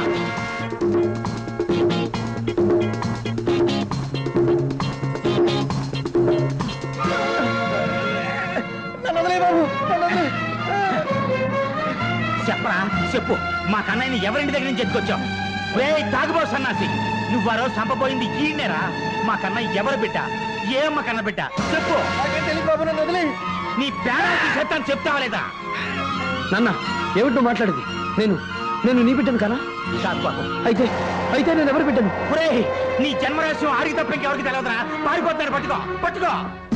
చెప్పరా చెప్పు, మా కన్నయ్యని ఎవరింటి దగ్గర నుంచి ఎత్తుకొచ్చావు? రేయ్ తాగుబో సన్నాసి, నువ్వు ఆ రోజు చంపబోయింది ఈయనేరా? మా కన్నయ్య ఎవరు బిడ్డ? ఏమ్మ కన్న బిడ్డ చెప్పు. నీ ప్రాణాలు తీసేస్తాను చెప్తావా లేదా? నాన్న ఏమిటో మాట్లాడేది? నేను నీ బిడ్డను కదా? అయితే అయితే నేను ఎవరు బిడ్డను? ఒరేయ్ నీ జన్మరహస్యం ఆడికి తప్ప ఇంకెవరికి తెలియదురా. పారిపోతాడు, పట్టుకో పట్టుకో.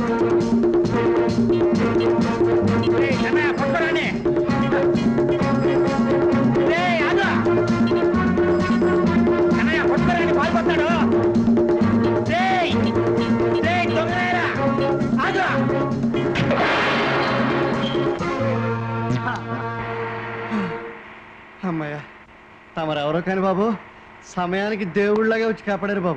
పట్టుకోరాని కన్నయ్య, పట్టుకోరాని పారిపోతాడు. రేయ్, రేయ్, దొంగలారా, ఆగు. అమ్మయ్య, తమరెవరో కాని బాబు సమయానికి దేవుళ్ళగా వచ్చి కాపాడారు బాబు.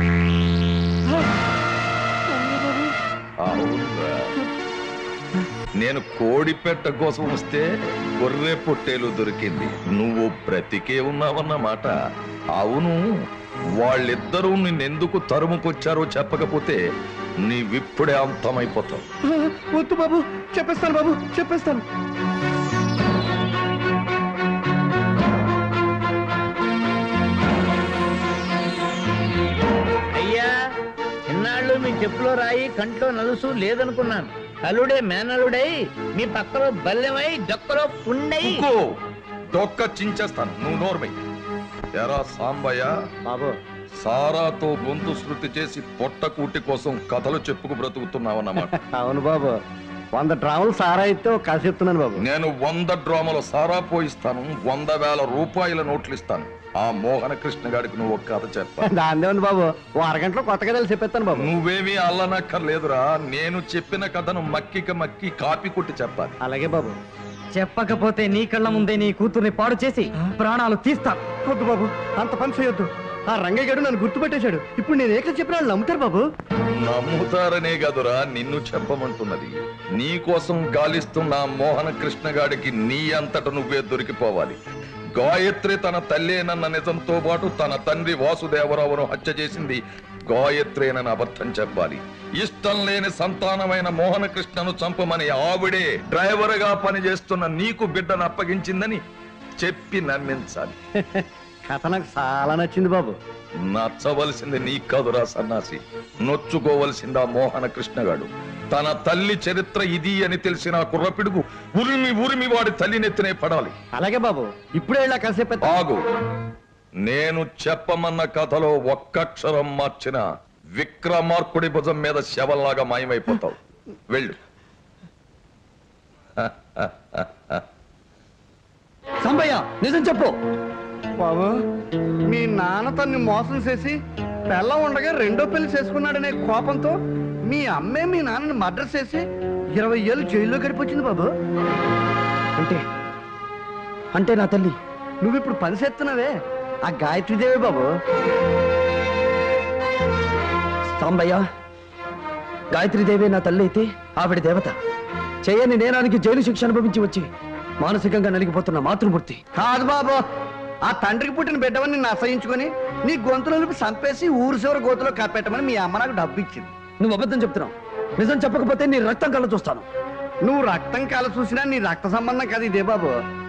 అవునురా. నేను కోడిపెట్ట కోసం వస్తే గొర్రె పొట్టేలు దొరికింది. నువ్వు బ్రతికే ఉన్నావన్నమాట. అవును, వాళ్ళిద్దరూ నిన్నెందుకు తరుముకొచ్చారో చెప్పకపోతే నీవిప్పుడే అంతమైపోతావు. వద్దు బాబు, చెప్పేస్తాను బాబు, చెప్పేస్తాను. అయ్యా, ఇన్నాళ్ళు మీ చెప్పులో రాయి కంట్లో నలుసు లేదనుకున్నాను. అల్లుడే మేనలుడై మీ పక్కలో బల్లెమై డొక్కలో పుండై. డొక్క చించేస్తాను, నువ్వు నోర్మై. ఎరా సాంబయ్య బాబు, సారాతో గొంతు శృతి చేసి పొట్ట కూటి కోసం కథలు చెప్పుకు బ్రతుకుతున్నావన్నమాట. అవును బాబు, 100 డ్రాములు సారా అయితే ఒక కథ చెప్తున్నాను బాబు. నేను 100 డ్రామాలు సారా పోయిస్తాను, 100,000 రూపాయల నోట్లు ఇస్తాను. ఆ మోహన కృష్ణ గారికి నువ్వు ఒక కథ చెప్పా. దాందే ఉంది బాబు, ఓ అరగంటలో కొత్త కథలు చెప్పేస్తాను బాబు. నువ్వేమీ అల్లనక్కర్లేదురా, నేను చెప్పిన కథను మక్కిక మక్కి కాపీ కొట్టి చెప్పాలి. అలాగే బాబు. చెప్పకపోతే నీ కళ్ళ ముందే నీ కూతుర్ని పాడు చేసి ప్రాణాలు తీస్తా. వద్దు బాబు, అంత పని చేయొద్దు. ఆ రంగయ్య గారు నన్ను గుర్తుపెట్టేశాడు. ఇప్పుడు నేను ఏక చెప్పిన వాళ్ళు నమ్ముతారు బాబు. నమ్ముతారనే కదురా నిన్ను చెప్పమంటున్నది. నీ కోసం గాలిస్తున్న మోహన కృష్ణ గాడికి నీ అంతట నువ్వే దొరికిపోవాలి. గాయత్రి తన తల్లేనన్న నిజంతో పాటు తన తండ్రి వాసుదేవరావును హత్య చేసింది గాయత్రేనని అబద్ధం చెప్పాలి. ఇష్టం లేని సంతానమైన మోహన కృష్ణను చంపమని ఆవిడే డ్రైవర్ గా పనిచేస్తున్న నీకు బిడ్డను అప్పగించిందని చెప్పి నమ్మించాలి. కథ నాకు చాలా నచ్చింది బాబు. నచ్చవలసింది నీ కదురా సన్నాసి, నొచ్చుకోవలసిందా మోహన కృష్ణగాడు. తన తల్లి చరిత్ర ఇది అని తెలిసిన కుర్రపిడుగు ఉరిమి ఉరిమి వాడి తల్లినెత్తినే పడాలి. అలాగే బాబు, ఇప్పుడే ఇలా కాసేపు ఆగు. నేను చెప్పమన్న కథలో ఒక్కక్షరం మార్చిన విక్రమార్కుడి భుజం మీద శవంలాగా మాయమైపోతావు. వెళ్ళు. సంబయ్య, నిజం చెప్పు బాబు. మీ నాన్న తన్ని మోసం చేసి పెళ్ళ ఉండగా రెండో పెళ్లి చేసుకున్నాడనే కోపంతో మీ అమ్మే మీ నాన్నని మర్డర్ చేసి 20 ఏళ్ళు జైల్లో గడిపొచ్చింది బాబు. అంటే నా తల్లి నువ్వు ఇప్పుడు పని చేస్తున్నావే ఆ గాయత్రీదేవి బాబు. సాంబయ్య, గాయత్రీదేవి నా తల్లి అయితే ఆవిడ దేవత. చేయని నేరానికి జైలు శిక్ష అనుభవించి వచ్చి మానసికంగా నలిగిపోతున్న మాతృమూర్తి కాదు బాబు. ఆ తండ్రికి పుట్టిన బిడ్డవని నిన్ను అసహించుకొని నీ గొంతులను చంపేసి ఊరు చివరి గోతులో కప్పెట్టమని మీ అమ్మ నాకు డబ్బు ఇచ్చింది. నువ్వు అబద్ధం చెప్తున్నావు. నిజం చెప్పకపోతే నీ రక్తం కళ్ళ చూస్తాను. నువ్వు రక్తం కళ్ళ చూసినా నీ రక్త సంబంధం కాదు ఇదే బాబు.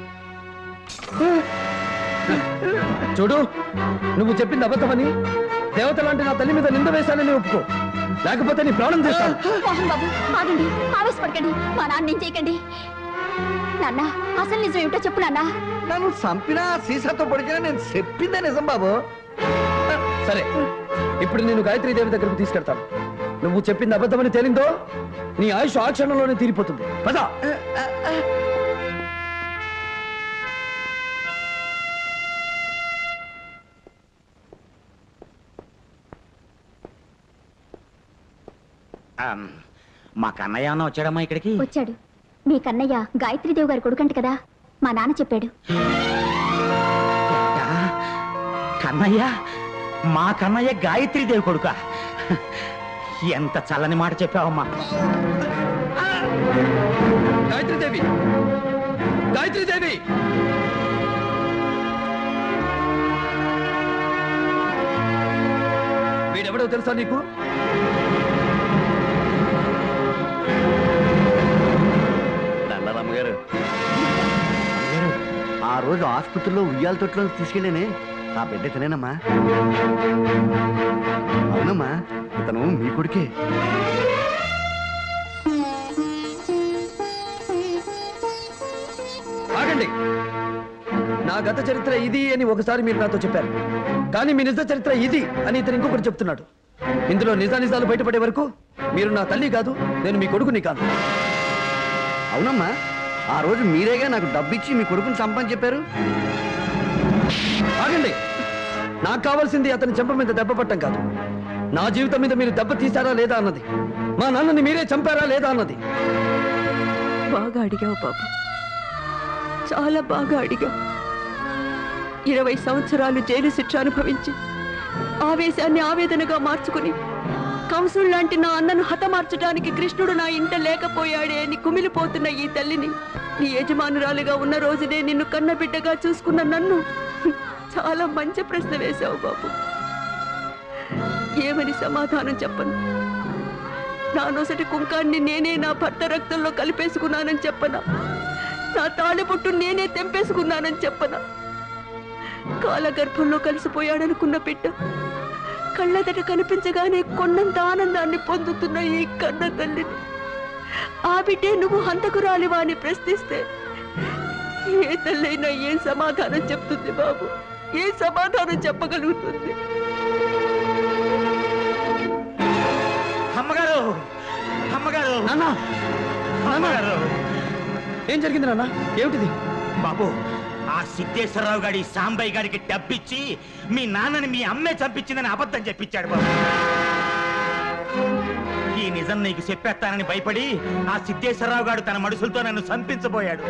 చూడు, నువ్వు చెప్పింది అబద్ధమని దేవత లాంటి నా తల్లి మీద నింద వేశానని ఒప్పుకో, లేకపోతే నీ ప్రాణం చేస్తాను. మోహన్ బాబు, ఆగండి, ఆవేశపడకండి, మా నాన్న ఏం చేయకండి. నాన్న, అసలు నిజం ఏమిటో చెప్పు నాన్న. నన్ను చంపినా సీసాతో పొడిచినా నేను చెప్పిందే నిజం బాబు. సరే, ఇప్పుడు నేను గాయత్రీదేవి దగ్గరకు తీసుకెళ్తాను. నువ్వు చెప్పింది అబద్ధమని తేలిందో నీ ఆయుష్ ఆ క్షణంలోనే తీరిపోతుంది. పద. మా కన్నయ్య అన్న వచ్చాడమ్మా ఇక్కడికి? వచ్చాడు. మీ కన్నయ్య గాయత్రీదేవి గారి కొడుకంట కదా, మా నాన్న చెప్పాడు. కన్నయ్య? మా కన్నయ్య గాయత్రీదేవి కొడుక? ఎంత చల్లని మాట చెప్పావమ్మా. గాయత్రీదేవి, గాయత్రీదేవి, వీడెవడో తెలుసా నీకు? దండాలమ్మగారు, ఆ రోజు ఆసుపత్రిలో ఉయ్యాల తొట్లో తీసుకెళ్ళానే ఆ బిడ్డ ఇతనేనమ్మా. అవునమ్మా, ఇతను మీ కొడుకే. ఆగండి. నా గత చరిత్ర ఇది అని ఒకసారి మీరు నాతో చెప్పారు, కానీ మీ నిజ చరిత్ర ఇది అని ఇతను ఇంకొకటి చెప్తున్నాడు. ఇందులో నిజానిజాలు బయటపడే వరకు మీరు నా తల్లి కాదు, నేను మీ కొడుకుని కాదు. అవునమ్మా, ఆ రోజు మీరేగా నాకు డబ్బిచ్చి మీ కొడుకుని చంపని చెప్పారు. ఆగండి. నాకు కావాల్సింది అతని చెంప మీద దెబ్బ పట్టం కాదు, నా జీవితం మీద మీరు దెబ్బ తీశారా లేదా అన్నది, మా నాన్నని మీరే చంపారా లేదా అన్నది. బాగా అడిగావు బాబు, చాలా బాగా అడిగావు. 20 సంవత్సరాలు జైలు శిక్ష అనుభవించి ఆవేశాన్ని ఆవేదనగా మార్చుకుని కంసుడు లాంటి నా అన్నను హతమార్చడానికి కృష్ణుడు నా ఇంట లేకపోయాడే అని కుమిలిపోతున్న ఈ తల్లిని, నీ యజమానురాలుగా ఉన్న రోజునే నిన్ను కన్నబిడ్డగా చూసుకున్న నన్ను చాలా మంచి ప్రశ్న వేశావు బాబు. ఏమని సమాధానం చెప్పను? నా నొసటి కుంకాన్ని నేనే నా భర్త రక్తంలో కలిపేసుకున్నానని చెప్పనా? నా తాళిబొట్టు నేనే తెంపేసుకున్నానని చెప్పనా? కాలగర్భంలో కలిసిపోయాడనుకున్న బిడ్డ కళ్ళెదట కనిపించగానే కొండంత ఆనందాన్ని పొందుతున్న ఈ కన్న తల్లిని, ఆ బిడ్డే నువ్వు హంతకురాలివా అని ప్రశ్నిస్తే ఏ తల్లైనా ఏం సమాధానం చెప్తుంది బాబు? ఏ సమాధానం చెప్పగలుగుతుంది? అమ్మగారు, అమ్మగారు, అమ్మగారు, ఏం జరిగింది నాన్న? ఏమిటిది? బాబు, ఆ సిద్ధేశ్వరరావు గారి సాంబయ్య గారికి డబ్బిచ్చి మీ నాన్నని మీ అమ్మే చంపించిందని అబద్ధం చెప్పించాడు బాబు. ఈ నిజం నీకు చెప్పేస్తానని భయపడి ఆ సిద్ధేశ్వరరావు గారు తన మనుషులతో నన్ను చంపించబోయాడు.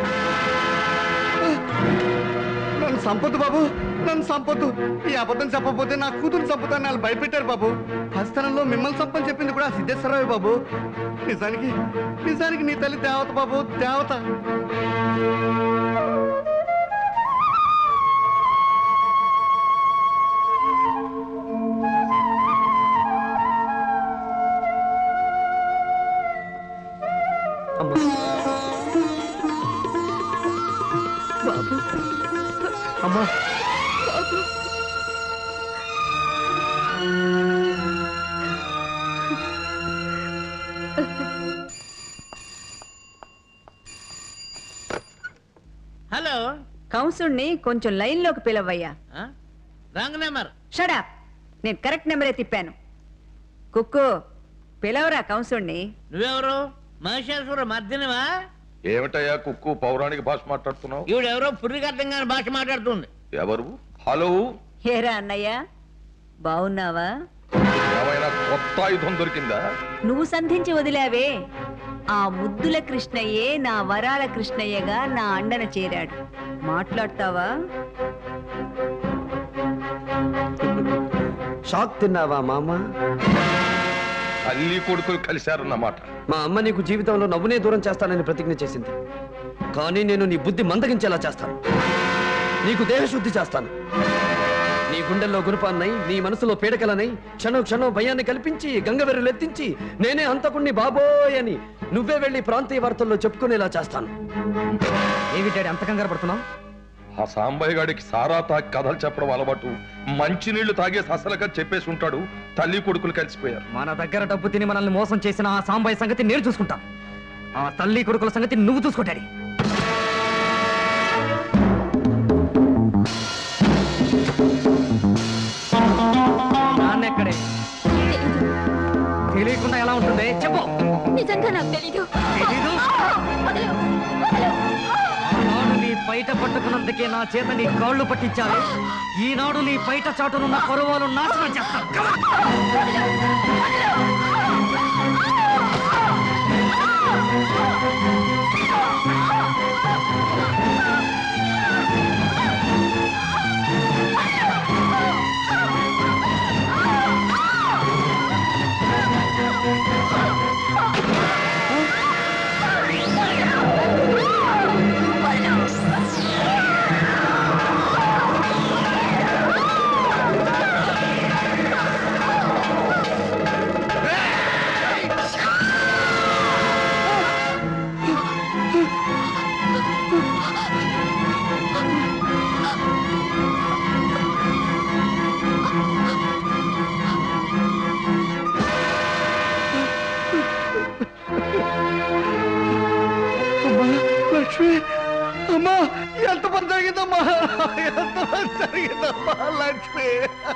నన్ను సంపొద్దు బాబు, నన్ను సంపొద్దు. ఈ అబద్ధం చెప్పకపోతే నా కూతురు చంపుతాను వాళ్ళు భయపెట్టారు బాబు. హస్తనంలో మిమ్మల్ని చంపని చెప్పింది కూడా సిద్ధేశ్వరరావు బాబు. నిజానికి నిజానికి నీ తల్లి దేవత బాబు, దేవత. బాబు, అమ్మా, బాబు, హలో, కంసుణ్ణి కొంచెం లైన్లోకి పిలవయ్యా. Wrong number. షడప్, నేను కరెక్ట్ నెంబరే తిప్పాను. కుక్కు, పిలవరా కంసుణ్ణి. నువ్వెవరు? మహేశ్వర మధ్యనవా? ఏమిటయ్యా కుక్కు పౌరాణిక భాష మాట్లాడుతున్నావు? ఈవిడెవరో పుర్రికర్థంగా భాష మాట్లాడుతుంది. ఎవరు? హలో, హేరా అన్నయ్య, బావున్నావా? ఏమైనా కొత్త ఆయుధం దొరికిందా? నువ్వు సంధించి వదిలావే ఆ ముద్దుల కృష్ణయ్యే నా వరాల కృష్ణయ్యగా నా అండన చేరాడు. మాట్లాడతావా? షాక్ తిన్నావా మామ? తల్లి కొడుకులు కలిశారన్నమాట. మా అమ్మ నీకు జీవితంలో నవ్వునే దూరం చేస్తానని ప్రతిజ్ఞ చేసింది. కానీ నేను నీ బుద్ధి మందగించేలా చేస్తాను. నీకు దేహశుద్ధి చేస్తాను. నీ గుండెల్లో గురుపాన్నై, నీ మనసులో పీడకలనై క్షణం క్షణం భయాన్ని కల్పించి గంగవెర్రులెత్తించి నేనే హంతకుణ్ణి బాబోయ్ అని నువ్వే వెళ్లి ప్రాంతీయ వార్తల్లో చెప్పుకునేలా చేస్తాను. ఏమిటాడు అంత కంగారు పడుతున్నావు? ఆ సాంబయ్య గాడికి సారా తాగి కథలు చెప్పడం అలవాటు. మంచినీళ్లు తాగేసి అసలుగా చెప్పేసి ఉంటాడు. తల్లి కొడుకులు కలిసిపోయారు. మన దగ్గర డబ్బు తిని మనల్ని మోసం చేసిన ఆ సాంబయ్య సంగతి నేను చూసుకుంటాను. ఆ తల్లి కొడుకుల సంగతి నువ్వు చూసుకుంటాడు. నాన్నెక్కడే? తెలియకుండా ఎలా ఉంటుంది చెప్పు. నిజంగా నాకు తెలీదు. ఆనాడు నీ పైట పట్టుకున్నందుకే నా చేత నీ కాళ్ళు పట్టించాలి. ఈనాడు నీ పైట చాటునున్న పరువాలు నాశనం చేస్తాను. లక్ష్మి, అమ్మా, ఎంత పని జరిగిందమ్మా, ఎంత పని జరిగిందమ్మా లక్ష్మి.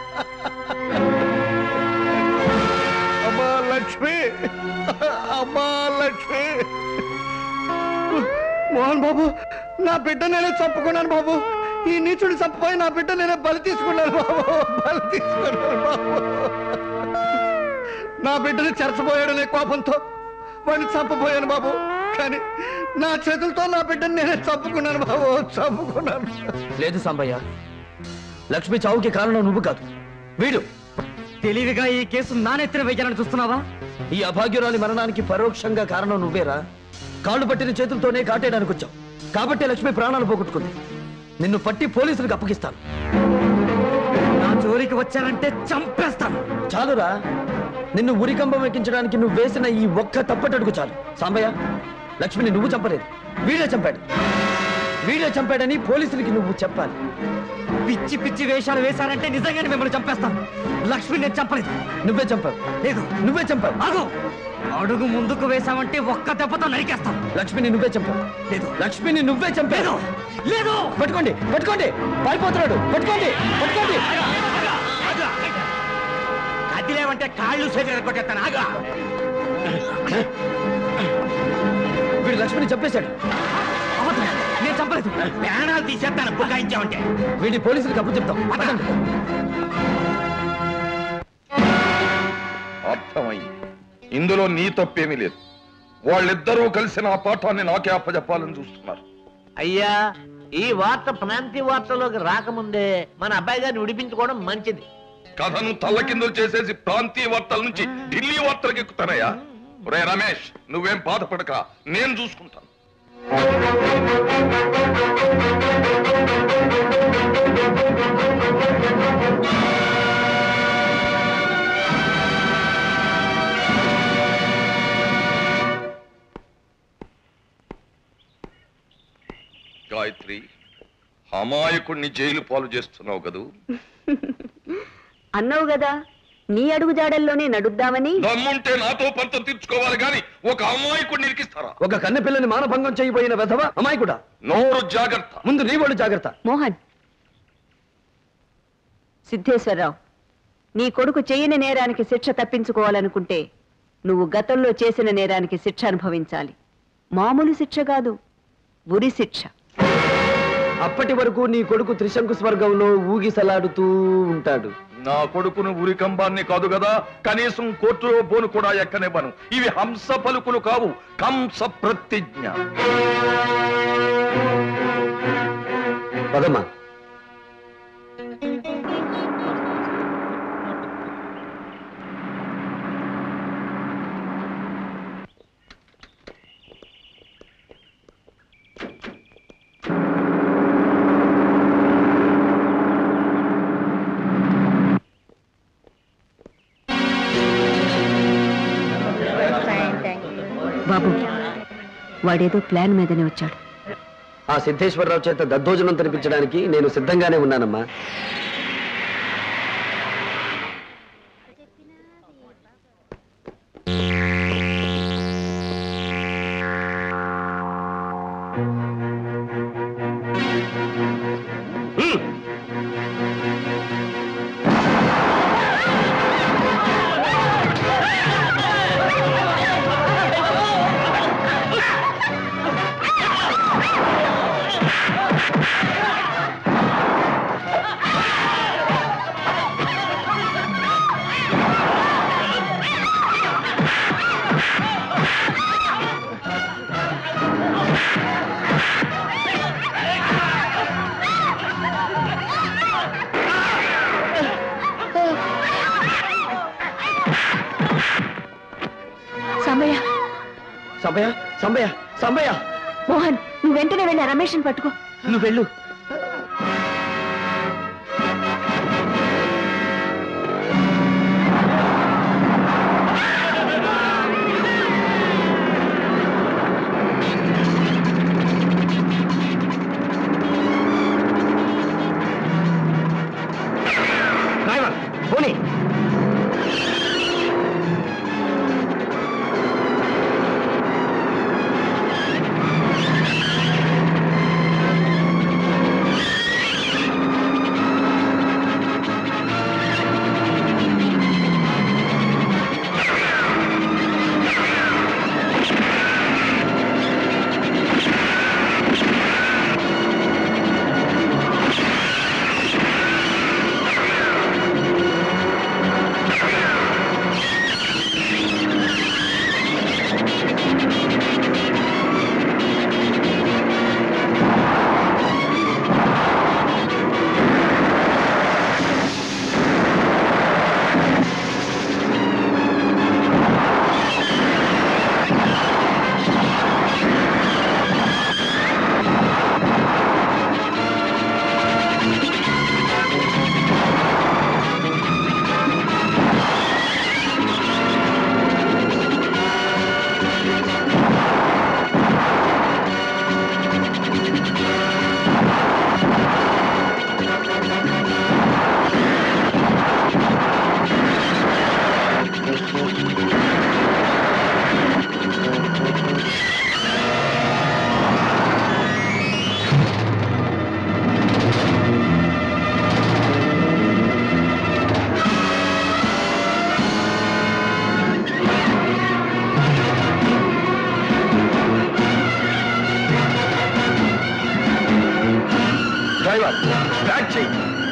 అమ్మా లక్ష్మి, అమ్మా లక్ష్మి. మోహన్ బాబు, నా బిడ్డ నేనే చంపుకున్నాను బాబు. ఈ నీచుడిని చంపపోయి నా బిడ్డ నేనే బలి తీసుకున్నాను బాబు, బలి తీసుకున్నాను బాబు. నా బిడ్డని చెరచబోయాడనే కోపంతో వాడిని చంపబోయాను బాబు. కానీ నా చేతులతో నా బిడ్డని నేనే చంపుకున్నాను బాబు, చంపుకున్నాను. లేదు సాంబయ్య, లక్ష్మి చావుకి కారణం నువ్వు కాదు, వీడు. తెలివిగా ఈ కేసు నానెత్తిన వేయాలని చూస్తున్నావా? ఈ అభాగ్యురాలి మరణానికి పరోక్షంగా కారణం నువ్వేరా. కాళ్ళు పట్టిన చేతులతోనే కాటేయడానికి వచ్చావు కాబట్టి లక్ష్మి ప్రాణాలు పోగొట్టుకుంది. నిన్ను పట్టి పోలీసులకు అప్పగిస్తాను. నా జోలికి వచ్చానంటే చంపేస్తాను. చాలురా, నిన్ను ఉరికంబం ఎక్కించడానికి నువ్వు వేసిన ఈ ఒక్క తప్పటడుగు చాలు. సాంబయ్య, లక్ష్మిని నువ్వు చంపలేదు, వీడే చంపాడు. వీడే చంపాడని పోలీసులకి నువ్వు చెప్పాలి. పిచ్చి పిచ్చి వేషాలు వేశారంటే నిజంగానే మిమ్మల్ని చంపేస్తాను. లక్ష్మి నేను చంపలేదు. నువ్వే చంపావు. లేదు, నువ్వే చంపావు. ఆగు. అడుగు ముందుకు వేశామంటే ఒక్క దెబ్బతో నరికేస్తాను. లక్ష్మిని నువ్వే చంపావు. లేదు, లక్ష్మిని నువ్వే చంపావు. లేదు. పట్టుకోండి, పట్టుకోండి, పారిపోతున్నాడు. పట్టుకోండి, పట్టుకోండి. కదిలేవంటే కాళ్ళు చేతులు కొట్టేస్తాను. ఆగా. వీడు లక్ష్మిని చంపేశాడు. నేను చంపలేదు. ప్రాణాలు తీసేస్తాను బుకాయించామంటే. వీడి పోలీసులకు అప్పు చెప్తాం. అర్థమైంది, ఇందులో నీ తప్పేమీ లేదు. వాళ్ళిద్దరూ కలిసి నా పాఠాన్ని నాకే అప్పచెప్పాలని చూస్తున్నారు. అయ్యా, ఈ వార్త ప్రాంతీయ వార్తలోకి రాకముందే మన అబ్బాయి గారిని విడిపించుకోవడం మంచిది. కథను తల్లకిందులు చేసేసి ప్రాంతీయ వార్తల నుంచి ఢిల్లీ వార్తలకు ఎక్కుతానయ్యా. రే రమేష్, నువ్వేం బాధపడక, నేను చూసుకుంటాను. గాయత్రి, అమాయకుణ్ణి జైలు పాలు చేస్తున్నావు కదూ. అన్నావు కదా, నీ అడుగు జాడల్లోనే నడుద్దామని. దమ్ముంటే నాతో పంతం తీర్చుకోవాలి గాని ఒక అమాయకుడిని ఇరికిస్తారా? ఒక కన్నె పిల్లని మానభంగం చేయబోయిన వెధవ అమాయకుడా. నోరు జాగ్రత్త. ముందు నీ వాళ్ళు జాగ్రత్త. మోహన్, సిద్ధేశ్వరరావు, నీ కొడుకు చేయని నేరానికి శిక్ష తప్పించుకోవాలనుకుంటే నువ్వు గతంలో చేసిన నేరానికి శిక్ష అనుభవించాలి. మామూలు శిక్ష కాదు, ఉరి శిక్ష. అప్పటి వరకు నీ కొడుకు త్రిశంకు స్వర్గంలో ఊగిసలాడుతూ ఉంటాడు. నా కొడుకును ఉరికంబాన్ని కాదు కదా, కనీసం కోర్టులో బోను కూడా ఎక్కనివ్వను. ఇవి హంస పలుకులు కావు, కంస ప్రతిజ్ఞ. పదమ్మా. బాబు, వాడేదో ప్లాన్ మీదనే వచ్చాడు. ఆ సిద్ధేశ్వరరావు చేత దద్దోజనం తినిపించడానికి నేను సిద్ధంగానే ఉన్నానమ్మా. సంబయ్య, సంబయ్య, సంబయ్య. మోహన్, నువ్వు వెంటనే వెళ్ళి రమేష్ని పట్టుకో. నువ్వు వెళ్ళు. డ్రైవర్ పోనీ. బ్యాక్ చెయ్యి.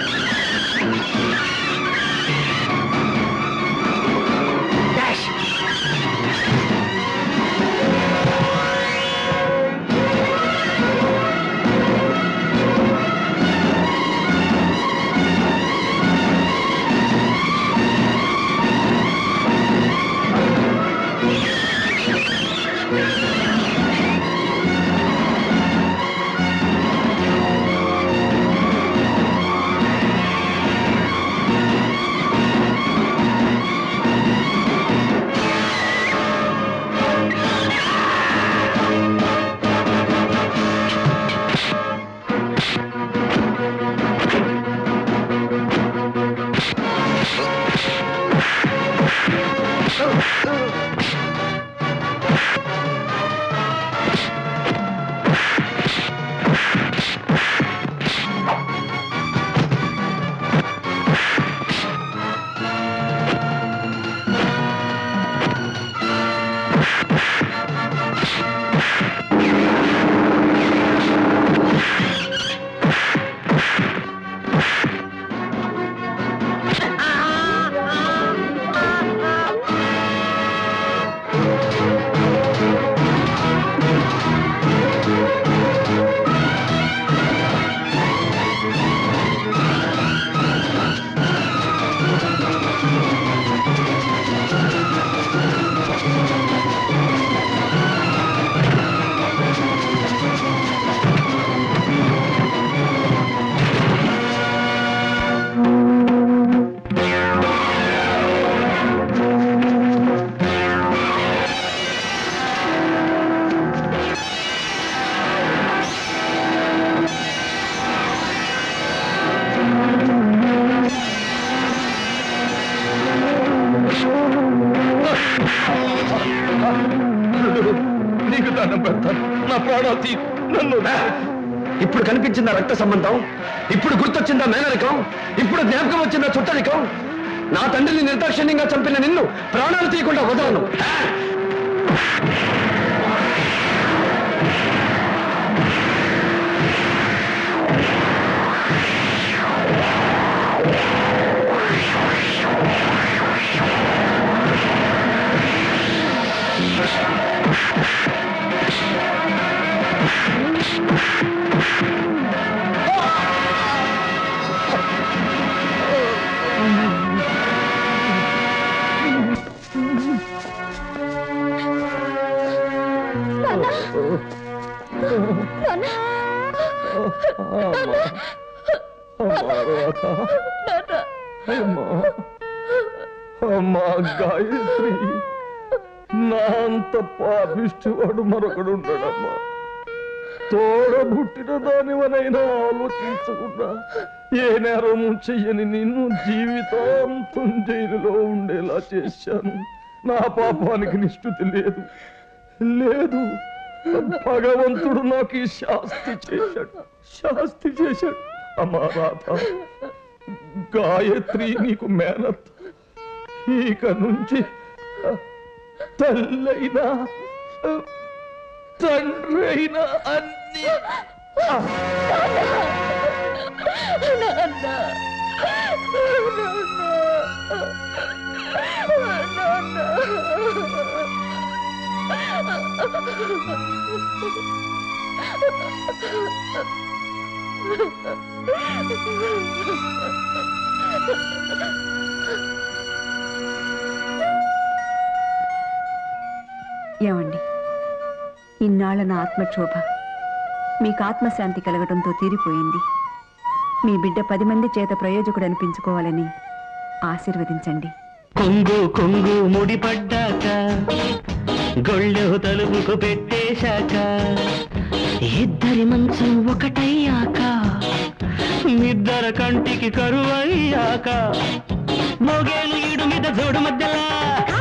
నీకు దండం పెడతాను, నా ప్రాణాలు తీ, నన్ను. ఇప్పుడు కనిపించిందా రక్త సంబంధం? ఇప్పుడు గుర్తొచ్చిందా మేనరికం? ఇప్పుడు జ్ఞాపకం వచ్చిందా చుట్టరికం? నా తండ్రిని నిర్దాక్షిణ్యంగా చంపిన నిన్ను ప్రాణాలు తీయకుండా వదలను. అమ్మా గాయత్రి, నా అంత పాపిష్టివాడు మరొకడు ఉండడమ్మా. తోడబుట్టిన దానివనైనా ఆలోచించకుండా ఏ నేరము చెయ్యని నిన్ను జీవితాంతం జైలులో ఉండేలా చేశాను. నా పాపానికి నిష్ఠుతి లేదు లేదు. భగవంతుడు నాకు ఈ శాస్తి చేశాడు. అమ్మా రాధ, గాయత్రి నీకు మేనత్. ఇక నుంచి తల్లైనా తండ్రి అయినా అన్ని ఏమండి, ఇన్నాళ్ళ నా ఆత్మక్షోభ మీకు ఆత్మశాంతి కలగడంతో తీరిపోయింది. మీ బిడ్డ 10 మంది చేత ప్రయోజకుడు అనిపించుకోవాలని ఆశీర్వదించండి. కొంగు కొంగు ముడిపడ్డాక, గొళ్ళె తలుపుకు పెట్టేశాక, ఇద్దరి మంచం ఒకటయ్యాక, నిద్దర కంటికి కరువయ్యాక, మోగేలు ఈడు మీద జోడు మధ్యలా